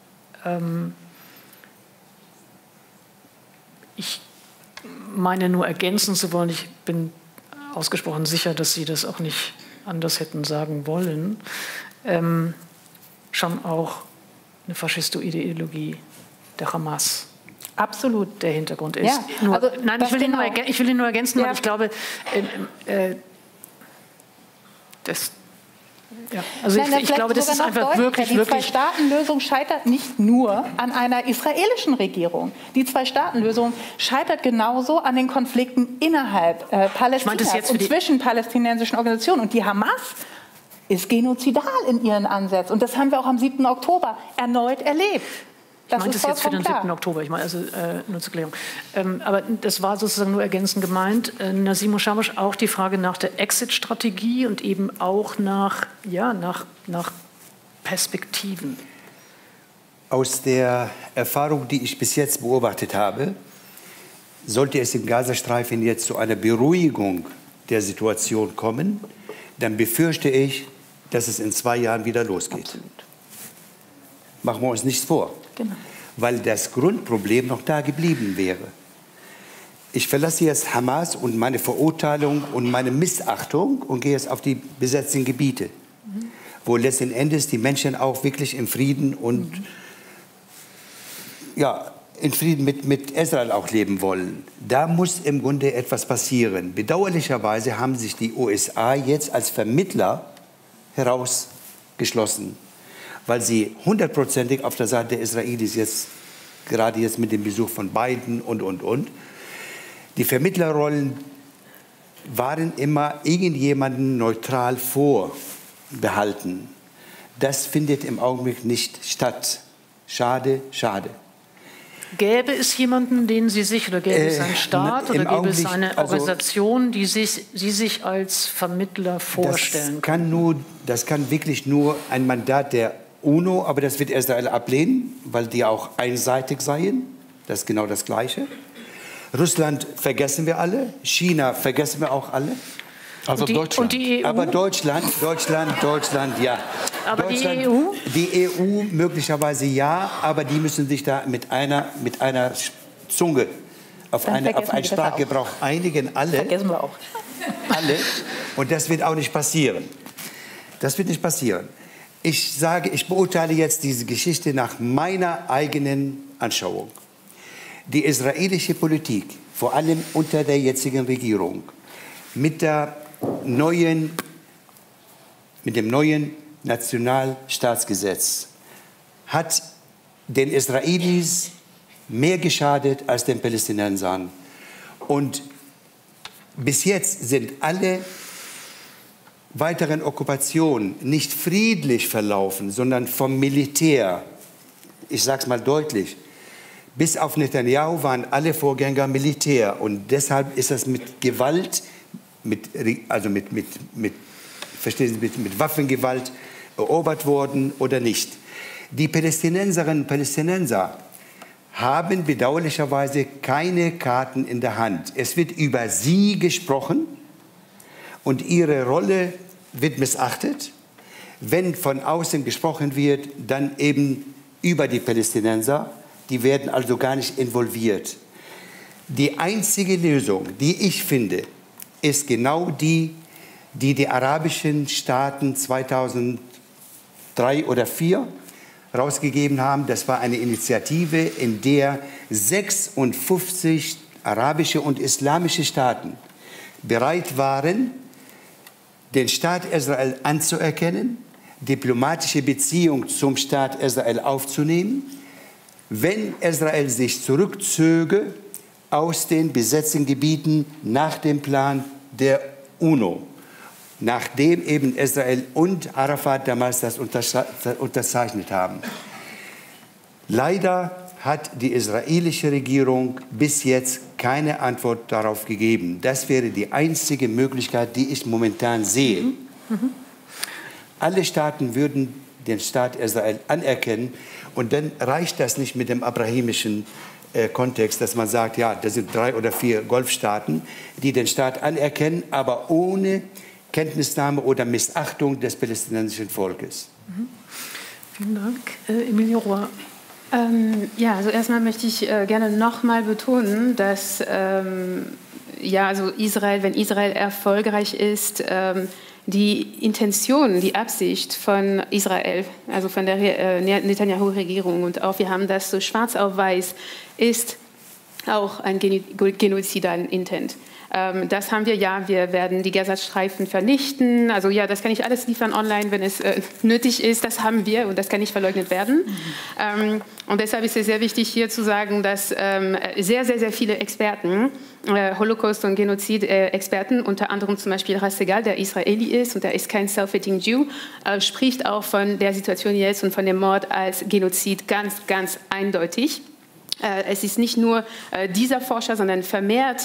ich meine nur ergänzen zu wollen, ich bin ausgesprochen sicher, dass Sie das auch nicht anders hätten sagen wollen, schon auch eine faschistoide Ideologie der Hamas absolut der Hintergrund ist. Ja, nur, also nein, ich will ihn nur ergänzen, weil ich glaube, ich glaube, das ist einfach wirklich... Die Zwei-Staaten-Lösung scheitert nicht nur an einer israelischen Regierung. Die Zwei-Staaten-Lösung scheitert genauso an den Konflikten innerhalb Palästinas und zwischen palästinensischen Organisationen. Und die Hamas ist genozidal in ihren Ansätzen. Und das haben wir auch am 7. Oktober erneut erlebt. Ich meinte es jetzt für den 7. Oktober, ich meine, also nur zur Klärung. Aber das war sozusagen nur ergänzend gemeint. Nazim Moshawish auch die Frage nach der Exit-Strategie und eben auch nach Perspektiven. Aus der Erfahrung, die ich bis jetzt beobachtet habe, sollte es im Gazastreifen jetzt zu einer Beruhigung der Situation kommen, dann befürchte ich, dass es in 2 Jahren wieder losgeht. Absolut. Machen wir uns nichts vor. Genau. Weil das Grundproblem noch da geblieben wäre. Ich verlasse jetzt Hamas und meine Verurteilung und meine Missachtung und gehe jetzt auf die besetzten Gebiete, wo letzten Endes die Menschen auch wirklich in Frieden und in Frieden mit Israel auch leben wollen. Da muss im Grunde etwas passieren. Bedauerlicherweise haben sich die USA jetzt als Vermittler herausgeschlossen, weil sie 100%ig auf der Seite der Israelis jetzt, gerade jetzt mit dem Besuch von Biden und. Die Vermittlerrollen waren immer irgendjemanden neutral vorbehalten. Das findet im Augenblick nicht statt. Schade, schade. Gäbe es jemanden, den Sie sich, oder gäbe es einen Staat, oder gäbe es eine Organisation, die Sie sich als Vermittler vorstellen können? Das kann wirklich nur ein Mandat der UNO, aber das wird Israel ablehnen, weil die auch einseitig seien. Das ist genau das Gleiche. Russland vergessen wir alle, China vergessen wir auch alle. Also Deutschland. Und die EU? Aber Deutschland, ja. Aber Deutschland, die EU? Die EU möglicherweise ja, aber die müssen sich da mit einer Zunge auf einen Sprachgebrauch einigen. Alle. Vergessen wir auch. Alle. Und das wird auch nicht passieren. Das wird nicht passieren. Ich sage, ich beurteile jetzt diese Geschichte nach meiner eigenen Anschauung. Die israelische Politik, vor allem unter der jetzigen Regierung, mit dem neuen Nationalstaatsgesetz, hat den Israelis mehr geschadet als den Palästinensern. Und bis jetzt sind alle weiteren Okkupationen nicht friedlich verlaufen, sondern vom Militär. Ich sage es mal deutlich. Bis auf Netanyahu waren alle Vorgänger Militär. Und deshalb ist das mit Gewalt, mit Waffengewalt erobert worden oder nicht. Die Palästinenserinnen und Palästinenser haben bedauerlicherweise keine Karten in der Hand. Es wird über sie gesprochen und ihre Rolle wird missachtet. Wenn von außen gesprochen wird, dann eben über die Palästinenser. Die werden also gar nicht involviert. Die einzige Lösung, die ich finde, ist genau die arabischen Staaten 2003 oder 2004 rausgegeben haben. Das war eine Initiative, in der 56 arabische und islamische Staaten bereit waren, den Staat Israel anzuerkennen, diplomatische Beziehungen zum Staat Israel aufzunehmen, wenn Israel sich zurückzöge aus den besetzten Gebieten nach dem Plan der UNO, nachdem eben Israel und Arafat damals das unterzeichnet haben. Leider hat die israelische Regierung bis jetzt keine Antwort darauf gegeben. Das wäre die einzige Möglichkeit, die ich momentan sehe. alle Staaten würden den Staat Israel anerkennen. Und dann reicht das nicht mit dem abrahimischen Kontext, dass man sagt, ja, das sind 3 oder 4 Golfstaaten, die den Staat anerkennen, aber ohne Kenntnisnahme oder Missachtung des palästinensischen Volkes. Mhm. Vielen Dank. Emilie Rohr. Ja, also erstmal möchte ich gerne nochmal betonen, dass ja, also Israel, wenn Israel erfolgreich ist, die Intention, die Absicht von Israel, also von der Netanyahu-Regierung und auch wir haben das so schwarz auf weiß, ist auch ein genozidalen Intent. Das haben wir, ja, wir werden die Gazastreifen vernichten. Also ja, das kann ich alles liefern online, wenn es nötig ist. Das haben wir und das kann nicht verleugnet werden. Und deshalb ist es sehr wichtig hier zu sagen, dass sehr, sehr, sehr viele Experten, Holocaust- und Genozid-Experten, unter anderem zum Beispiel Rassegal, der Israeli ist und der ist kein self-hating Jew, spricht auch von der Situation jetzt und von dem Mord als Genozid ganz, ganz eindeutig. Es ist nicht nur dieser Forscher, sondern vermehrt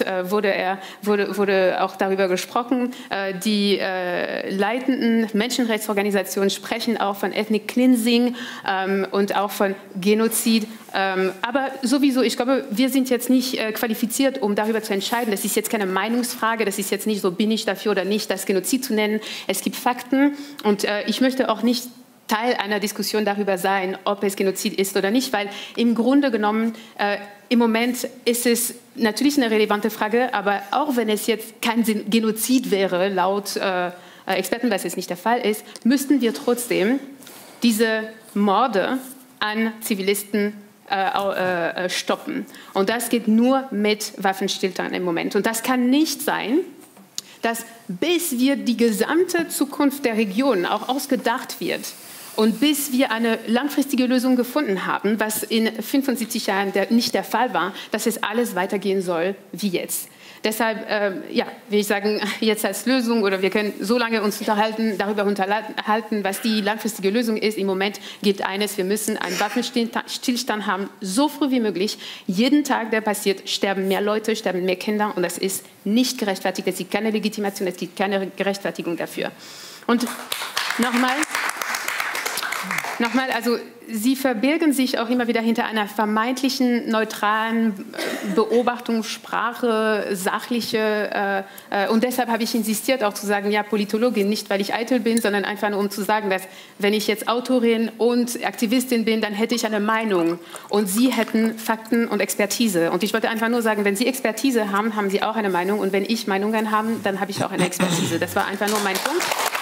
wurde auch darüber gesprochen. Die leitenden Menschenrechtsorganisationen sprechen auch von Ethnic Cleansing und auch von Genozid. Aber sowieso, ich glaube, wir sind jetzt nicht qualifiziert, um darüber zu entscheiden. Das ist jetzt keine Meinungsfrage. Das ist jetzt nicht so, bin ich dafür oder nicht, das Genozid zu nennen. Es gibt Fakten und ich möchte auch nicht Teil einer Diskussion darüber sein, ob es Genozid ist oder nicht, weil im Grunde genommen im Moment ist es natürlich eine relevante Frage, aber auch wenn es jetzt kein Genozid wäre, laut Experten, was es nicht der Fall ist, müssten wir trotzdem diese Morde an Zivilisten stoppen. Und das geht nur mit Waffenstillstand im Moment. Und das kann nicht sein, dass bis wir die gesamte Zukunft der Region auch ausgedacht wird, und bis wir eine langfristige Lösung gefunden haben, was in 75 Jahren nicht der Fall war, dass es alles weitergehen soll wie jetzt. Deshalb, ja, will ich sagen, jetzt als Lösung oder wir können so lange uns darüber unterhalten, was die langfristige Lösung ist. Im Moment gilt eines, wir müssen einen Waffenstillstand haben, so früh wie möglich. Jeden Tag, der passiert, sterben mehr Leute, sterben mehr Kinder und das ist nicht gerechtfertigt. Es gibt keine Legitimation, es gibt keine Gerechtfertigung dafür. Und Nochmal, also Sie verbirgen sich auch immer wieder hinter einer vermeintlichen neutralen Beobachtungssprache, sachliche. Und deshalb habe ich insistiert, auch zu sagen, ja, Politologin, nicht weil ich eitel bin, sondern einfach nur, um zu sagen, dass wenn ich jetzt Autorin und Aktivistin bin, dann hätte ich eine Meinung. Und Sie hätten Fakten und Expertise. Und ich wollte einfach nur sagen, wenn Sie Expertise haben, haben Sie auch eine Meinung. Und wenn ich Meinungen habe, dann habe ich auch eine Expertise. Das war einfach nur mein Punkt.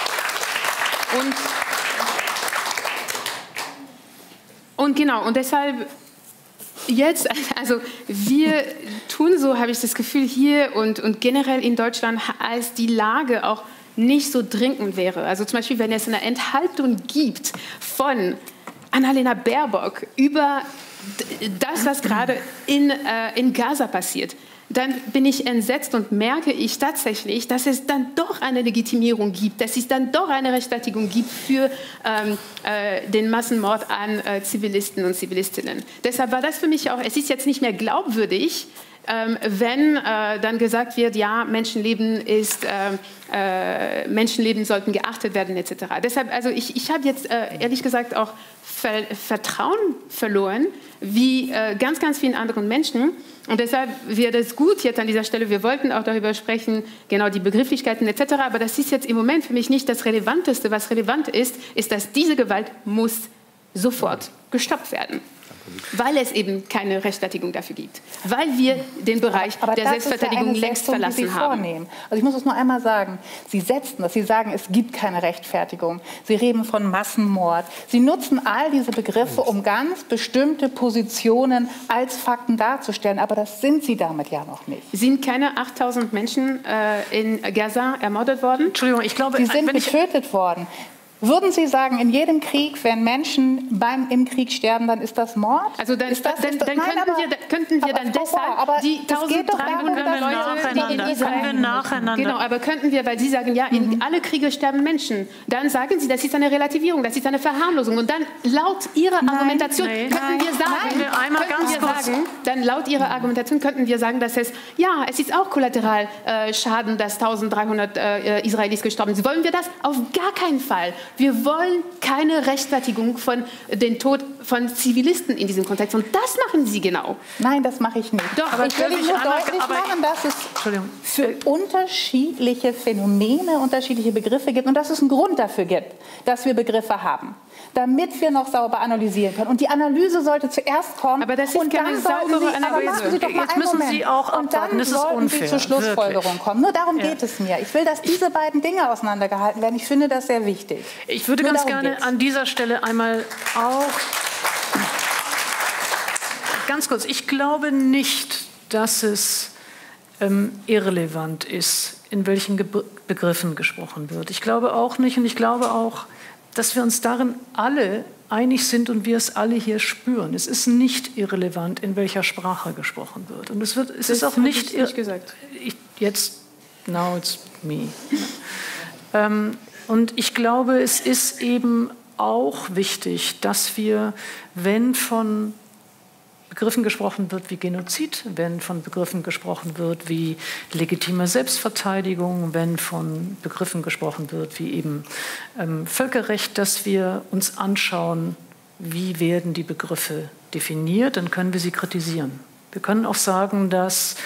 Und genau, und deshalb jetzt, also wir tun so, habe ich das Gefühl, hier und generell in Deutschland, als die Lage auch nicht so dringend wäre. Also zum Beispiel, wenn es eine Enthaltung gibt von Annalena Baerbock über das, was gerade in Gaza passiert, dann bin ich entsetzt und merke ich tatsächlich, dass es dann doch eine Legitimierung gibt, dass es dann doch eine Rechtfertigung gibt für den Massenmord an Zivilisten und Zivilistinnen. Deshalb war das für mich auch, es ist jetzt nicht mehr glaubwürdig, wenn dann gesagt wird, ja, Menschenleben sollten geachtet werden, etc. Deshalb, also ich habe jetzt ehrlich gesagt auch Vertrauen verloren, wie ganz, ganz vielen anderen Menschen. Und deshalb wäre es gut jetzt an dieser Stelle, wir wollten auch darüber sprechen, genau die Begrifflichkeiten etc., aber das ist jetzt im Moment für mich nicht das Relevanteste. Was relevant ist, ist, dass diese Gewalt muss sofort gestoppt werden. Weil es eben keine Rechtfertigung dafür gibt. Weil wir den Bereich der Selbstverteidigung längst verlassen haben. Also ich muss es nur einmal sagen. Sie setzen das. Sie sagen, es gibt keine Rechtfertigung. Sie reden von Massenmord. Sie nutzen all diese Begriffe, um ganz bestimmte Positionen als Fakten darzustellen. Aber das sind sie damit ja noch nicht. Sind keine 8000 Menschen in Gaza ermordet worden? Entschuldigung, ich glaube, sie sind getötet worden. Würden Sie sagen, in jedem Krieg, wenn Menschen im Krieg sterben, dann ist das Mord? Also dann könnten wir dann deshalb die 1300 Leute, die in Israel nacheinander. Genau, aber könnten wir, weil Sie sagen, ja, in alle Kriege sterben Menschen, dann sagen Sie, das ist eine Relativierung, das ist eine Verharmlosung. Und dann laut Ihrer Argumentation könnten wir sagen, dass es ist auch Kollateralschaden, dass 1300 Israelis gestorben sind. Wollen wir das? Auf gar keinen Fall. Wir wollen keine Rechtfertigung von dem Tod von Zivilisten in diesem Kontext. Und das machen Sie genau. Nein, das mache ich nicht. Doch, aber ich will Ihnen nur deutlich machen, dass es für unterschiedliche Phänomene unterschiedliche Begriffe gibt und dass es einen Grund dafür gibt, dass wir Begriffe haben, damit wir noch sauber analysieren können. Und die Analyse sollte zuerst kommen. Aber das ist keine saubere Analyse. Aber machen Sie doch mal Jetzt müssen Sie auch abwarten. Das ist unfair. Und dann sollten Sie zur Schlussfolgerung kommen. Nur darum geht es mir. Ich will, dass diese beiden Dinge auseinandergehalten werden. Ich finde das sehr wichtig. Ich würde ganz gerne an dieser Stelle einmal auch ganz kurz. Ich glaube nicht, dass es irrelevant ist, in welchen Begriffen gesprochen wird. Ich glaube auch nicht, und ich glaube auch, dass wir uns darin alle einig sind und wir es alle hier spüren. Es ist nicht irrelevant, in welcher Sprache gesprochen wird. Und es ist auch nicht gesagt. Now it's me. Und ich glaube, es ist eben auch wichtig, dass wir, wenn von Begriffen gesprochen wird wie Genozid, wenn von Begriffen gesprochen wird wie legitime Selbstverteidigung, wenn von Begriffen gesprochen wird wie eben Völkerrecht, dass wir uns anschauen, wie werden die Begriffe definiert, dann können wir sie kritisieren. Wir können auch sagen, dass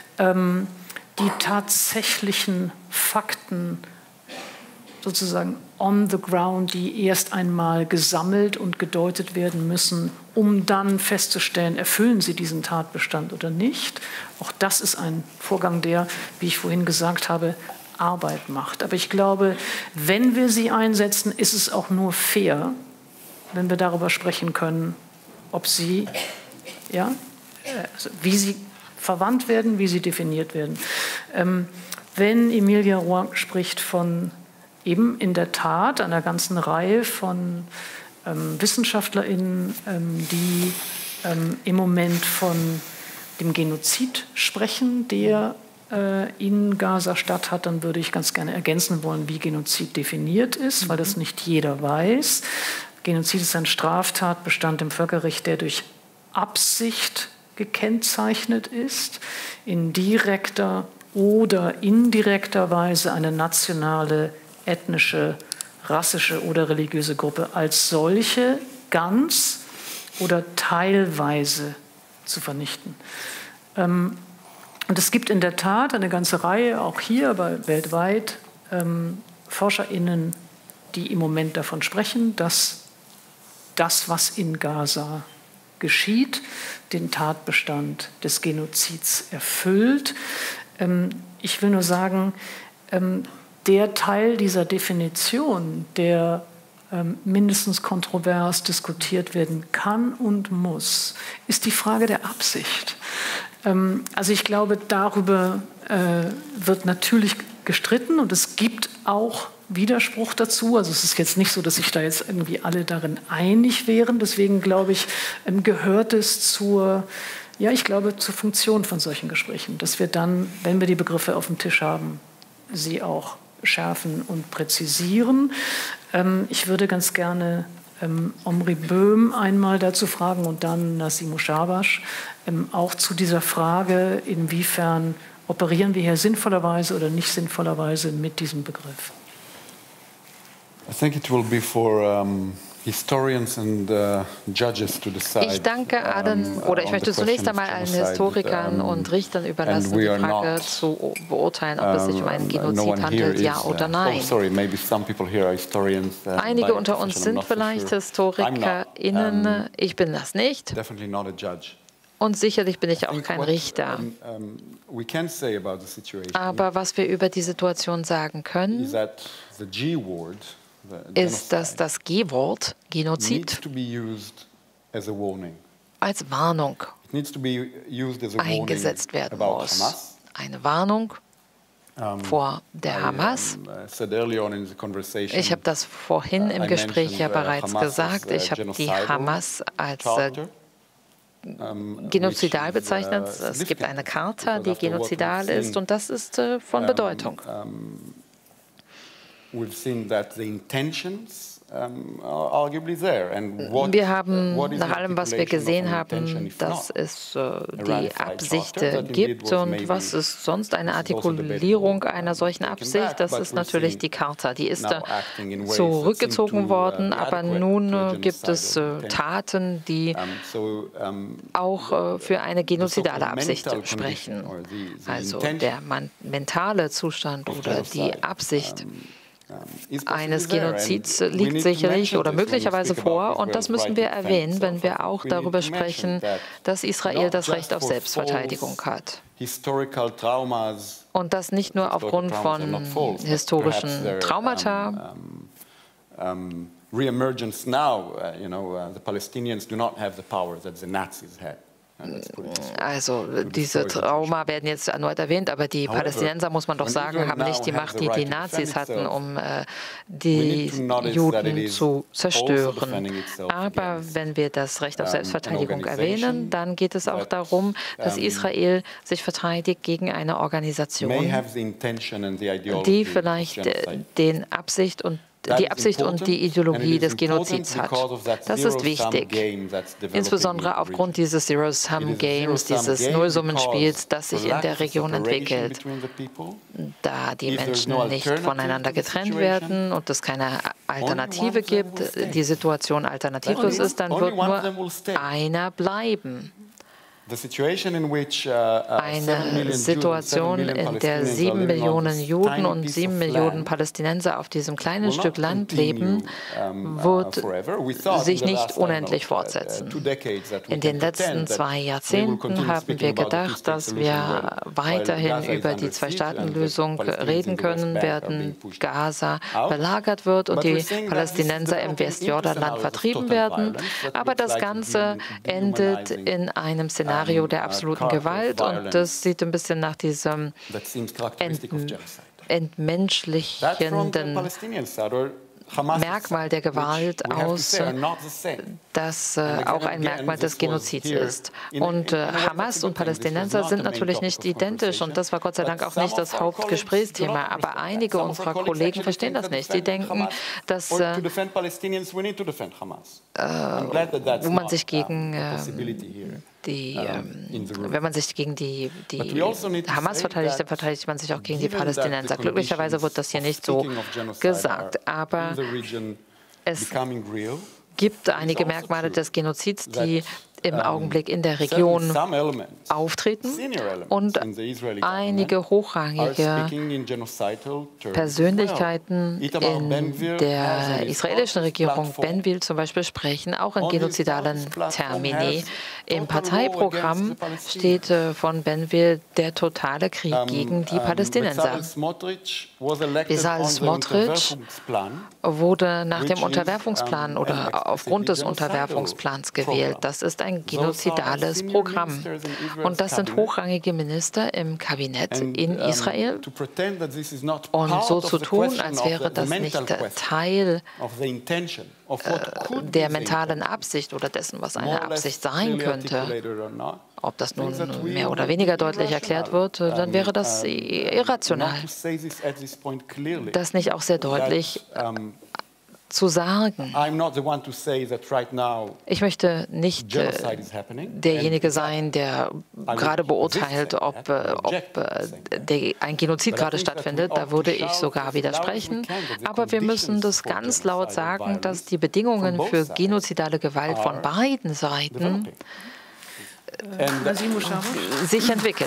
die tatsächlichen Fakten sozusagen on the ground, die erst einmal gesammelt und gedeutet werden müssen, um dann festzustellen, erfüllen sie diesen Tatbestand oder nicht. Auch das ist ein Vorgang, der, wie ich vorhin gesagt habe, Arbeit macht. Aber ich glaube, wenn wir sie einsetzen, ist es auch nur fair, wenn wir darüber sprechen können, ob sie, also wie sie verwandt werden, wie sie definiert werden. Wenn Emilia Roy spricht von eben in der Tat einer ganzen Reihe von WissenschaftlerInnen, die im Moment von dem Genozid sprechen, der in Gaza statt hat, dann würde ich ganz gerne ergänzen wollen, wie Genozid definiert ist, weil das nicht jeder weiß. Genozid ist ein Straftatbestand im Völkerrecht, der durch Absicht gekennzeichnet ist, in direkter oder indirekter Weise eine nationale, ethnische, rassische oder religiöse Gruppe als solche ganz oder teilweise zu vernichten. Und es gibt in der Tat eine ganze Reihe, auch hier, aber weltweit, ForscherInnen, die im Moment davon sprechen, dass das, was in Gaza geschieht, den Tatbestand des Genozids erfüllt. Ich will nur sagen, der Teil dieser Definition, der mindestens kontrovers diskutiert werden kann und muss, ist die Frage der Absicht. Also ich glaube, darüber wird natürlich gestritten und es gibt auch Widerspruch dazu. Also es ist jetzt nicht so, dass sich da jetzt irgendwie alle darin einig wären. Deswegen glaube ich, gehört es zur Funktion von solchen Gesprächen, dass wir dann, wenn wir die Begriffe auf dem Tisch haben, sie auch schärfen und präzisieren. Ich würde ganz gerne Omri Böhm einmal dazu fragen und dann Nassimo Schabash auch zu dieser Frage, inwiefern operieren wir hier sinnvollerweise oder nicht sinnvollerweise mit diesem Begriff. I think it will be for historians and judges to decide. Ich danke allen, oder ich möchte zunächst einmal allen Historikern und Richtern überlassen, die Frage zu beurteilen, ob es sich um einen Genozid handelt, ja oder nein. Einige unter uns sind vielleicht HistorikerInnen, ich bin das nicht. Und sicherlich bin ich auch kein Richter. Aber was wir über die Situation sagen können, ist, dass das G-Wort, Genozid, als Warnung eingesetzt werden muss. Eine Warnung vor der Hamas. Ich habe das vorhin im Gespräch ja bereits gesagt. Ich habe die Hamas als genozidal bezeichnet. Es gibt eine Charta, die genozidal ist, und das ist von Bedeutung. Wir haben nach allem, was wir gesehen haben, dass es die Absicht gibt. Und was ist sonst eine Artikulierung einer solchen Absicht? Das ist natürlich die Charta. Die ist zurückgezogen worden, aber nun gibt es Taten, die auch für eine genozidale Absicht sprechen. Also der mentale Zustand oder die Absicht eines Genozids liegt sicherlich oder möglicherweise vor, und das müssen wir erwähnen, wenn wir auch darüber sprechen, dass Israel das Recht auf Selbstverteidigung hat. Und das nicht nur aufgrund von historischen Traumata. Re-emergence now, the Palestinians do not have the power that the Nazis had. Also diese Trauma werden jetzt erneut erwähnt, aber die Palästinenser, muss man doch sagen, haben nicht die Macht, die die Nazis hatten, um die Juden zu zerstören. Aber wenn wir das Recht auf Selbstverteidigung erwähnen, dann geht es auch darum, dass Israel sich verteidigt gegen eine Organisation, die vielleicht die Absicht und die Ideologie des Genozids hat. Das ist wichtig, insbesondere aufgrund dieses Zero-Sum-Games, dieses Nullsummenspiels, das sich in der Region entwickelt. Da die Menschen nicht voneinander getrennt werden und es keine Alternative gibt, die Situation alternativlos ist, dann wird nur einer bleiben. Eine Situation, in der 7 Millionen Juden und 7 Millionen Palästinenser auf diesem kleinen Stück Land leben, wird sich nicht unendlich fortsetzen. In den letzten 2 Jahrzehnten haben wir gedacht, dass wir weiterhin über die Zwei-Staaten-Lösung reden können, während Gaza belagert wird und die Palästinenser im Westjordanland vertrieben werden. Aber das Ganze endet in einem Szenario der absoluten Gewalt, und das sieht ein bisschen nach diesem entmenschlichenden Merkmal der Gewalt aus, das auch ein Merkmal des Genozids ist. Und Hamas und Palästinenser sind natürlich nicht identisch, und das war Gott sei Dank auch nicht das Hauptgesprächsthema. Aber einige unserer Kollegen verstehen das nicht. Die denken, dass wo man sich gegen wenn man sich gegen die Hamas verteidigt, dann verteidigt man sich auch gegen die Palästinenser. Glücklicherweise wird das hier nicht so gesagt, aber es gibt einige Merkmale des Genozids, die im Augenblick in der Region auftreten, und einige hochrangige Persönlichkeiten in der israelischen Regierung, Ben-Gvir zum Beispiel, sprechen auch in genozidalen Termini. Im Parteiprogramm steht von Ben-Gvir der totale Krieg gegen die Palästinenser. Bezalel Smotrich wurde nach dem Unterwerfungsplan oder aufgrund des Unterwerfungsplans gewählt. Das ist ein genozidales Programm. Und das sind hochrangige Minister im Kabinett in Israel. Und so zu tun, als wäre das nicht Teil der mentalen Absicht oder dessen, was eine Absicht sein könnte, ob das nun mehr oder weniger deutlich erklärt wird, dann wäre das irrational. Das nicht auch sehr deutlich zu sagen. Ich möchte nicht derjenige sein, der gerade beurteilt, ob ein Genozid gerade stattfindet. Da würde ich sogar widersprechen. Aber wir müssen das ganz laut sagen, dass die Bedingungen für genozidale Gewalt von beiden Seiten sich entwickeln.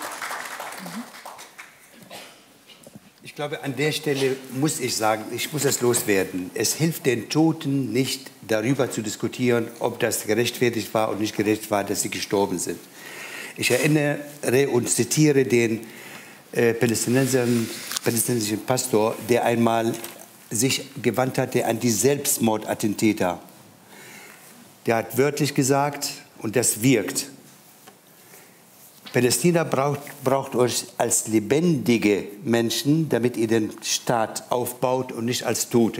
Ich glaube, an der Stelle muss ich sagen, ich muss es loswerden. Es hilft den Toten nicht, darüber zu diskutieren, ob das gerechtfertigt war und nicht gerecht war, dass sie gestorben sind. Ich erinnere und zitiere den palästinensischen Pastor, der einmal sich gewandt hatte an die Selbstmordattentäter. Der hat wörtlich gesagt, und das wirkt: Palästina braucht euch als lebendige Menschen, damit ihr den Staat aufbaut und nicht als Tote.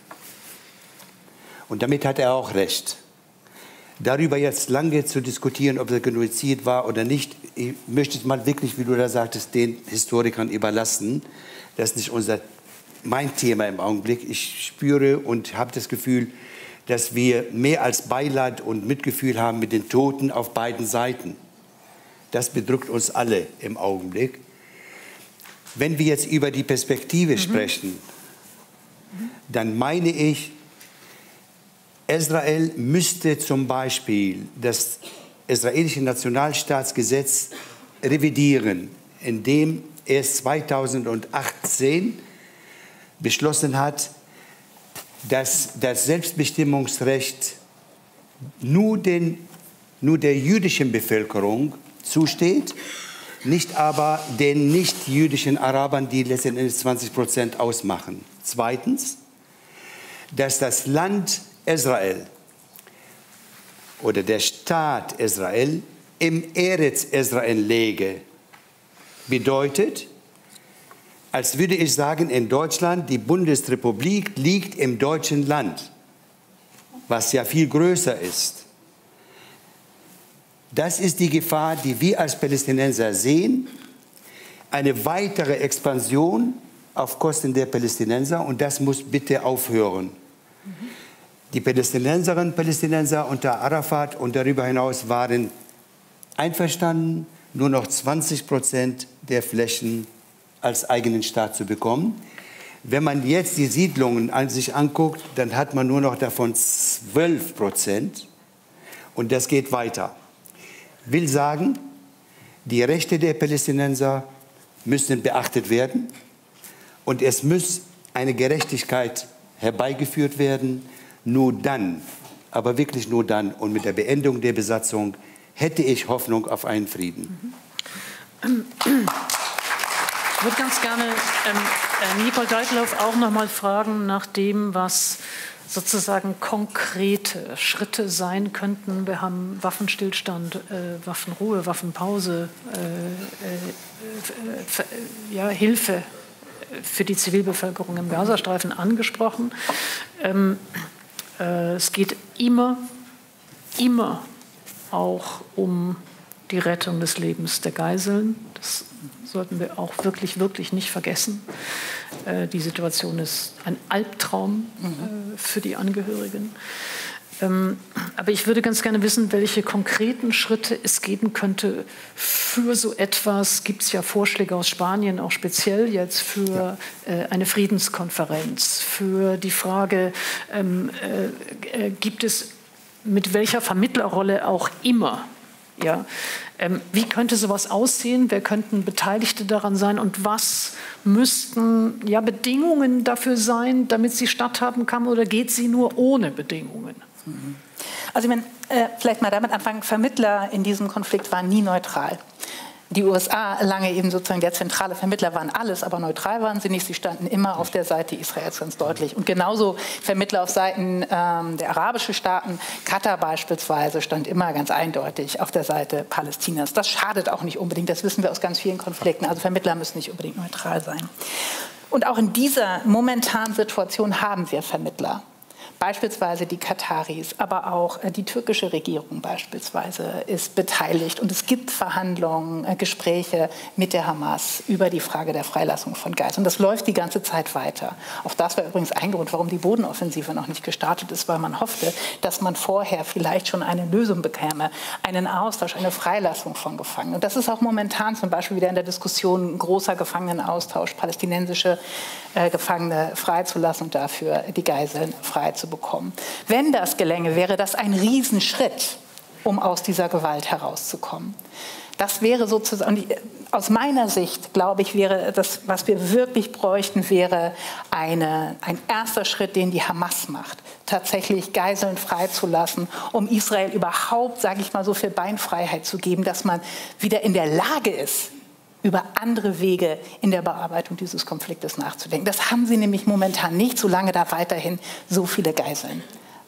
Und damit hat er auch recht. Darüber jetzt lange zu diskutieren, ob es Genozid war oder nicht, ich möchte es mal wirklich, wie du da sagtest, den Historikern überlassen. Das ist nicht unser mein Thema im Augenblick. Ich spüre und habe das Gefühl, dass wir mehr als Beileid und Mitgefühl haben mit den Toten auf beiden Seiten. Das bedrückt uns alle im Augenblick. Wenn wir jetzt über die Perspektive sprechen, dann meine ich, Israel müsste zum Beispiel das israelische Nationalstaatsgesetz revidieren, indem es 2018 beschlossen hat, dass das Selbstbestimmungsrecht nur der jüdischen Bevölkerung zusteht, nicht aber den nicht-jüdischen Arabern, die letztendlich 20% ausmachen. Zweitens, dass das Land Israel oder der Staat Israel im Eretz Israel läge, bedeutet, als würde ich sagen, in Deutschland, die Bundesrepublik liegt im deutschen Land, was ja viel größer ist. Das ist die Gefahr, die wir als Palästinenser sehen, eine weitere Expansion auf Kosten der Palästinenser, und das muss bitte aufhören. Die Palästinenserinnen und Palästinenser unter Arafat und darüber hinaus waren einverstanden, nur noch 20% der Flächen als eigenen Staat zu bekommen. Wenn man jetzt die Siedlungen sich anguckt, dann hat man nur noch davon 12%. Und das geht weiter. Will sagen, die Rechte der Palästinenser müssen beachtet werden. Und es muss eine Gerechtigkeit herbeigeführt werden. Nur dann, aber wirklich nur dann und mit der Beendung der Besatzung hätte ich Hoffnung auf einen Frieden. Ich würde ganz gerne Nicole Deitlev auch noch mal fragen nach dem, was sozusagen konkrete Schritte sein könnten. Wir haben Waffenstillstand, Waffenruhe, Waffenpause, Hilfe für die Zivilbevölkerung im Gazastreifen angesprochen. Es geht immer auch um die Rettung des Lebens der Geiseln. Das sollten wir auch wirklich nicht vergessen. Die Situation ist ein Albtraum für die Angehörigen. Aber ich würde ganz gerne wissen, welche konkreten Schritte es geben könnte für so etwas. Gibt es ja Vorschläge aus Spanien, auch speziell jetzt für eine Friedenskonferenz, für die Frage, gibt es mit welcher Vermittlerrolle auch immer, ja, wie könnte sowas aussehen? Wer könnten Beteiligte daran sein? Und was müssten Bedingungen dafür sein, damit sie statthaben kann? Oder geht sie nur ohne Bedingungen? Also ich meine, vielleicht mal damit anfangen, Vermittler in diesem Konflikt waren nie neutral. Die USA lange eben sozusagen der zentrale Vermittler waren alles, aber neutral waren sie nicht. Sie standen immer auf der Seite Israels ganz deutlich. Und genauso Vermittler auf Seiten der arabischen Staaten. Katar beispielsweise stand immer ganz eindeutig auf der Seite Palästinas. Das schadet auch nicht unbedingt, das wissen wir aus ganz vielen Konflikten. Also Vermittler müssen nicht unbedingt neutral sein. Und auch in dieser momentanen Situation haben wir Vermittler. Beispielsweise die Kataris, aber auch die türkische Regierung beispielsweise ist beteiligt. Und es gibt Verhandlungen, Gespräche mit der Hamas über die Frage der Freilassung von Geiseln. Und das läuft die ganze Zeit weiter. Auch das war übrigens ein Grund, warum die Bodenoffensive noch nicht gestartet ist, weil man hoffte, dass man vorher vielleicht schon eine Lösung bekäme, einen Austausch, eine Freilassung von Gefangenen. Und das ist auch momentan zum Beispiel wieder in der Diskussion ein großer Gefangenenaustausch, palästinensische Gefangene freizulassen und dafür die Geiseln freizubekommen. Wenn das gelänge, wäre das ein Riesenschritt, um aus dieser Gewalt herauszukommen. Das wäre sozusagen, aus meiner Sicht, glaube ich, wäre das, was wir wirklich bräuchten, wäre ein erster Schritt, den die Hamas macht, tatsächlich Geiseln freizulassen, um Israel überhaupt, sage ich mal so, für Beinfreiheit zu geben, dass man wieder in der Lage ist, über andere Wege in der Bearbeitung dieses Konfliktes nachzudenken. Das haben sie nämlich momentan nicht, solange da weiterhin so viele Geiseln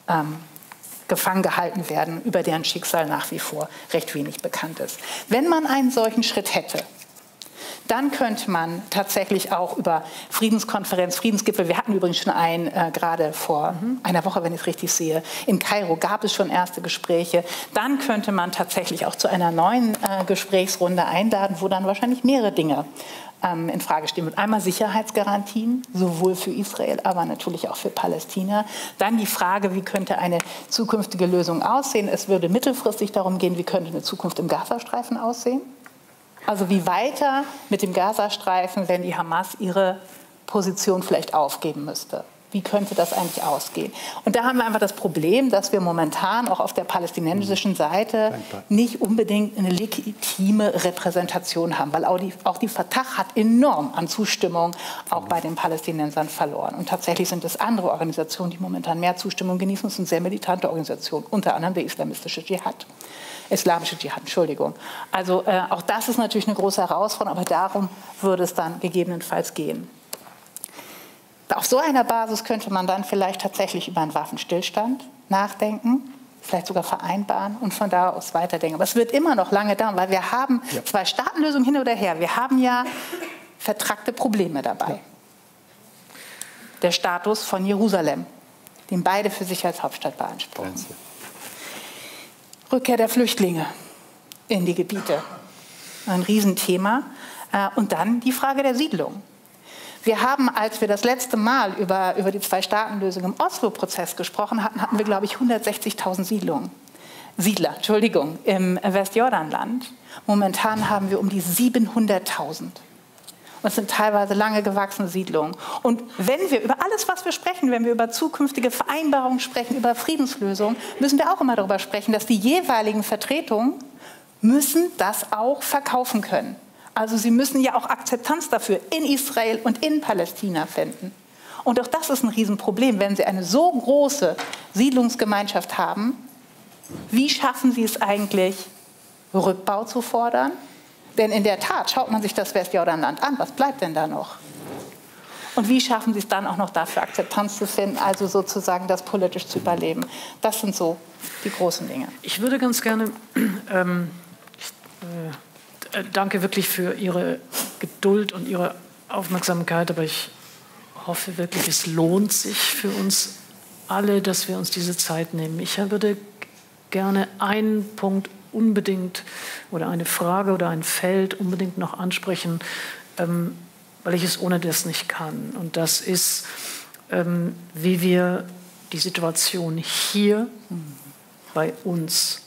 gefangen gehalten werden, über deren Schicksal nach wie vor recht wenig bekannt ist. Wenn man einen solchen Schritt hätte, dann könnte man tatsächlich auch über Friedenskonferenz, Friedensgipfel, wir hatten übrigens schon einen, gerade vor einer Woche, wenn ich es richtig sehe, in Kairo gab es schon erste Gespräche, dann könnte man tatsächlich auch zu einer neuen Gesprächsrunde einladen, wo dann wahrscheinlich mehrere Dinge in Frage stehen wird. Einmal Sicherheitsgarantien, sowohl für Israel, aber natürlich auch für Palästina. Dann die Frage, wie könnte eine zukünftige Lösung aussehen? Es würde mittelfristig darum gehen, wie könnte eine Zukunft im Gazastreifen aussehen? Also wie weiter mit dem Gazastreifen, wenn die Hamas ihre Position vielleicht aufgeben müsste? Wie könnte das eigentlich ausgehen? Und da haben wir einfach das Problem, dass wir momentan auch auf der palästinensischen Seite nicht unbedingt eine legitime Repräsentation haben, weil auch die Fatah hat enorm an Zustimmung auch bei den Palästinensern verloren. Und tatsächlich sind es andere Organisationen, die momentan mehr Zustimmung genießen. Es sind sehr militante Organisationen, unter anderem der islamische Dschihad. Entschuldigung. Also auch das ist natürlich eine große Herausforderung, aber darum würde es dann gegebenenfalls gehen. Auf so einer Basis könnte man dann vielleicht tatsächlich über einen Waffenstillstand nachdenken, vielleicht sogar vereinbaren und von da aus weiterdenken. Aber es wird immer noch lange dauern, weil wir haben zwei Staatenlösungen hin oder her. Wir haben ja vertrackte Probleme dabei. Ja. Der Status von Jerusalem, den beide für sich als Hauptstadt beanspruchen. Rückkehr der Flüchtlinge in die Gebiete, ein Riesenthema. Und dann die Frage der Siedlung. Wir haben, als wir das letzte Mal über die Zwei-Staaten-Lösung im Oslo-Prozess gesprochen hatten, hatten wir, glaube ich, 160.000 Siedler im Westjordanland. Momentan haben wir um die 700.000. Und es sind teilweise lange gewachsene Siedlungen. Und wenn wir über alles, was wir sprechen, wenn wir über zukünftige Vereinbarungen sprechen, über Friedenslösungen, müssen wir auch immer darüber sprechen, dass die jeweiligen Vertretungen müssen das auch verkaufen können. Also sie müssen ja auch Akzeptanz dafür in Israel und in Palästina finden. Und auch das ist ein Riesenproblem, wenn Sie eine so große Siedlungsgemeinschaft haben. Wie schaffen Sie es eigentlich, Rückbau zu fordern? Denn in der Tat, schaut man sich das Westjordanland an, was bleibt denn da noch? Und wie schaffen Sie es dann auch noch dafür, Akzeptanz zu finden, also sozusagen das politisch zu überleben? Das sind so die großen Dinge. Ich würde ganz gerne... danke wirklich für Ihre Geduld und Ihre Aufmerksamkeit, aber ich hoffe wirklich, es lohnt sich für uns alle, dass wir uns diese Zeit nehmen. Ich würde gerne einen Punkt unbedingt oder eine Frage oder ein Feld unbedingt noch ansprechen, weil ich es ohne das nicht kann. Und das ist, wie wir die Situation hier bei uns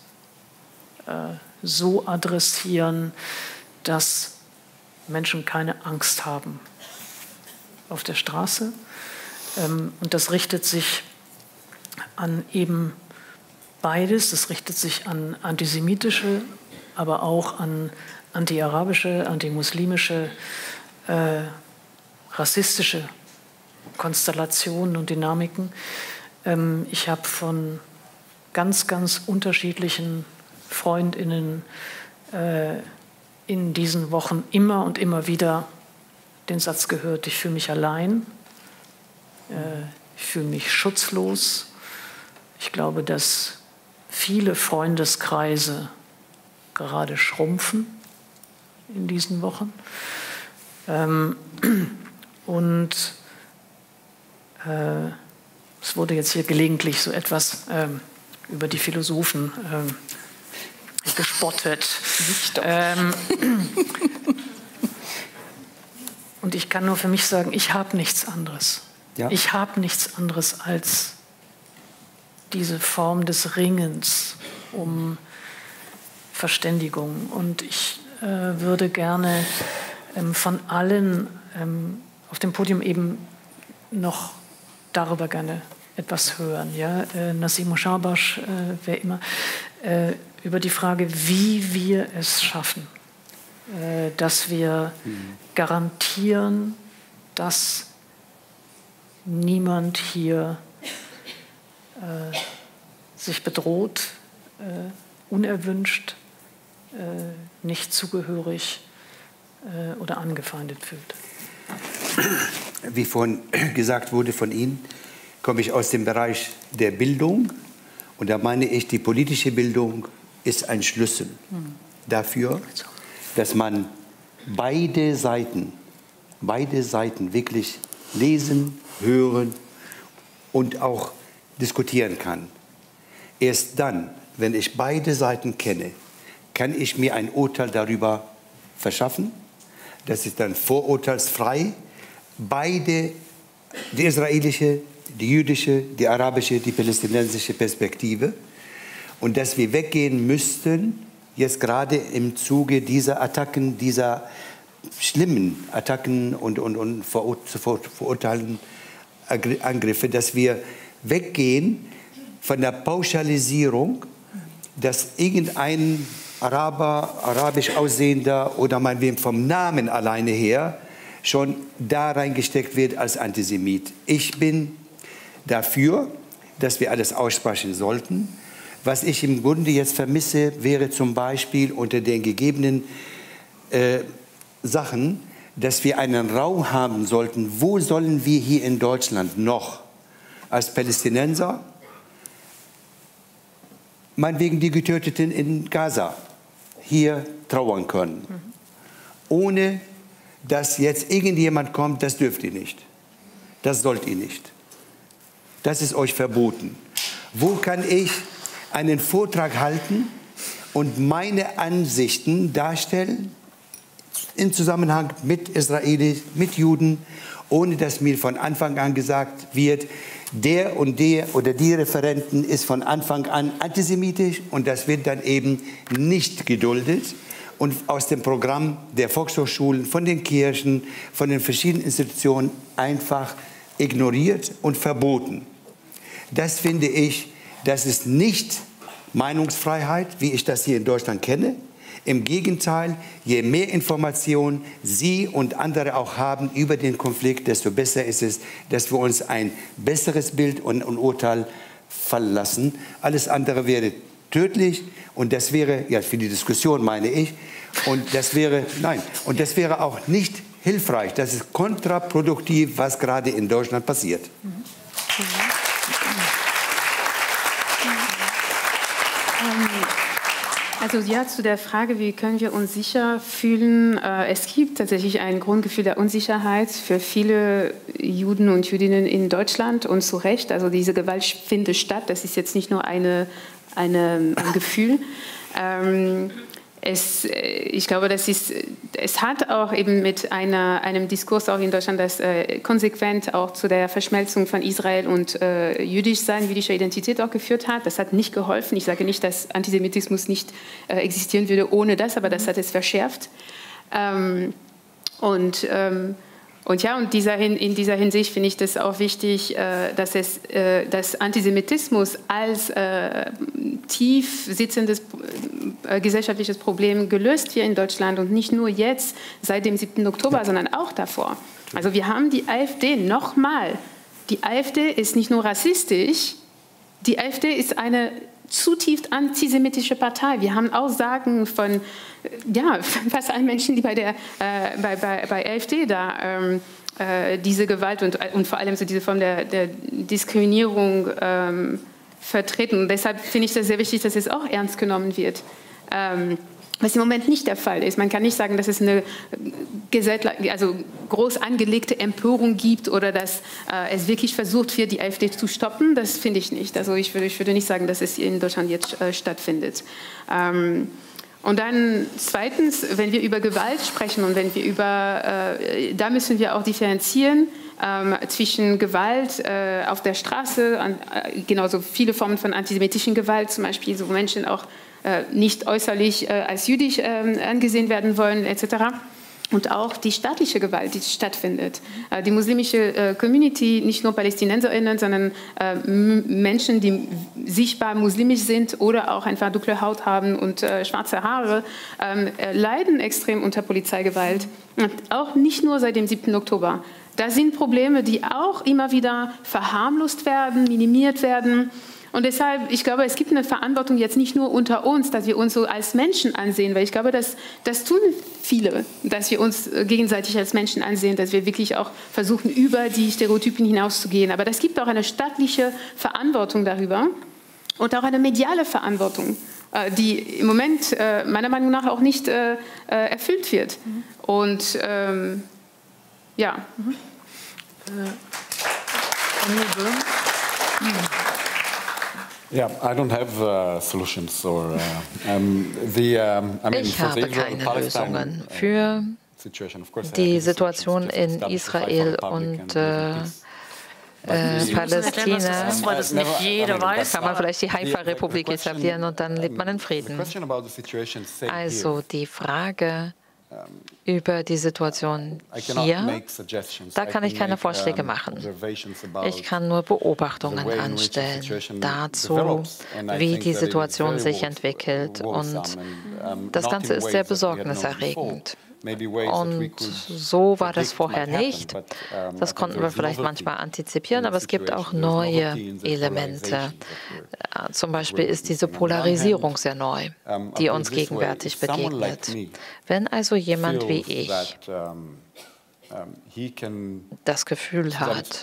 so adressieren, dass Menschen keine Angst haben auf der Straße. Und das richtet sich an eben beides. Das richtet sich an antisemitische, aber auch an anti-arabische, antimuslimische, rassistische Konstellationen und Dynamiken. Ich habe von ganz, ganz unterschiedlichen FreundInnen in diesen Wochen immer und immer wieder den Satz gehört, ich fühle mich allein, ich fühle mich schutzlos. Ich glaube, dass viele Freundeskreise gerade schrumpfen in diesen Wochen. Und es wurde jetzt hier gelegentlich so etwas über die Philosophen gespottet. Und ich kann nur für mich sagen, ich habe nichts anderes. Ja. Ich habe nichts anderes als diese Form des Ringens um Verständigung. Und ich würde gerne von allen auf dem Podium eben noch darüber gerne etwas hören. Ja? Nassim Schabash, wer immer, über die Frage, wie wir es schaffen, dass wir garantieren, dass niemand hier sich bedroht, unerwünscht, nicht zugehörig oder angefeindet fühlt. Wie vorhin gesagt wurde von Ihnen, komme ich aus dem Bereich der Bildung. Und da meine ich, die politische Bildung ist ein Schlüssel dafür, dass man beide Seiten wirklich lesen, hören und auch diskutieren kann. Erst dann, wenn ich beide Seiten kenne, kann ich mir ein Urteil darüber verschaffen, Das ist dann vorurteilsfrei. Beide, die israelische, die jüdische, die arabische, die palästinensische Perspektive. Und dass wir weggehen müssten, jetzt gerade im Zuge dieser Attacken, dieser schlimmen Attacken und verurteilten Angriffe, dass wir weggehen von der Pauschalisierung, dass irgendein arabisch aussehender oder meinetwegen vom Namen alleine her schon da reingesteckt wird als Antisemit. Ich bin dafür, dass wir alles aussprechen sollten. Was ich im Grunde jetzt vermisse, wäre zum Beispiel unter den gegebenen Sachen, dass wir einen Raum haben sollten, wo sollen wir hier in Deutschland noch als Palästinenser, meinetwegen die Getöteten in Gaza, hier trauern können, ohne dass jetzt irgendjemand kommt, das dürft ihr nicht, das sollt ihr nicht, das ist euch verboten. Wo kann ich einen Vortrag halten und meine Ansichten darstellen im Zusammenhang mit Israelis, mit Juden, ohne dass mir von Anfang an gesagt wird, der und der oder die Referenten ist von Anfang an antisemitisch und das wird dann eben nicht geduldet und aus dem Programm der Volkshochschulen, von den Kirchen, von den verschiedenen Institutionen einfach ignoriert und verboten. Das finde ich, das ist nicht Meinungsfreiheit, wie ich das hier in Deutschland kenne. Im Gegenteil, je mehr Informationen Sie und andere auch haben über den Konflikt, desto besser ist es, dass wir uns ein besseres Bild und ein Urteil verlassen. Alles andere wäre tödlich und das wäre, ja, für die Diskussion meine ich, und das wäre, nein, und das wäre auch nicht hilfreich. Das ist kontraproduktiv, was gerade in Deutschland passiert. Also ja, zu der Frage, wie können wir uns sicher fühlen? Es gibt tatsächlich ein Grundgefühl der Unsicherheit für viele Juden und Jüdinnen in Deutschland und zu Recht. Also diese Gewalt findet statt. Das ist jetzt nicht nur ein Gefühl. Ich glaube, es hat auch eben mit einem Diskurs auch in Deutschland, das konsequent auch zu der Verschmelzung von Israel und Jüdischsein, jüdischer Identität auch geführt hat. Das hat nicht geholfen. Ich sage nicht, dass Antisemitismus nicht existieren würde ohne das, aber das hat es verschärft. Und ja, und in dieser Hinsicht finde ich das auch wichtig, dass Antisemitismus als tief sitzendes gesellschaftliches Problem gelöst hier in Deutschland und nicht nur jetzt seit dem 7. Oktober, sondern auch davor. Also wir haben die AfD nochmal. Die AfD ist nicht nur rassistisch, die AfD ist eine zutiefst antisemitische Partei. Wir haben Aussagen von fast allen Menschen, die bei AfD da diese Gewalt und vor allem so diese Form der Diskriminierung vertreten. Und deshalb finde ich das sehr wichtig, dass es auch ernst genommen wird. Was im Moment nicht der Fall ist. Man kann nicht sagen, dass es eine groß angelegte Empörung gibt oder dass es wirklich versucht wird, die AfD zu stoppen. Das finde ich nicht. Also ich würde nicht sagen, dass es in Deutschland jetzt stattfindet. Und dann zweitens, wenn wir über Gewalt sprechen und wenn wir da müssen wir auch differenzieren zwischen Gewalt auf der Straße, genauso viele Formen von antisemitischen Gewalt, zum Beispiel so Menschen auch nicht äußerlich als jüdisch angesehen werden wollen, etc. Und auch die staatliche Gewalt, die stattfindet. Die muslimische Community, nicht nur PalästinenserInnen, sondern Menschen, die sichtbar muslimisch sind oder auch einfach dunkle Haut haben und schwarze Haare, leiden extrem unter Polizeigewalt. Und auch nicht nur seit dem 7. Oktober. Da sind Probleme, die auch immer wieder verharmlost werden, minimiert werden. Und deshalb, ich glaube, es gibt eine Verantwortung jetzt nicht nur unter uns, dass wir uns so als Menschen ansehen, weil ich glaube, das tun viele, dass wir uns gegenseitig als Menschen ansehen, dass wir wirklich auch versuchen, über die Stereotypen hinauszugehen. Aber es gibt auch eine staatliche Verantwortung darüber und auch eine mediale Verantwortung, die im Moment meiner Meinung nach auch nicht erfüllt wird. Und ja. Yeah, I don't have solutions or ich habe keine Lösungen. Für die Situation in Israel und Palästina, das nicht jeder weiß. kann man vielleicht die Haifa-Republik etablieren und dann lebt man in Frieden. Also die Frage über die Situation hier, da kann ich keine Vorschläge machen. Ich kann nur Beobachtungen anstellen dazu, wie die Situation sich entwickelt. Und das Ganze ist sehr besorgniserregend. Und so war das vorher nicht. Das konnten wir vielleicht manchmal antizipieren, aber es gibt auch neue Elemente. Zum Beispiel ist diese Polarisierung sehr neu, die uns gegenwärtig begegnet. Wenn also jemand wie ich das Gefühl hat,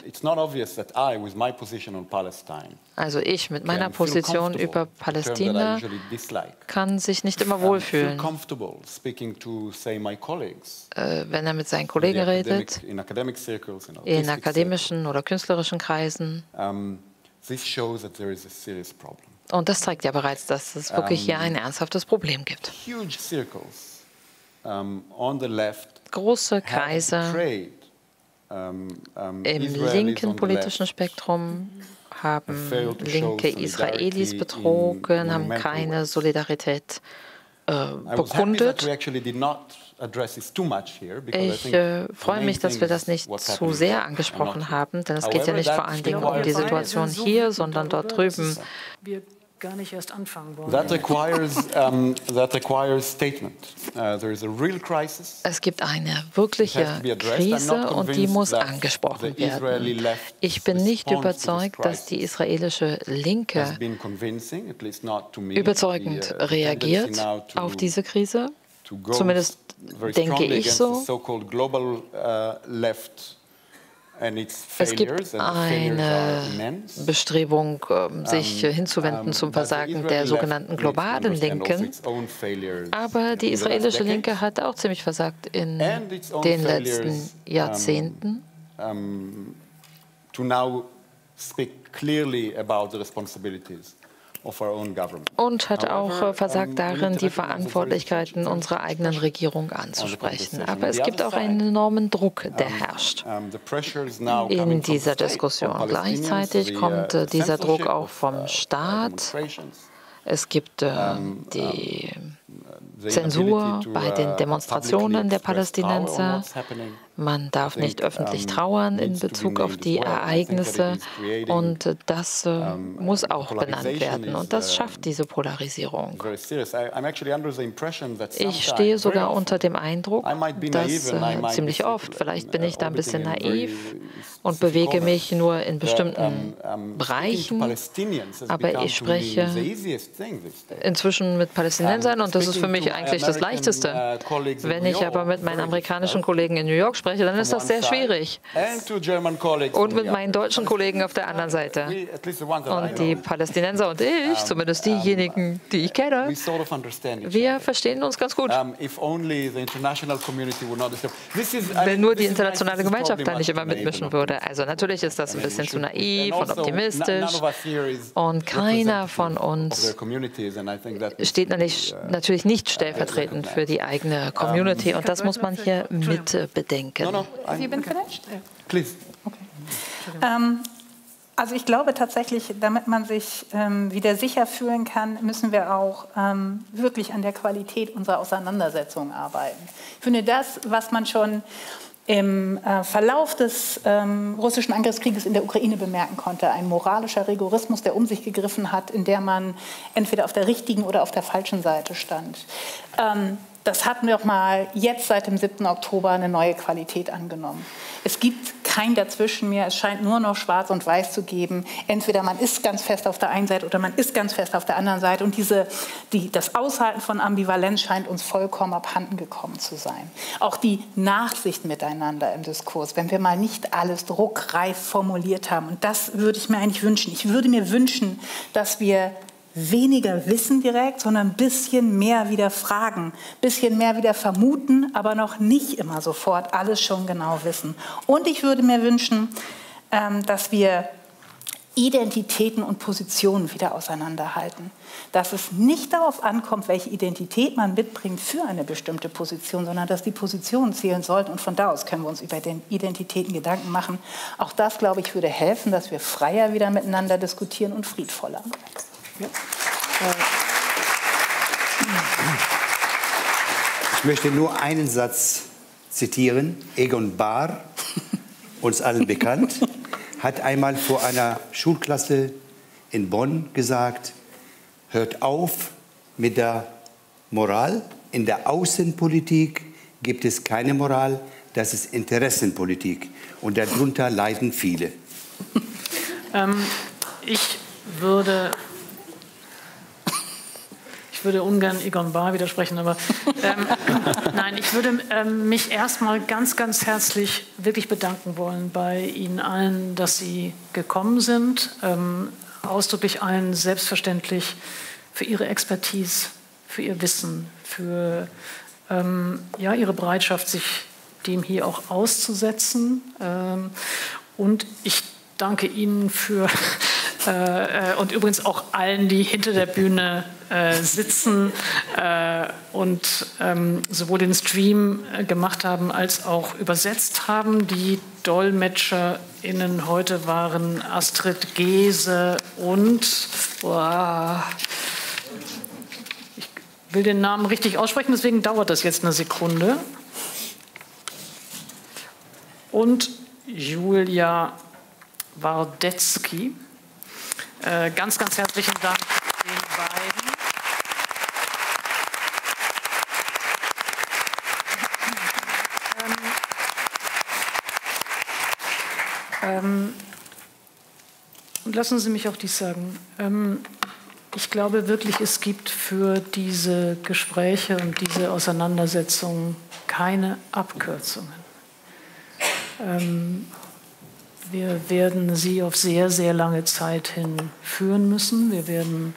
also ich mit meiner Position über Palästina kann sich nicht immer wohlfühlen, wenn er mit seinen Kollegen redet, in akademischen oder künstlerischen Kreisen. Und das zeigt ja bereits, dass es wirklich hier ein ernsthaftes Problem gibt. Große Kreise im linken politischen Spektrum haben linke Israelis betrogen, haben keine Solidarität bekundet. Ich freue mich, dass wir das nicht zu sehr angesprochen haben, denn es geht ja nicht vor allen Dingen um die Situation hier, sondern dort drüben. Gar nicht erst anfangen wollen. Es gibt eine wirkliche Krise und die muss angesprochen werden. Ich bin nicht überzeugt, dass die israelische Linke überzeugend reagiert auf diese Krise. Zumindest denke ich so. Es gibt eine Bestrebung, sich hinzuwenden zum Versagen der sogenannten globalen Linken. Aber die israelische Linke hat auch ziemlich versagt in den letzten Jahrzehnten. Und hat auch versagt darin, die Verantwortlichkeiten unserer eigenen Regierung anzusprechen. Aber es gibt auch einen enormen Druck, der herrscht in dieser Diskussion. Gleichzeitig kommt dieser Druck auch vom Staat. Es gibt die Zensur bei den Demonstrationen der Palästinenser. Man darf nicht öffentlich trauern in Bezug auf die Ereignisse und das muss auch benannt werden und das schafft diese Polarisierung. Ich stehe sogar unter dem Eindruck, dass ziemlich oft, vielleicht bin ich da ein bisschen naiv und bewege mich nur in bestimmten Bereichen, aber ich spreche inzwischen mit Palästinensern und das ist für mich eigentlich das Leichteste. Wenn ich aber mit meinen amerikanischen Kollegen in New York spreche, dann ist das sehr schwierig. Und mit meinen deutschen Kollegen auf der anderen Seite. Und die Palästinenser und ich, zumindest diejenigen, die ich kenne, wir verstehen uns ganz gut. Wenn nur die internationale Gemeinschaft da nicht immer mitmischen würde. Also natürlich ist das ein bisschen zu naiv und optimistisch. Und keiner von uns steht natürlich nicht stellvertretend für die eigene Community. Und das muss man hier mit bedenken. Have you been finished? Please. Okay. Also ich glaube tatsächlich, damit man sich wieder sicher fühlen kann, müssen wir auch wirklich an der Qualität unserer Auseinandersetzungen arbeiten. Ich finde das, was man schon im Verlauf des russischen Angriffskrieges in der Ukraine bemerken konnte, ein moralischer Rigorismus, der um sich gegriffen hat, in der man entweder auf der richtigen oder auf der falschen Seite stand. Das hat noch mal jetzt seit dem 7. Oktober eine neue Qualität angenommen. Es gibt kein Dazwischen mehr. Es scheint nur noch Schwarz und Weiß zu geben. Entweder man ist ganz fest auf der einen Seite oder man ist ganz fest auf der anderen Seite. Und das Aushalten von Ambivalenz scheint uns vollkommen abhanden gekommen zu sein. Auch die Nachsicht miteinander im Diskurs, wenn wir mal nicht alles druckreif formuliert haben. Und das würde ich mir eigentlich wünschen. Ich würde mir wünschen, dass wir weniger wissen direkt, sondern ein bisschen mehr wieder fragen, ein bisschen mehr wieder vermuten, aber noch nicht immer sofort alles schon genau wissen. Und ich würde mir wünschen, dass wir Identitäten und Positionen wieder auseinanderhalten. Dass es nicht darauf ankommt, welche Identität man mitbringt für eine bestimmte Position, sondern dass die Positionen zählen sollten und von da aus können wir uns über den Identitäten Gedanken machen. Auch das, glaube ich, würde helfen, dass wir freier wieder miteinander diskutieren und friedvoller. Ja. Ich möchte nur einen Satz zitieren. Egon Bahr, uns allen bekannt, hat einmal vor einer Schulklasse in Bonn gesagt, hört auf mit der Moral. In der Außenpolitik gibt es keine Moral, das ist Interessenpolitik. Und darunter leiden viele. Ich würde ungern Egon Bahr widersprechen, aber nein, ich würde mich erstmal ganz, ganz herzlich wirklich bedanken wollen bei Ihnen allen, dass Sie gekommen sind. Ausdrücklich allen selbstverständlich für Ihre Expertise, für Ihr Wissen, für ja, Ihre Bereitschaft, sich dem hier auch auszusetzen. Und ich danke Ihnen für und übrigens auch allen, die hinter der Bühne sitzen und sowohl den Stream gemacht haben als auch übersetzt haben. Die DolmetscherInnen heute waren Astrid Gese und ich will den Namen richtig aussprechen, deswegen dauert das jetzt eine Sekunde. Und Julia Wardetzky. Ganz, ganz herzlichen Dank den beiden. Und lassen Sie mich auch dies sagen. Ich glaube wirklich, es gibt für diese Gespräche und diese Auseinandersetzungen keine Abkürzungen. Wir werden sie auf sehr, sehr lange Zeit hin führen müssen. Wir werden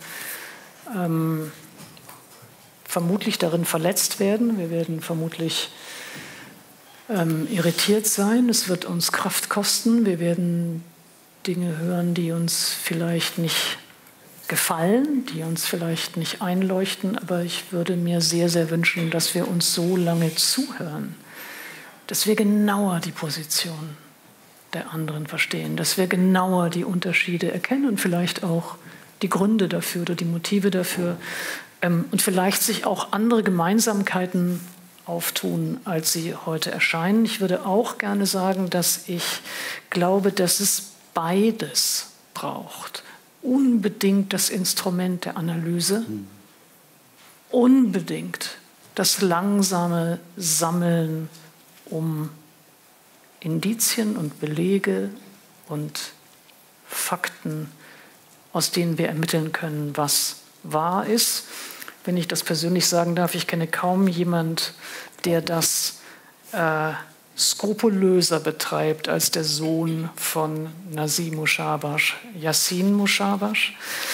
vermutlich darin verletzt werden. Wir werden vermutlich irritiert sein. Es wird uns Kraft kosten. Wir werden Dinge hören, die uns vielleicht nicht gefallen, die uns vielleicht nicht einleuchten. Aber ich würde mir sehr, sehr wünschen, dass wir uns so lange zuhören, dass wir genauer die Position der anderen verstehen, dass wir genauer die Unterschiede erkennen und vielleicht auch die Gründe dafür oder die Motive dafür und vielleicht sich auch andere Gemeinsamkeiten auftun, als sie heute erscheinen. Ich würde auch gerne sagen, dass ich glaube, dass es beides braucht. Unbedingt das Instrument der Analyse, unbedingt das langsame Sammeln um Indizien und Belege und Fakten, aus denen wir ermitteln können, was wahr ist. Wenn ich das persönlich sagen darf, ich kenne kaum jemand, der das skrupulöser betreibt als der Sohn von Nazim Mushabash, Yassin Mushabash.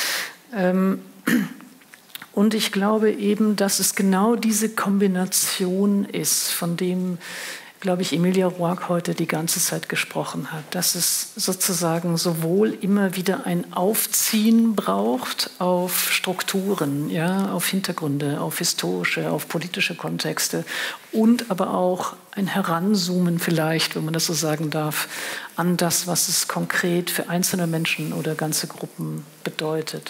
Und ich glaube eben, dass es genau diese Kombination ist, von dem, glaube ich, Emilia Roark heute die ganze Zeit gesprochen hat, dass es sozusagen sowohl immer wieder ein Aufziehen braucht auf Strukturen, ja, auf Hintergründe, auf historische, auf politische Kontexte und aber auch ein Heranzoomen vielleicht, wenn man das so sagen darf, an das, was es konkret für einzelne Menschen oder ganze Gruppen bedeutet.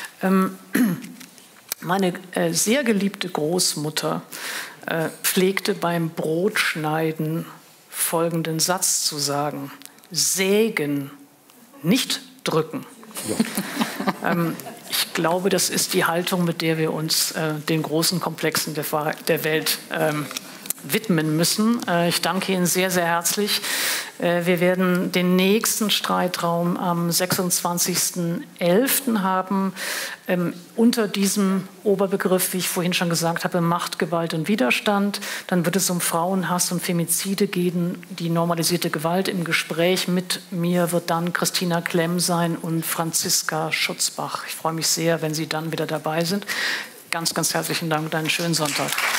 Meine sehr geliebte Großmutter pflegte beim Brotschneiden folgenden Satz zu sagen: Sägen, nicht drücken. Ja. Ich glaube, das ist die Haltung, mit der wir uns den großen Komplexen der Welt widmen müssen. Ich danke Ihnen sehr, sehr herzlich. Wir werden den nächsten Streitraum am 26.11. haben. Unter diesem Oberbegriff, wie ich vorhin schon gesagt habe, Macht, Gewalt und Widerstand. Dann wird es um Frauenhass und Femizide gehen, die normalisierte Gewalt. Im Gespräch mit mir wird dann Christina Klemm sein und Franziska Schutzbach. Ich freue mich sehr, wenn Sie dann wieder dabei sind. Ganz, ganz herzlichen Dank und einen schönen Sonntag.